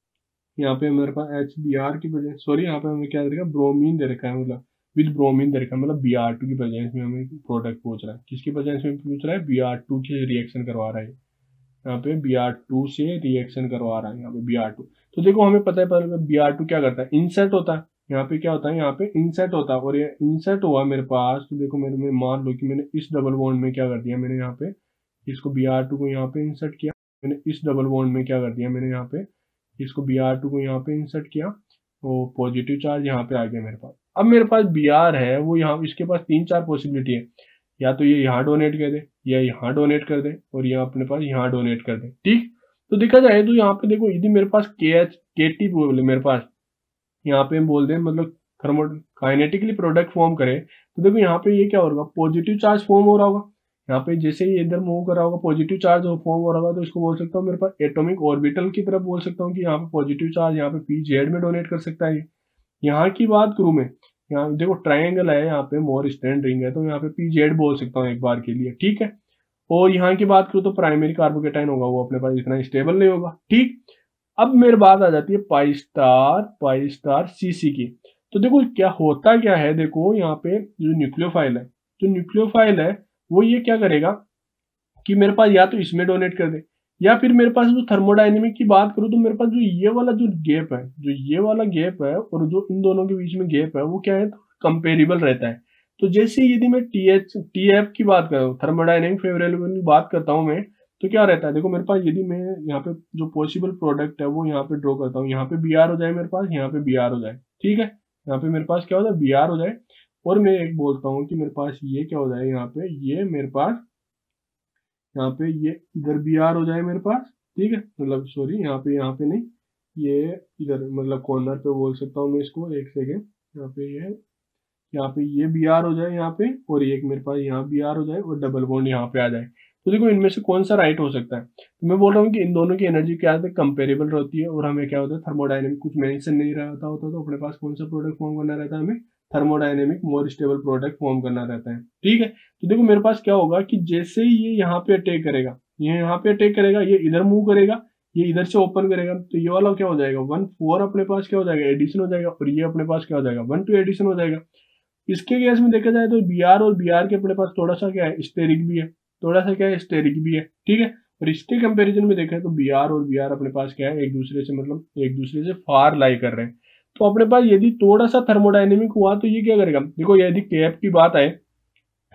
यहाँ पे मेरे पास एच बी आर की प्रेजेंस सॉरी यहाँ पे हमें क्या दे रखा है, ब्रोमीन दे रखा है, मतलब विद ब्रोमीन दे रखा है, मतलब बी आर टू की प्रेजेंस में हमें प्रोडक्ट पूछ रहा है। किसकी प्रेजेंस में पूछ रहा है, बी आर टू के रिएक्शन करवा रहा है, यहाँ पे बी आर टू से रिएक्शन करवा रहा है, यहाँ पे बी आर टू। तो देखो हमें पता है पहले बी आर टू क्या करता है, इंसर्ट होता है, यहाँ पे क्या होता है, यहाँ पे इंसर्ट होता है, और ये इंसर्ट हुआ मेरे पास, तो देखो मेरे में मान लो कि मैंने इस डबल बॉन्ड में क्या कर दिया, मैंने यहाँ पे इसको बी आर टू को यहाँ पे इंसर्ट किया, मैंने इस डबल बॉन्ड में क्या कर दिया, मैंने यहाँ पे इसको बी आर टू को यहाँ पे इंसर्ट किया, तो पॉजिटिव चार्ज यहाँ पे आ गया मेरे पास। अब मेरे पास बी आर है, वो यहाँ इसके पास तीन चार पॉसिबिलिटी है, या तो ये यहाँ डोनेट कर दे, या यहाँ डोनेट कर दे, और यहाँ अपने पास यहाँ डोनेट कर दे। ठीक, तो देखा जाए तो यहाँ पे देखो यदि मेरे पास के एच के टी बोले मेरे पास यहाँ पे हम बोल दें मतलब थर्मो काइनेटिकली प्रोडक्ट फॉर्म करे, तो देखो यहाँ पे ये क्या होगा, पॉजिटिव चार्ज फॉर्म हो रहा होगा, यहाँ पे जैसे ही इधर मूव कर रहा होगा पॉजिटिव चार्ज फॉर्म हो रहा होगा, तो इसको बोल सकता हूँ मेरे पास एटॉमिक ऑर्बिटल की तरफ बोल सकता हूँ कि यहाँ पे पॉजिटिव चार्ज यहाँ पे पी जेड में डोनेट कर सकता है। यहाँ की बात करूँ मैं, यहाँ देखो ट्राइंगल है, यहाँ पे मोर स्ट्रैंड रिंग है, तो यहाँ पे पी जेड बोल सकता हूँ एक बार के लिए। ठीक है, और यहाँ की बात करूँ तो प्राइमरी कार्बोकेटाइन होगा, वो अपने पास इतना स्टेबल नहीं होगा। ठीक, अब मेरे बात आ जाती है पाई स्टार पाई स्टार सी सी की। तो देखो क्या होता क्या है, देखो यहाँ पे जो न्यूक्लियोफाइल है जो न्यूक्लियोफाइल है वो ये क्या करेगा कि मेरे पास या तो इसमें डोनेट कर दे, या फिर मेरे पास जो थर्मोडायनेमिक की बात करूँ तो मेरे पास जो ये वाला जो गैप है जो ये वाला गैप है और जो इन दोनों के बीच में गैप है वो क्या है, कंपेरेबल रहता है। तो जैसे यदि मैं टी एच टी एफ की बात कर रहा हूँ, थर्मोडायनेमिक फेवरेबल की बात करता हूँ मैं, तो क्या रहता है, देखो मेरे पास यदि मैं यहाँ पे जो पॉसिबल प्रोडक्ट है वो यहाँ पे ड्रॉ करता हूँ, यहाँ पे बी आर हो जाए मेरे पास, यहाँ पे बी आर हो जाए। ठीक है, यहाँ पे मेरे पास क्या हो जाए, बी आर हो जाए, और मैं एक बोलता हूँ कि मेरे पास ये क्या हो जाए, यहाँ पे ये मेरे पास यहाँ पे ये इधर बी आर हो जाए मेरे पास। ठीक है, मतलब सॉरी यहाँ पे यहाँ पे नहीं, ये इधर मतलब कॉर्नर पे बोल सकता हूँ मैं इसको, एक सेकेंड, यहाँ पे ये यहाँ पे ये बी आर हो जाए यहाँ पे, और एक मेरे पास यहाँ बी आर हो जाए, और डबल बॉन्ड यहाँ पे आ जाए। तो देखो इनमें से कौन सा राइट हो सकता है, तो मैं बोल रहा हूँ कि इन दोनों की एनर्जी क्या है, कंपेरेबल रहती है, और हमें क्या होता है थर्मोडायनेमिक कुछ मेंशन नहीं रहता होता, तो अपने पास कौन सा प्रोडक्ट फॉर्म करना रहता है, हमें thermodynamic more stable product form करना रहता है। ठीक है, तो देखो मेरे पास क्या होगा कि जैसे ही ये यहाँ पे अटैक करेगा, ये यहाँ पे अटैक करेगा, ये इधर मूव करेगा, ये इधर से ओपन करेगा, तो ये वाला क्या हो जाएगा, वन फोर अपने पास क्या हो जाएगा, एडिशन हो जाएगा, और ये अपने पास क्या हो जाएगा, वन टू एडिशन हो जाएगा। इसके केस में देखा जाए तो बी आर और बी आर के अपने पास थोड़ा सा क्या है, स्टेरिक भी है, थोड़ा सा क्या है, स्टेरिक भी है। ठीक है, और इसके कंपैरिजन में देखा तो बी आर और बी आर अपने पास क्या है, एक दूसरे से मतलब एक दूसरे से फार लाई कर रहे हैं। तो अपने पास यदि थोड़ा सा थर्मोडायनेमिक हुआ तो ये क्या करेगा, देखो यदि के एफ की बात आए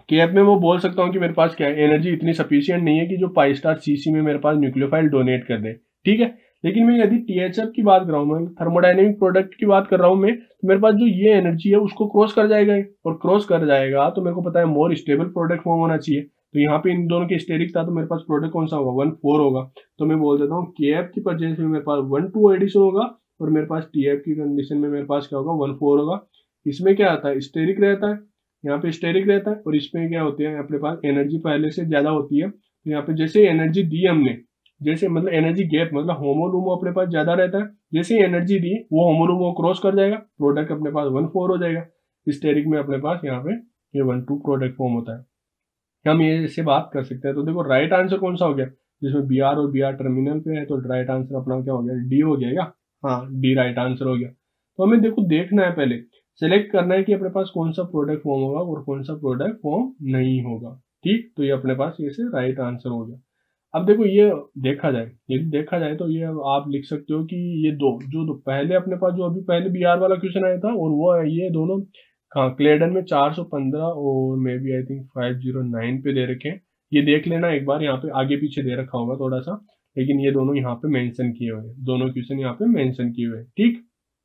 के एफ में मैं बोल सकता हूँ कि मेरे पास क्या है, एनर्जी इतनी सफिशियंट नहीं है कि जो पाई स्टार सी सी में मेरे पास न्यूक्लियोफाइल डोनेट कर दे, ठीक है। लेकिन मैं यदि टी एच एफ की बात कर रहा हूँ, मैं थर्मोडाइनमिक प्रोडक्ट की बात कर रहा हूँ मैं, तो मेरे पास जो ये एनर्जी है उसको क्रॉस कर जाएगा, और क्रॉस कर जाएगा तो मेरे को पता है मोर स्टेबल प्रोडक्ट फॉर्म होना चाहिए। तो यहाँ पे इन दोनों के स्टेरिक था, तो मेरे पास प्रोडक्ट कौन सा होगा, वन फोर होगा। तो मैं बोल देता हूँ के एफ की प्रेजेंस में मेरे पास वन टू एडिशन होगा, और मेरे पास टी एफ की कंडीशन में मेरे पास क्या होगा, वन फोर होगा। इसमें क्या आता है, स्टेरिक रहता है, यहाँ पे स्टेरिक रहता है, और इसमें क्या होती है अपने पास एनर्जी पहले से ज्यादा होती है। तो यहाँ पे जैसे एनर्जी दी हमने, जैसे मतलब एनर्जी गैप मतलब होमोलूमो अपने पास ज्यादा रहता है, जैसे एनर्जी दी वो होमोलूमो क्रॉस कर जाएगा, प्रोडक्ट अपने पास वन फोर हो जाएगा। स्टेरिक में अपने पास यहाँ पे ये वन टू प्रोडक्ट फॉर्म होता है। हम ये इससे बात कर सकते हैं। तो देखो राइट आंसर कौन सा हो गया, जिसमें बी आर और बी आर टर्मिनल पे है, तो राइट आंसर अपना क्या हो गया, डी हो गया क्या, हाँ डी राइट आंसर हो गया। तो हमें देखो देखना है, पहले सेलेक्ट करना है कि अपने पास कौन सा प्रोडक्ट फॉर्म होगा और कौन सा प्रोडक्ट फॉर्म नहीं होगा, ठीक। तो ये अपने पास ये से राइट आंसर हो गया। अब देखो ये देखा जाए, यदि देखा जाए तो ये आप लिख सकते हो कि ये दो जो दो पहले अपने पास जो अभी पहले बी आर वाला क्वेश्चन आया था, और वो ये दोनों कहाँ क्लेडन में चार सौ पंद्रह और maybe I think five zero nine पे दे रखे हैं। ये देख लेना एक बार, यहाँ पे आगे पीछे दे रखा होगा थोड़ा सा, लेकिन ये दोनों यहाँ पे मेंशन किए हुए हैं, दोनों क्वेश्चन यहाँ पे मेंशन किए हुए हैं, ठीक।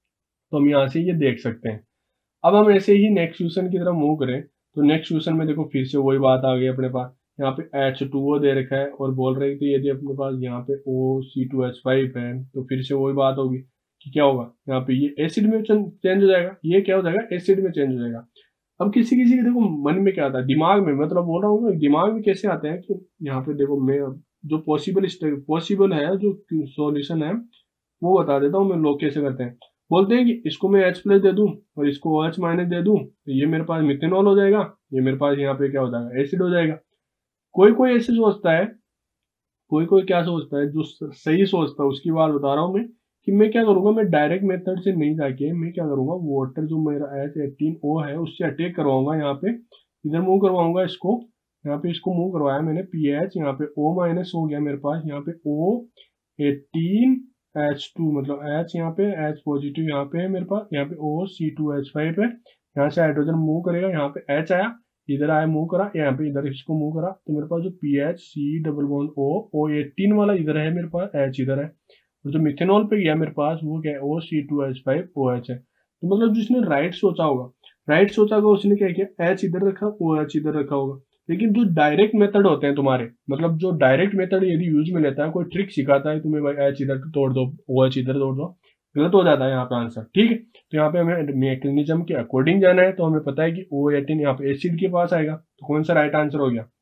तो हम यहाँ से ये देख सकते हैं। अब हम ऐसे ही नेक्स्ट क्वेश्चन की तरफ मूव करें, तो नेक्स्ट क्वेश्चन में देखो फिर से वही बात आ गई अपने पास, यहाँ पे एच टू ओ दे रखा है, और बोल रहे थे यदि अपने पास यहाँ पे O C two H five है, तो फिर से वही बात होगी कि क्या होगा, यहाँ पे ये एसिड में चेंज हो जाएगा, ये क्या हो जाएगा, एसिड में चेंज हो जाएगा। अब किसी किसी के देखो मन में क्या आता है, दिमाग में, मतलब बोल रहा हूँ दिमाग में कैसे आते हैं कि यहाँ पे देखो मैं जो पॉसिबल पॉसिबल है जो सॉल्यूशन है वो बता देता हूँ मैं। लोग कैसे करते हैं, बोलते हैं कि इसको मैं H प्लस दे दूं और इसको OH माइनस दे दूं, तो ये मेरे पास मिथेनॉल हो जाएगा, ये मेरे पास यहाँ पे क्या हो जाएगा, एसिड हो जाएगा। कोई कोई ऐसे सोचता है, कोई कोई क्या सोचता है, जो सही सोचता है उसकी बात बता रहा हूँ मैं, कि मैं क्या करूंगा, मैं डायरेक्ट मेथड से नहीं जाके मैं क्या करूंगा, वाटर जो मेरा एच एटीन ओ है उससे अटैक करवाऊंगा, यहाँ पे इधर मूव करवाऊंगा इसको, यहाँ पे इसको मूव करवाया मैंने पी एच, यहाँ पे O माइनस हो गया मेरे पास, यहाँ पे O एटीन एच टू मतलब H यहाँ पे H पॉजिटिव यहाँ पे है मेरे पास, यहाँ पे O C two H five है, यहाँ से हाइड्रोजन मूव करेगा, यहाँ पे H आया, इधर आया मूव करा, यहाँ पे इधर इसको मूव करा, तो मेरे पास जो P H C double bond O O eighteen वाला इधर है मेरे पास, H इधर है, और जो मिथेनॉल पे गया मेरे पास वो क्या है, O C two H five O H है। तो मतलब जिसने राइट सोचा होगा, राइट सोचा होगा उसने क्या किया, H इधर रखा, ओ एच इधर रखा होगा। लेकिन जो डायरेक्ट मेथड होते हैं तुम्हारे, मतलब जो डायरेक्ट मेथड यदि यूज में लेता है, कोई ट्रिक सिखाता है तुम्हें, भाई एच इधर तोड़ दो, ओ एच इधर तोड़ दो, गलत हो जाता है यहाँ पे आंसर, ठीक है। तो यहाँ पे हमें मैकेनिज्म के अकॉर्डिंग जाना है, तो हमें पता है कि ओ एटीन यहाँ पे एसिड के पास आएगा, तो कौन सा राइट आंसर हो गया,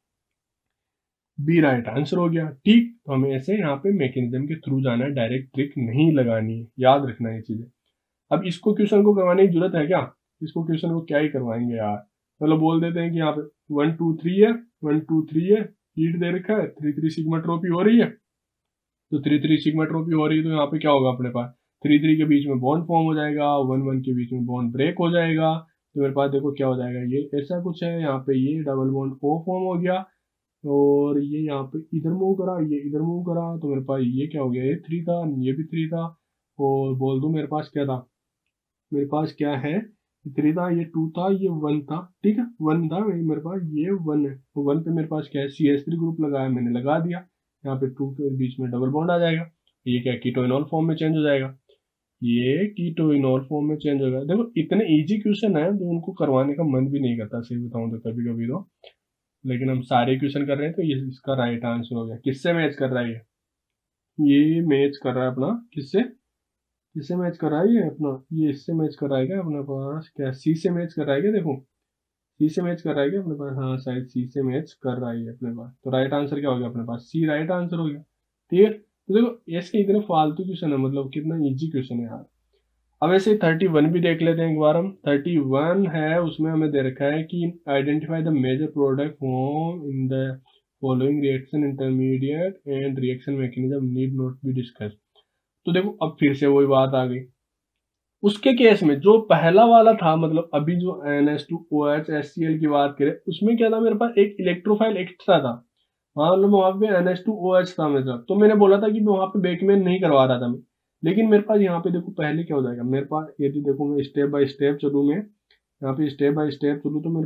बी राइट आंसर हो गया, ठीक। तो हमें ऐसे यहाँ पे मैकेनिज्म के थ्रू जाना है, डायरेक्ट ट्रिक नहीं लगानी है, याद रखना है ये चीजें। अब इसको क्वेश्चन को करवाने की जरूरत है क्या, इसको क्वेश्चन को क्या ही करवाएंगे यार, मतलब बोल देते हैं कि यहाँ पे वन टू थ्री है, वन टू थ्री है, हीट दे रखा है, थ्री थ्री सिग्मा ट्रोपी हो रही है, तो थ्री थ्री सिग्मा ट्रोपी हो रही है, तो यहाँ पे क्या होगा अपने पास, थ्री थ्री के बीच में बॉन्ड फॉर्म हो जाएगा, वन वन के बीच में बॉन्ड ब्रेक हो जाएगा, तो मेरे पास देखो क्या हो जाएगा, ये ऐसा कुछ है, यहाँ पे ये डबल बॉन्ड ओ फॉर्म हो गया, और ये यहाँ पे इधर मूव करा, ये इधर मूव करा, तो मेरे पास ये क्या हो गया, ये थ्री था, ये भी थ्री था, और बोल दूं मेरे पास क्या था, मेरे पास क्या है, थ्री था, ये टू था, ये वन था, ठीक है, वन था मेरे पास, ये वन है, तो वन पे मेरे पास क्या है, सी एच थ्री ग्रुप लगाया मैंने, लगा दिया, यहाँ पे टू के बीच में डबल बॉन्ड आ जाएगा, ये क्या कीटोइनॉल फॉर्म में चेंज हो जाएगा, ये कीटोइनॉल फॉर्म में चेंज हो जाएगा। देखो इतने इजी क्वेश्चन है जो उनको करवाने का मन भी नहीं करता, सही बताऊं तो कभी कभी तो, लेकिन हम सारे क्वेश्चन कर रहे हैं, तो ये इसका राइट आंसर हो गया। किससे मैच कर रहा है ये ये मैच कर रहा है अपना, किससे किससे मैच कर रहा है ये अपना, ये इससे मैच कर रहा है क्या अपने पास, क्या सी से मैच कर रहा है क्या, देखो सी से मैच कर रहा है क्या अपने पास, हाँ शायद सी से मैच कर रहा है अपने पास, तो राइट आंसर क्या हो गया अपने पास, सी राइट आंसर हो गया, ठीक है। तो देखो ऐसे इतने फालतू क्वेश्चन है, मतलब कितना इजी क्वेश्चन है यार। अब ऐसे थर्टी वन भी देख लेते हैं एक बार हम, थर्टी वन है, उसमें हमें दे रखा है कि identify the major product form in the following reaction intermediate and reaction mechanism need not be discuss. तो देखो अब फिर से वही बात आ गई, उसके केस में जो पहला वाला था, मतलब अभी जो N S two O H S C L की बात करें, उसमें क्या था, मेरे पास एक इलेक्ट्रोफाइल एक्स्ट्रा था, हाँ मतलब वहां पे N S two O H था मेरे साथ, तो मैंने बोला था कि मैं वहां पे बेकमेन नहीं करवा रहा था मैं, लेकिन मेरे पास यहाँ पे देखो पहले क्या हो जाएगा, मेरे पास यदि देखो मैं स्टेप बाय स्टेप चलूँ, मैं यहाँ पे स्टेप बाय स्टेप चलूँ, तो मेरे पास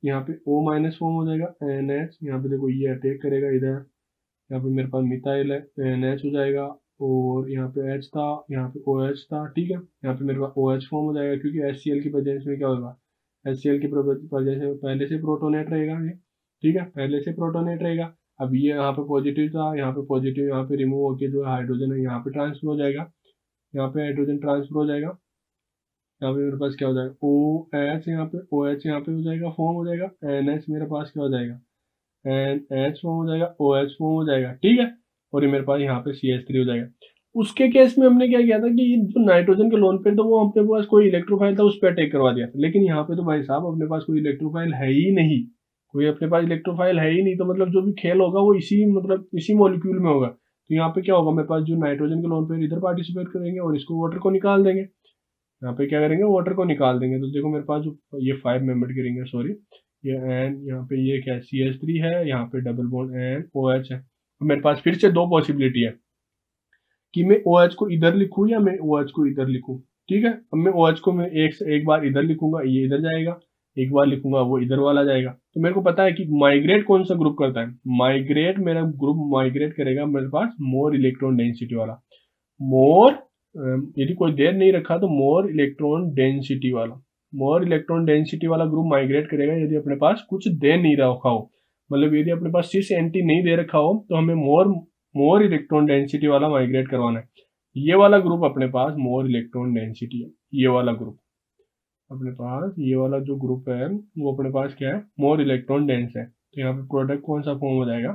यहाँ पे O माइनस फॉर्म हो जाएगा एन एच, यहाँ पे देखो ये अटैक करेगा इधर, यहाँ पे मेरे पास मिथाइल है एन एच हो जाएगा, और यहाँ पे H था, यहाँ पे ओ एच था, ठीक है। यहाँ पे मेरे पास ओ एच फॉर्म हो जाएगा, क्योंकि एच सी एल की प्रेजेंस में क्या होगा, एच सी एल की प्रेजेंस में पहले से प्रोटोनेट रहेगा ये, ठीक है, पहले से प्रोटोनेट रहेगा। अब ये यहाँ पे पॉजिटिव था, यहाँ पे पॉजिटिव यहाँ पे रिमूव होकर जो हाइड्रोजन है यहाँ पे ट्रांसफर हो जाएगा, यहाँ पे हाइड्रोजन ट्रांसफर हो जाएगा। यहाँ पे मेरे पास क्या हो जाएगा, ओ एच, यहाँ पे ओ एच यहाँ पे हो जाएगा, फॉर्म हो जाएगा, एन एच मेरे पास क्या हो जाएगा, एन एच फॉर्म हो जाएगा, ओ एच फॉर्म हो जाएगा, ठीक है। और ये मेरे पास यहाँ पे सी एच थ्री हो जाएगा। उसके केस में हमने क्या किया था कि जो नाइट्रोजन के लोन पे तो वो अपने पास कोई इलेक्ट्रोफाइल था उस पर अटैक करवा दिया था, लेकिन यहाँ पे तो भाई साहब अपने पास कोई इलेक्ट्रोफाइल है ही नहीं, कोई अपने पास इलेक्ट्रोफाइल है ही नहीं, तो मतलब जो भी खेल होगा वो इसी मतलब इसी मॉलिक्यूल में होगा। तो यहाँ पे क्या होगा, मेरे पास जो नाइट्रोजन के लोन पे इधर पार्टिसिपेट करेंगे और इसको वाटर को निकाल देंगे, यहाँ पे क्या करेंगे, वाटर को निकाल देंगे। तो देखो मेरे पास जो ये फाइव मेंबर की रिंग है, सॉरी ये एन, यहाँ पे ये क्या है सी एच थ्री है, यहाँ पे double bond N O H है। तो मेरे पास फिर से दो पॉसिबिलिटी है कि मैं ओ एच को इधर लिखूँ या मैं ओ एच को इधर लिखूँ, ठीक है। अब मैं ओ एच को मैं एक एक बार इधर लिखूंगा, ये इधर जाएगा, एक बार लिखूंगा वो इधर वाला जाएगा। तो मेरे को पता है कि माइग्रेट कौन सा ग्रुप करता है, माइग्रेट मेरा ग्रुप माइग्रेट करेगा मेरे पास मोर इलेक्ट्रॉन डेंसिटी वाला, मोर यदि कोई देर नहीं रखा तो मोर इलेक्ट्रॉन डेंसिटी वाला, मोर इलेक्ट्रॉन डेंसिटी वाला ग्रुप माइग्रेट करेगा यदि अपने पास कुछ दे नहीं रखा हो, मतलब यदि अपने पास सिस एंटी नहीं दे रखा हो तो हमें मोर मोर इलेक्ट्रॉन डेंसिटी वाला माइग्रेट करवाना है। ये वाला ग्रुप अपने पास मोर इलेक्ट्रॉन डेंसिटी है, ये वाला ग्रुप अपने पास, ये वाला जो ग्रुप है वो अपने पास क्या है, मोर इलेक्ट्रॉन डेंस है। तो यहाँ पे प्रोडक्ट कौन सा फॉर्म हो जाएगा,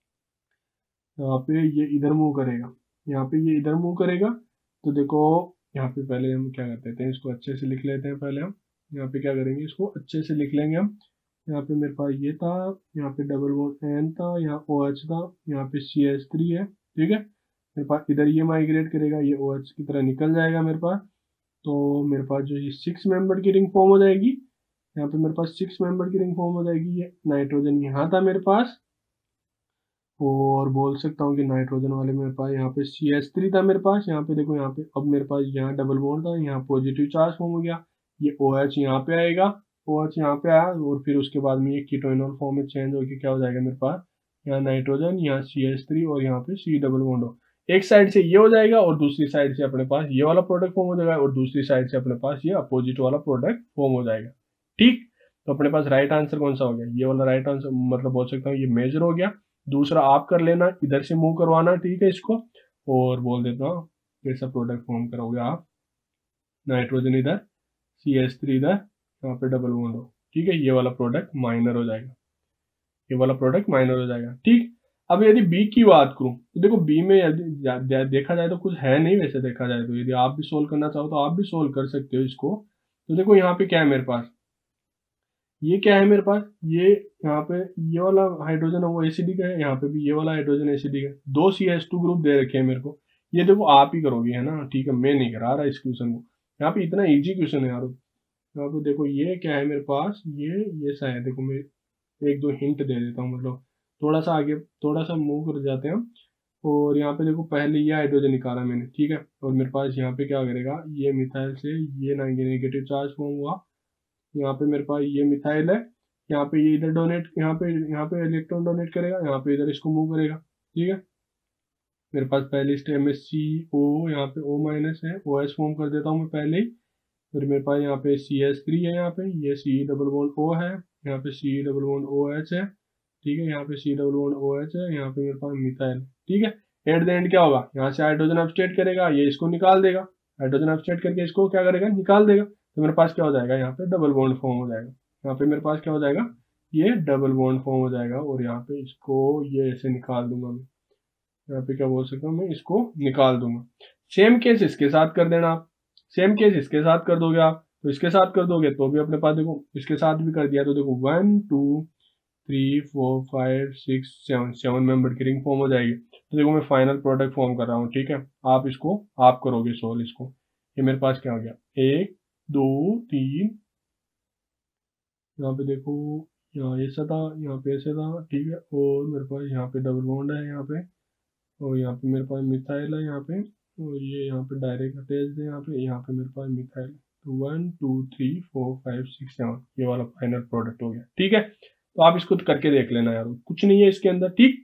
यहाँ पे ये इधर मूव करेगा, यहाँ पे ये इधर मूव करेगा। तो देखो यहाँ पे पहले हम क्या करते हैं, इसको अच्छे से लिख लेते हैं, पहले हम यहाँ पे क्या करेंगे, इसको अच्छे से लिख लेंगे हम। यहाँ पे मेरे पास ये था, यहाँ पे डबल बॉन्ड एन था, यहाँ ओ एच था, यहाँ पे सी एच थ्री है, ठीक है। मेरे पास इधर ये माइग्रेट करेगा, ये ओ एच की तरह निकल जाएगा मेरे पास। तो मेरे पास जो ये सिक्स मेंबर की रिंग फॉर्म हो जाएगी, यहाँ पे मेरे पास सिक्स मेंबर की रिंग फॉर्म हो जाएगी। ये नाइट्रोजन यहाँ था मेरे पास, और बोल सकता हूँ कि नाइट्रोजन वाले मेरे पास यहाँ पे सी एच थ्री था मेरे पास, यहाँ पे देखो यहाँ पे अब मेरे पास यहाँ डबल बॉन्ड था, यहाँ पॉजिटिव चार्ज फॉर्म हो गया, ये ओ एच यहाँ पे आएगा, ओ एच यहाँ पे आया, और फिर उसके बाद में ये कीटोइनॉल फॉर्म में चेंज होकर क्या हो जाएगा मेरे पास, यहाँ नाइट्रोजन, यहाँ सी एच थ्री और यहाँ पे सी डबल बॉन्ड हो, एक साइड से ये हो जाएगा और दूसरी साइड से अपने पास ये वाला प्रोडक्ट फॉर्म हो जाएगा, और दूसरी साइड से अपने पास ये अपोजिट वाला प्रोडक्ट फॉर्म हो जाएगा, ठीक। तो अपने पास राइट आंसर कौन सा हो गया, ये वाला राइट आंसर, मतलब बोल सकता हूँ ये मेजर हो गया। दूसरा आप कर लेना, इधर से मूव करवाना, ठीक है इसको, और बोल देता हूँ कैसा प्रोडक्ट फॉर्म करोगे आप, नाइट्रोजन इधर, सी एच थ्री इधर, यहाँ पे डबल बॉन्ड हो, ठीक है, ये वाला प्रोडक्ट माइनर हो जाएगा, ये वाला प्रोडक्ट माइनर हो जाएगा, ठीक। अब यदि बी की बात करूं तो देखो बी में यदि देखा जाए तो कुछ है नहीं, वैसे देखा जाए तो यदि आप भी सोल्व करना चाहो तो आप भी सोल्व कर सकते हो इसको। तो देखो यहाँ पे क्या है मेरे पास, ये क्या है मेरे पास, ये यहाँ पे ये वाला हाइड्रोजन है वो एसिडिक है, यहाँ पे भी ये वाला हाइड्रोजन एसिडिक है, दो सी एच टू ग्रुप दे रखे हैं मेरे को। ये देखो आप ही करोगे है ना, ठीक है, मैं नहीं करा रहा इस क्वेश्चन को, यहाँ पे इतना इजी क्वेश्चन है यार। यहाँ पे देखो ये क्या है मेरे पास, ये ये सा है, देखो मैं एक दो हिंट दे देता हूँ, मतलब थोड़ा सा आगे थोड़ा सा मूव कर जाते हैं हम। और यहाँ पे देखो पहले ये हाइड्रोजन निकाला मैंने, ठीक है, और मेरे पास यहाँ पे क्या करेगा, ये मिथाइल से ये नेगेटिव चार्ज फॉर्म हुआ, यहाँ पे मेरे पास ये मिथाइल है, यहाँ पे ये इधर डोनेट, यहाँ पे यहाँ पे इलेक्ट्रॉन डोनेट करेगा, यहाँ पे इधर इसको मूव करेगा, ठीक है। मेरे पास पहले स्टेप में सी ओ, यहाँ पे ओ माइनस है, ओ एच फॉर्म कर देता हूँ मैं पहले ही। फिर मेरे पास यहाँ पे सी एच थ्री है, यहाँ पे ये सी डबल बॉन्ड ओ है, यहाँ पे C double bond O H है, ठीक है, यहाँ पे C double bond O H है, यहाँ पे मेरे पास मिथाइल, ठीक है। एट द एंड क्या होगा, यहाँ से हाइड्रोजन अपस्टेट करेगा, ये इसको निकाल देगा, हाइड्रोजन अपस्टेट करके इसको क्या करेगा, निकाल देगा। तो मेरे पास क्या हो जाएगा, यहाँ पे डबल बॉन्ड फॉर्म हो जाएगा, यहाँ पे मेरे पास क्या हो जाएगा, ये डबल बॉन्ड फॉर्म हो जाएगा, और यहाँ पे इसको ये ऐसे निकाल दूंगा मैं, यहाँ पे क्या बोल सकता हूँ मैं, इसको निकाल दूंगा। सेम केस इसके साथ कर देना आप, सेम केस इसके साथ कर दोगे आप, तो इसके साथ कर दोगे तो भी अपने पास देखो इसके साथ भी कर दिया तो देखो one two three four five six seven, seven member की रिंग फॉर्म हो जाएगी। तो देखो मैं फाइनल प्रोडक्ट फॉर्म कर रहा हूँ, ठीक है, आप इसको आप करोगे सोल्व इसको। ये मेरे पास क्या हो गया, एक दो तीन, यहाँ पे देखो यहाँ ऐसा था, यहाँ पे ऐसा था, ठीक है, और मेरे पास यहाँ पे डबल बॉन्ड है यहाँ पे, और यहाँ पे मेरे पास मिथाइल है यहाँ पे, और ये यहाँ पे डायरेक्ट अटैच है यहाँ पे, यहाँ पे मेरे पास मिथाइल है। One two three four five six seven, ये वाला फाइनल प्रोडक्ट हो गया। ठीक है, तो आप इसको करके देख लेना यार, कुछ नहीं है इसके अंदर। ठीक,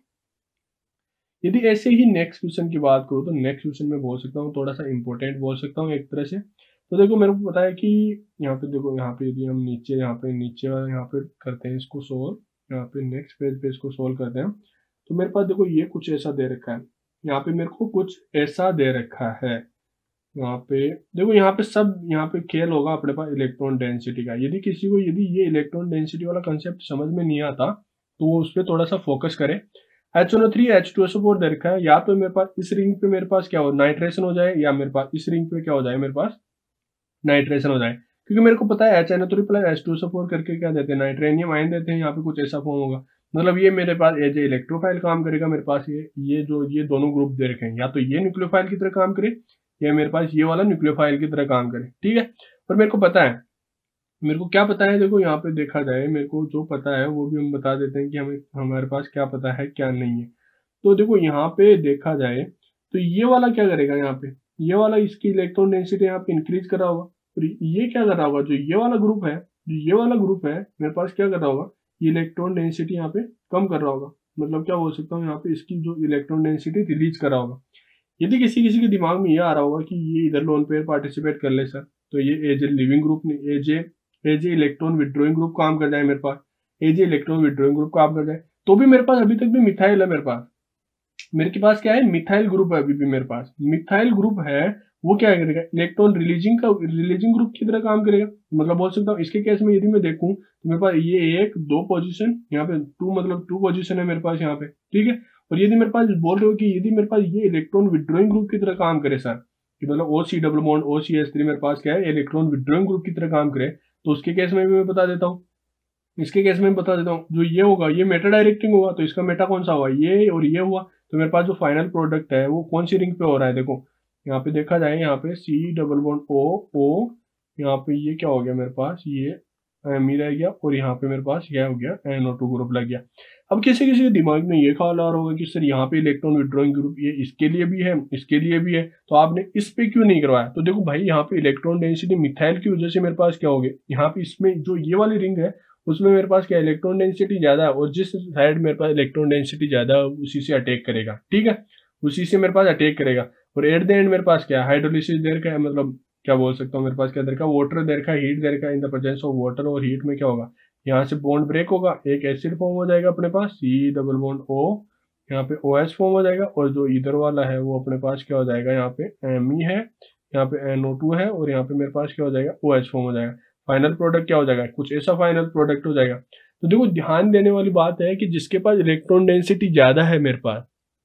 यदि ऐसे ही नेक्स्ट क्वेश्चन की बात करूँ तो नेक्स्ट क्वेश्चन में बोल सकता हूँ थोड़ा सा इंपॉर्टेंट बोल सकता हूँ एक तरह से। तो देखो मेरे को पता है कि यहाँ पे देखो, यहाँ पे यदि हम नीचे यहाँ पे नीचे यहाँ पे करते हैं इसको सोल्व, यहाँ पे नेक्स्ट पेज पे इसको सोल्व करते हैं, तो मेरे पास देखो ये कुछ ऐसा दे रखा है, यहाँ पे मेरे को कुछ ऐसा दे रखा है। यहाँ पे देखो, यहाँ पे सब यहाँ पे खेल होगा अपने पास इलेक्ट्रॉन डेंसिटी का। यदि किसी को यदि ये इलेक्ट्रॉन डेंसिटी वाला कंसेप्ट समझ में नहीं आता तो वो उस पर थोड़ा सा फोकस करे। H one O three H two S O four दे रखा है, या तो मेरे पास इस रिंग पे मेरे पास क्या हो नाइट्रेशन हो जाए, या मेरे पास इस रिंग पे क्या हो जाए मेरे पास नाइट्रेशन हो जाए, क्योंकि मेरे को पता है H N O three plus H two S O four करके क्या देते हैं, नाइट्रेनियम आयन देते हैं। यहाँ पे कुछ ऐसा फॉर्म होगा, मतलब ये मेरे पास एज ए इलेक्ट्रोफाइल काम करेगा। मेरे पास ये ये जो ये दोनों ग्रुप दे रखे हैं, या तो ये न्यूक्लियोफाइल की तरह काम करे, या मेरे पास ये वाला न्यूक्लियोफाइल की तरह काम करे। ठीक है, और मेरे को पता है, मेरे को क्या पता है, देखो यहाँ पे देखा जाए मेरे को जो पता है वो भी हम बता देते हैं कि हमें हमारे पास क्या पता है क्या नहीं है। तो देखो यहाँ पे देखा जाए तो ये वाला क्या करेगा, यहाँ पे ये वाला इसकी इलेक्ट्रॉन डेंसिटी यहाँ पे इंक्रीज कर रहा होगा, और ये क्या कर रहा होगा, जो ये वाला ग्रुप है जो ये वाला ग्रुप है मेरे पास क्या कर रहा होगा, ये इलेक्ट्रॉन डेंसिटी यहाँ पे कम कर रहा होगा। मतलब क्या बोल सकता हूँ, यहाँ पे इसकी जो इलेक्ट्रॉन डेंसिटी रिलीज कर रहा होगा। यदि किसी किसी के दिमाग में ये आ रहा होगा कि ये इधर लोन पेयर पार्टिसिपेट कर ले सर, तो ये एज ए लिविंग ग्रुप नहीं, as a as a electron withdrawing group काम कर जाए मेरे पास, as a electron withdrawing group काम कर जाए, तो भी मेरे पास अभी तक भी मिथाइल है। मेरे पास मेरे के पास क्या है, मिथाइल ग्रुप है अभी भी मेरे पास। मिथाइल ग्रुप है, वो क्या करेगा, इलेक्ट्रॉन रिलीजिंग का रिलीजिंग ग्रुप की तरह काम करेगा। मतलब बोल सकता हूँ इसके केस में यदि मैं देखूं तो मेरे पास ये एक दो पोजीशन, यहाँ पे टू मतलब टू पोजीशन है मेरे पास यहाँ पे। ठीक है, और यदि मेरे पास बोल रहे हो कि यदि मेरे पास ये इलेक्ट्रॉन विड्रॉइंग ग्रुप की तरह काम करे सर, कि मतलब O C double bond O C S three मेरे पास क्या है, इलेक्ट्रॉन विड्रॉइंग ग्रुप की तरह काम करे, तो उसके केस में भी मैं बता देता हूँ। इसके केस में बता देता हूँ, जो ये होगा ये मेटा डायरेक्टिंग होगा, तो इसका मेटा कौन सा हुआ, ये और ये हुआ। तो मेरे पास जो फाइनल प्रोडक्ट है वो कौन सी रिंग पे हो रहा है, देखो यहाँ पे देखा जाए, यहाँ पे सी डबल बॉन्ड ओ ओ, यहाँ पे ये क्या हो गया मेरे पास, ये एम ही रह गया, और यहाँ पे मेरे पास क्या हो गया, एन ओ टू ग्रुप लग गया। अब किसी किसी के दिमाग में ये ख्याल आ रहा होगा कि सर यहाँ पे इलेक्ट्रॉन विड्रॉइंग ग्रुप ये इसके लिए भी है इसके लिए भी है, तो आपने इस पे क्यों नहीं करवाया। तो देखो भाई, यहाँ पे इलेक्ट्रॉन डेंसिटी मिथाइल की वजह से मेरे पास क्या हो गया, यहाँ पे इसमें जो ये वाली रिंग है उसमें मेरे पास क्या इलेक्ट्रॉन डेंसिटी ज्यादा है, और जिस साइड मेरे पास इलेक्ट्रॉन डेंसिटी ज्यादा है उसी से अटैक करेगा। ठीक है, उसी से मेरे पास अटैक करेगा। और एट द एंड मेरे पास क्या हाइड्रोलिसिस दे रखा है, मतलब क्या बोल सकता हूँ, मेरे पास क्या दे रखा है, वाटर दे रखा है, हीट दे रखा है। In the presence of water और हीट में क्या होगा, यहाँ से बॉन्ड ब्रेक होगा, एक एसिड फॉर्म हो जाएगा अपने पास सी डबल बॉन्ड ओ, यहाँ पे ओ एच फॉर्म हो जाएगा, और जो इधर वाला है वो अपने पास क्या हो जाएगा, यहाँ पे एम ई है, यहाँ पे एन ओ टू है, और यहाँ पे मेरे पास क्या हो जाएगा, ओ एच फॉर्म हो जाएगा। फाइनल प्रोडक्ट क्या हो जाएगा, कुछ ऐसा फाइनल प्रोडक्ट हो जाएगा। तो देखो ध्यान देने वाली बात है कि जिसके पास इलेक्ट्रॉन डेंसिटी ज्यादा है मेरे पास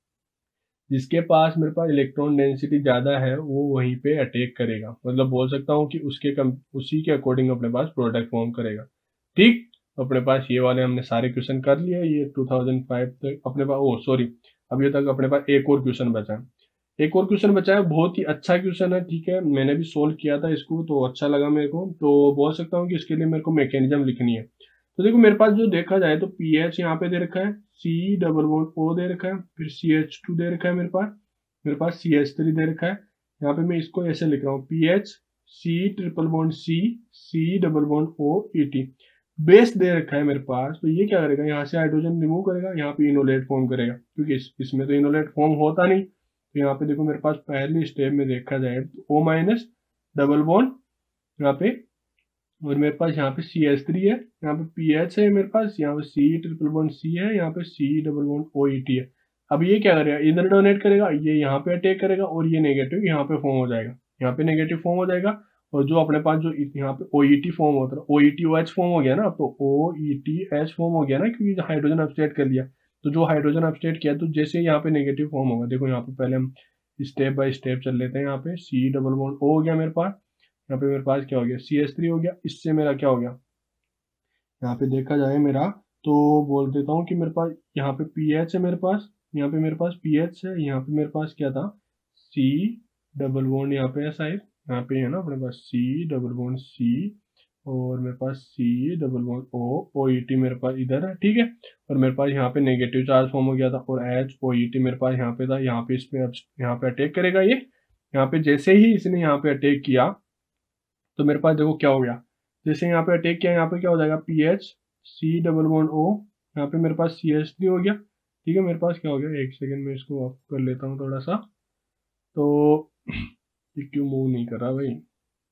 जिसके पास मेरे पास इलेक्ट्रॉन डेंसिटी ज्यादा है वो वहीं पे अटैक करेगा। मतलब बोल सकता हूँ कि उसके कम उसी के अकॉर्डिंग अपने पास प्रोडक्ट फॉर्म करेगा। ठीक, अपने पास ये वाले हमने सारे क्वेश्चन कर लिए। ये टू थाउजेंड फाइव तक अपने पास, ओ सॉरी अभी तक अपने पास एक और क्वेश्चन बचा है। एक और क्वेश्चन बचा है, बहुत ही अच्छा क्वेश्चन है। ठीक है, मैंने भी सोल्व किया था इसको तो अच्छा लगा मेरे को, तो बोल सकता हूँ कि इसके लिए मेरे को मैकेनिज्म लिखनी है। तो देखो मेरे पास जो देखा जाए तो पी एच यहाँ पे दे रखा है, सी डबल बॉन्ड ओ दे रखा है, फिर सी एच टू दे रखा है मेरे पास मेरे पास सी एच थ्री दे रखा है। यहाँ पे मैं इसको ऐसे लिख रहा हूँ, P H C triple bond C C double bond O E T. Base दे रखा है मेरे पास, तो ये क्या करेगा, यहाँ से हाइड्रोजन रिमूव करेगा, यहाँ पे इनोलेट फॉर्म करेगा, क्योंकि इस, इसमें तो इनोलेट फॉर्म होता नहीं। तो यहाँ पे देखो मेरे पास पहले स्टेप में देखा जाए तो ओ माइनस डबल बॉन्ड यहाँ पे, और मेरे पास यहाँ पे सी एच थ्री है, यहाँ पे पी एच है मेरे पास, यहाँ पे सी ट्रिपल बॉन्ड सी है, यहाँ पे C double bond O E T है। अब ये क्या करेगा, इधर डोनेट करेगा, ये यहाँ पे अटैक करेगा, और ये नेगेटिव यहाँ पे फॉर्म हो जाएगा, यहाँ पे नेगेटिव फॉर्म हो जाएगा। और जो अपने पास जो यहाँ पे ओ ई टी फॉर्म होता है, O E T O H form हो गया ना, तो O E T H form हो गया ना, क्योंकि हाइड्रोजन अपस्टेट कर लिया। तो जो हाइड्रोजन अपस्टेट किया, तो जैसे यहाँ पे नेगेटिव फॉर्म होगा, देखो यहाँ पे पहले हम स्टेप बाय स्टेप चल लेते हैं। यहाँ पे सी डबल बॉन्ड ओ हो गया मेरे पास, यहाँ पे मेरे पास क्या हो गया, सी एच थ्री हो गया। इससे मेरा क्या हो गया, यहाँ पे देखा जाए मेरा, तो बोल देता हूँ कि मेरे पास यहाँ पे पी एच है मेरे पास, यहाँ पे मेरे पास पी एच है, यहाँ पे मेरे पास क्या था, सी डबल बॉन्ड यहाँ पे है शायद, यहाँ पे है ना अपने पास सी डबल बॉन्ड सी, और मेरे पास C double bond O O E T मेरे पास इधर है। ठीक है, और मेरे पास यहाँ पे नेगेटिव चार्ज फॉर्म हो गया था, और एच ओ ई टी मेरे पास यहाँ पे था। यहाँ पे इसमें अब यहाँ पे अटैक करेगा ये, यहाँ पे जैसे ही इसने यहाँ पे अटैक किया तो मेरे पास देखो क्या हो गया, जैसे यहाँ पे अटैक किया, यहाँ पे क्या हो जाएगा, P H C double bond O, यहाँ पे मेरे पास सी एच थ्री हो गया। ठीक है, मेरे पास क्या हो गया, एक सेकेंड में इसको ऑफ कर लेता हूँ थोड़ा सा, तो ये क्यों मूव नहीं कर रहा भाई।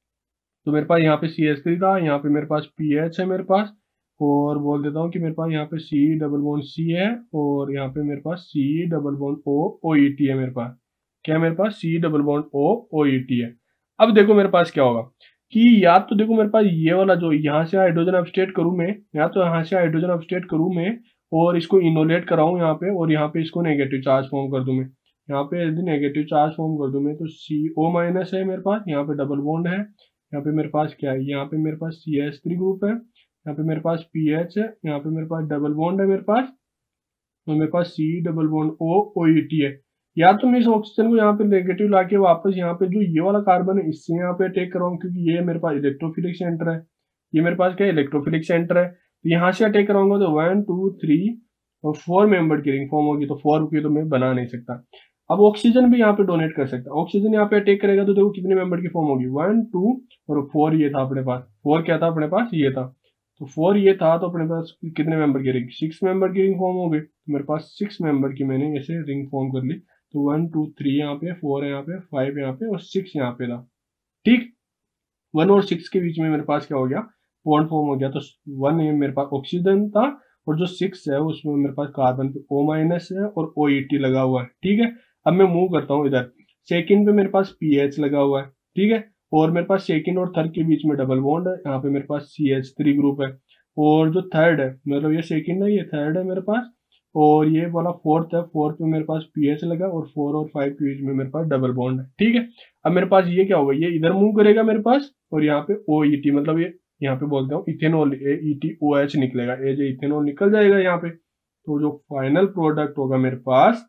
तो मेरे पास यहाँ पे सी एच थ्री था, यहाँ पे मेरे पास पी एच है मेरे पास, और बोल देता हूँ कि मेरे पास यहाँ पे सी डबल बॉन्ड सी है, और यहाँ पे मेरे पास C double bond O O E T है मेरे पास। क्या है मेरे पास, C double bond O O E T है। अब देखो मेरे पास क्या होगा कि या तो देखो मेरे पास ये वाला जो यहाँ से हाइड्रोजन अपस्टेट करूँ मैं, या तो यहाँ से हाइड्रोजन अपस्टेट करूँ मैं और इसको इनोलेट कराऊँ यहाँ पे, और यहाँ पे इसको नेगेटिव चार्ज फॉर्म कर दूँ मैं। यहाँ पे यदि नेगेटिव चार्ज फॉर्म कर दूँ मैं तो सी ओ माइनस है मेरे पास, यहाँ पे डबल बॉन्ड है, यहाँ पे मेरे पास क्या है, यहाँ पे मेरे पास सी एच थ्री ग्रुप है, यहाँ पे मेरे पास पी एच है, यहाँ पे मेरे पास डबल बॉन्ड है मेरे पास, और मेरे पास C double bond O O E T है। या तो मैं इस ऑक्सीजन को यहाँ पे नेगेटिव लाके वापस यहाँ पे जो ये वाला कार्बन है इससे यहाँ पे अटैक कराऊँ, क्योंकि ये मेरे पास इलेक्ट्रोफिलिक सेंटर है, ये मेरे पास क्या है, इलेक्ट्रोफिलिक सेंटर है। तो यहाँ से अटैक कराऊंगा तो वन टू थ्री और फोर मेंबर की रिंग फॉर्म होगी, तो फोर की तो मैं बना नहीं सकता। अब ऑक्सीजन भी यहाँ पे डोनेट कर सकता है, ऑक्सीजन यहाँ पे अटैक करेगा तो देखो कितने मेंबर की फॉर्म होगी, वन टू और फोर, ये था अपने पास, फोर क्या था अपने पास, ये था, तो फोर ये था, तो अपने पास कितने मेंबर की रिंग, सिक्स मेंबर की रिंग फॉर्म हो गई। तो मेरे पास सिक्स मेंबर की मैंने ऐसे रिंग फॉर्म कर ली, तो वन टू थ्री यहाँ पे, फोर यहाँ पे, फाइव यहाँ पे और सिक्स यहाँ पे था। ठीक, वन और सिक्स के बीच में मेरे पास क्या हो गया, बॉन्ड फॉर्म हो गया। तो वन ये मेरे पास ऑक्सीजन था, और जो सिक्स है उसमें मेरे पास कार्बन पे O माइनस है और O ई टी लगा हुआ है। ठीक है, अब मैं मूव करता हूँ इधर, सेकंड पे मेरे पास पी एच लगा हुआ है। ठीक है, और मेरे पास सेकंड और थर्ड के बीच में डबल बॉन्ड है, यहाँ पे मेरे पास सी एच थ्री ग्रुप है, और जो थर्ड है मतलब ये सेकंड है, ये थर्ड है मेरे पास, और ये वाला फोर्थ है, फोर्थ पे मेरे पास पी एच लगा, और फोर और फाइव के बीच में मेरे पास डबल बॉन्ड है। ठीक है, अब मेरे पास ये क्या होगा, ये इधर मूव करेगा मेरे पास, और यहाँ पे ओ ई टी मतलब ये यहाँ पे बोलते हैं ethanol, A E T O H निकलेगा, ए जो इथेनॉल निकल जाएगा यहाँ पे। तो जो फाइनल प्रोडक्ट होगा मेरे पास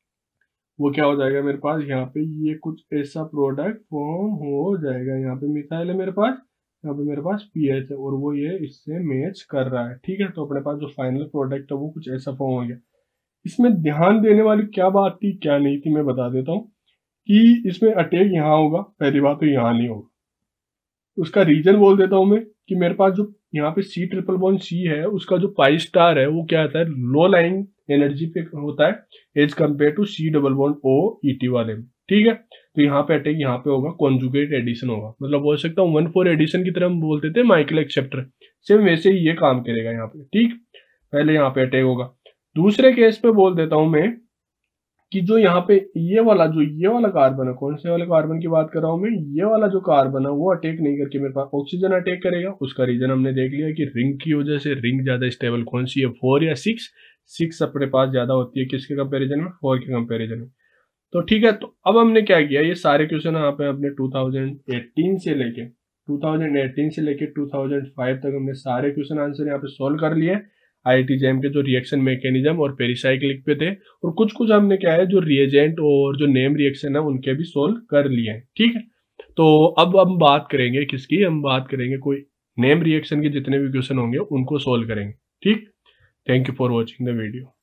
वो क्या हो जाएगा मेरे पास, यहाँ पे ये कुछ ऐसा प्रोडक्ट फॉर्म हो जाएगा। यहाँ पे मिथाइल है मेरे पास, यहाँ पे मेरे पास पी एच है, और वो ये इससे मैच कर रहा है। ठीक है, तो अपने पास जो फाइनल प्रोडक्ट है वो कुछ ऐसा फॉर्म हो गया। इसमें ध्यान देने वाली क्या बात थी क्या नहीं थी मैं बता देता हूँ कि इसमें अटैक यहाँ होगा, पहली बात तो यहाँ नहीं होगा। उसका रीजन बोल देता हूँ मैं कि मेरे पास जो यहाँ पे सी ट्रिपल बॉन्ड सी है उसका जो पाई स्टार है वो क्या आता है, लो लाइंग एनर्जी पे होता है as compare to C double bond O E T वाले में। ठीक है, तो यहाँ पे अटैक यहाँ पे होगा, कॉन्जुगेट एडिशन होगा, मतलब बोल सकता हूँ वन फोर एडिशन की तरह हम बोलते थे माइकल एक्सेप्टर, सेम वैसे ही ये काम करेगा यहाँ पे। ठीक, पहले यहाँ पे अटैक होगा। दूसरे केस पे बोल देता हूँ मैं कि जो यहाँ पे ये वाला जो ये वाला कार्बन है, कौन से वाले कार्बन की बात कर रहा हूँ मैं, ये वाला जो कार्बन है वो अटैक नहीं करके मेरे पास ऑक्सीजन अटैक करेगा। उसका रीजन हमने देख लिया कि रिंग की वजह से। रिंग ज्यादा स्टेबल कौन सी है, फोर या सिक्स, सिक्स अपने पास ज्यादा होती है किसके कंपेरिजन में, फोर के कंपेरिजन में। तो ठीक है, तो अब हमने क्या किया, ये सारे क्वेश्चन यहाँ पे अपने टू थाउजेंड एटीन से लेके टू थाउजेंड एटीन से लेके टू थाउजेंड फाइव तक हमने सारे क्वेश्चन आंसर यहाँ पे सोल्व कर लिए। आईआईटी जैम के जो रिएक्शन मैकेनिज्म और पेरिसाइक्लिक पे थे, और कुछ कुछ हमने क्या है जो रिएजेंट और जो नेम रिएक्शन है उनके भी सोल्व कर लिए हैं। ठीक है, तो अब हम बात करेंगे किसकी, हम बात करेंगे कोई नेम रिएक्शन के जितने भी क्वेश्चन होंगे उनको सोल्व करेंगे। ठीक, thank you for watching the video.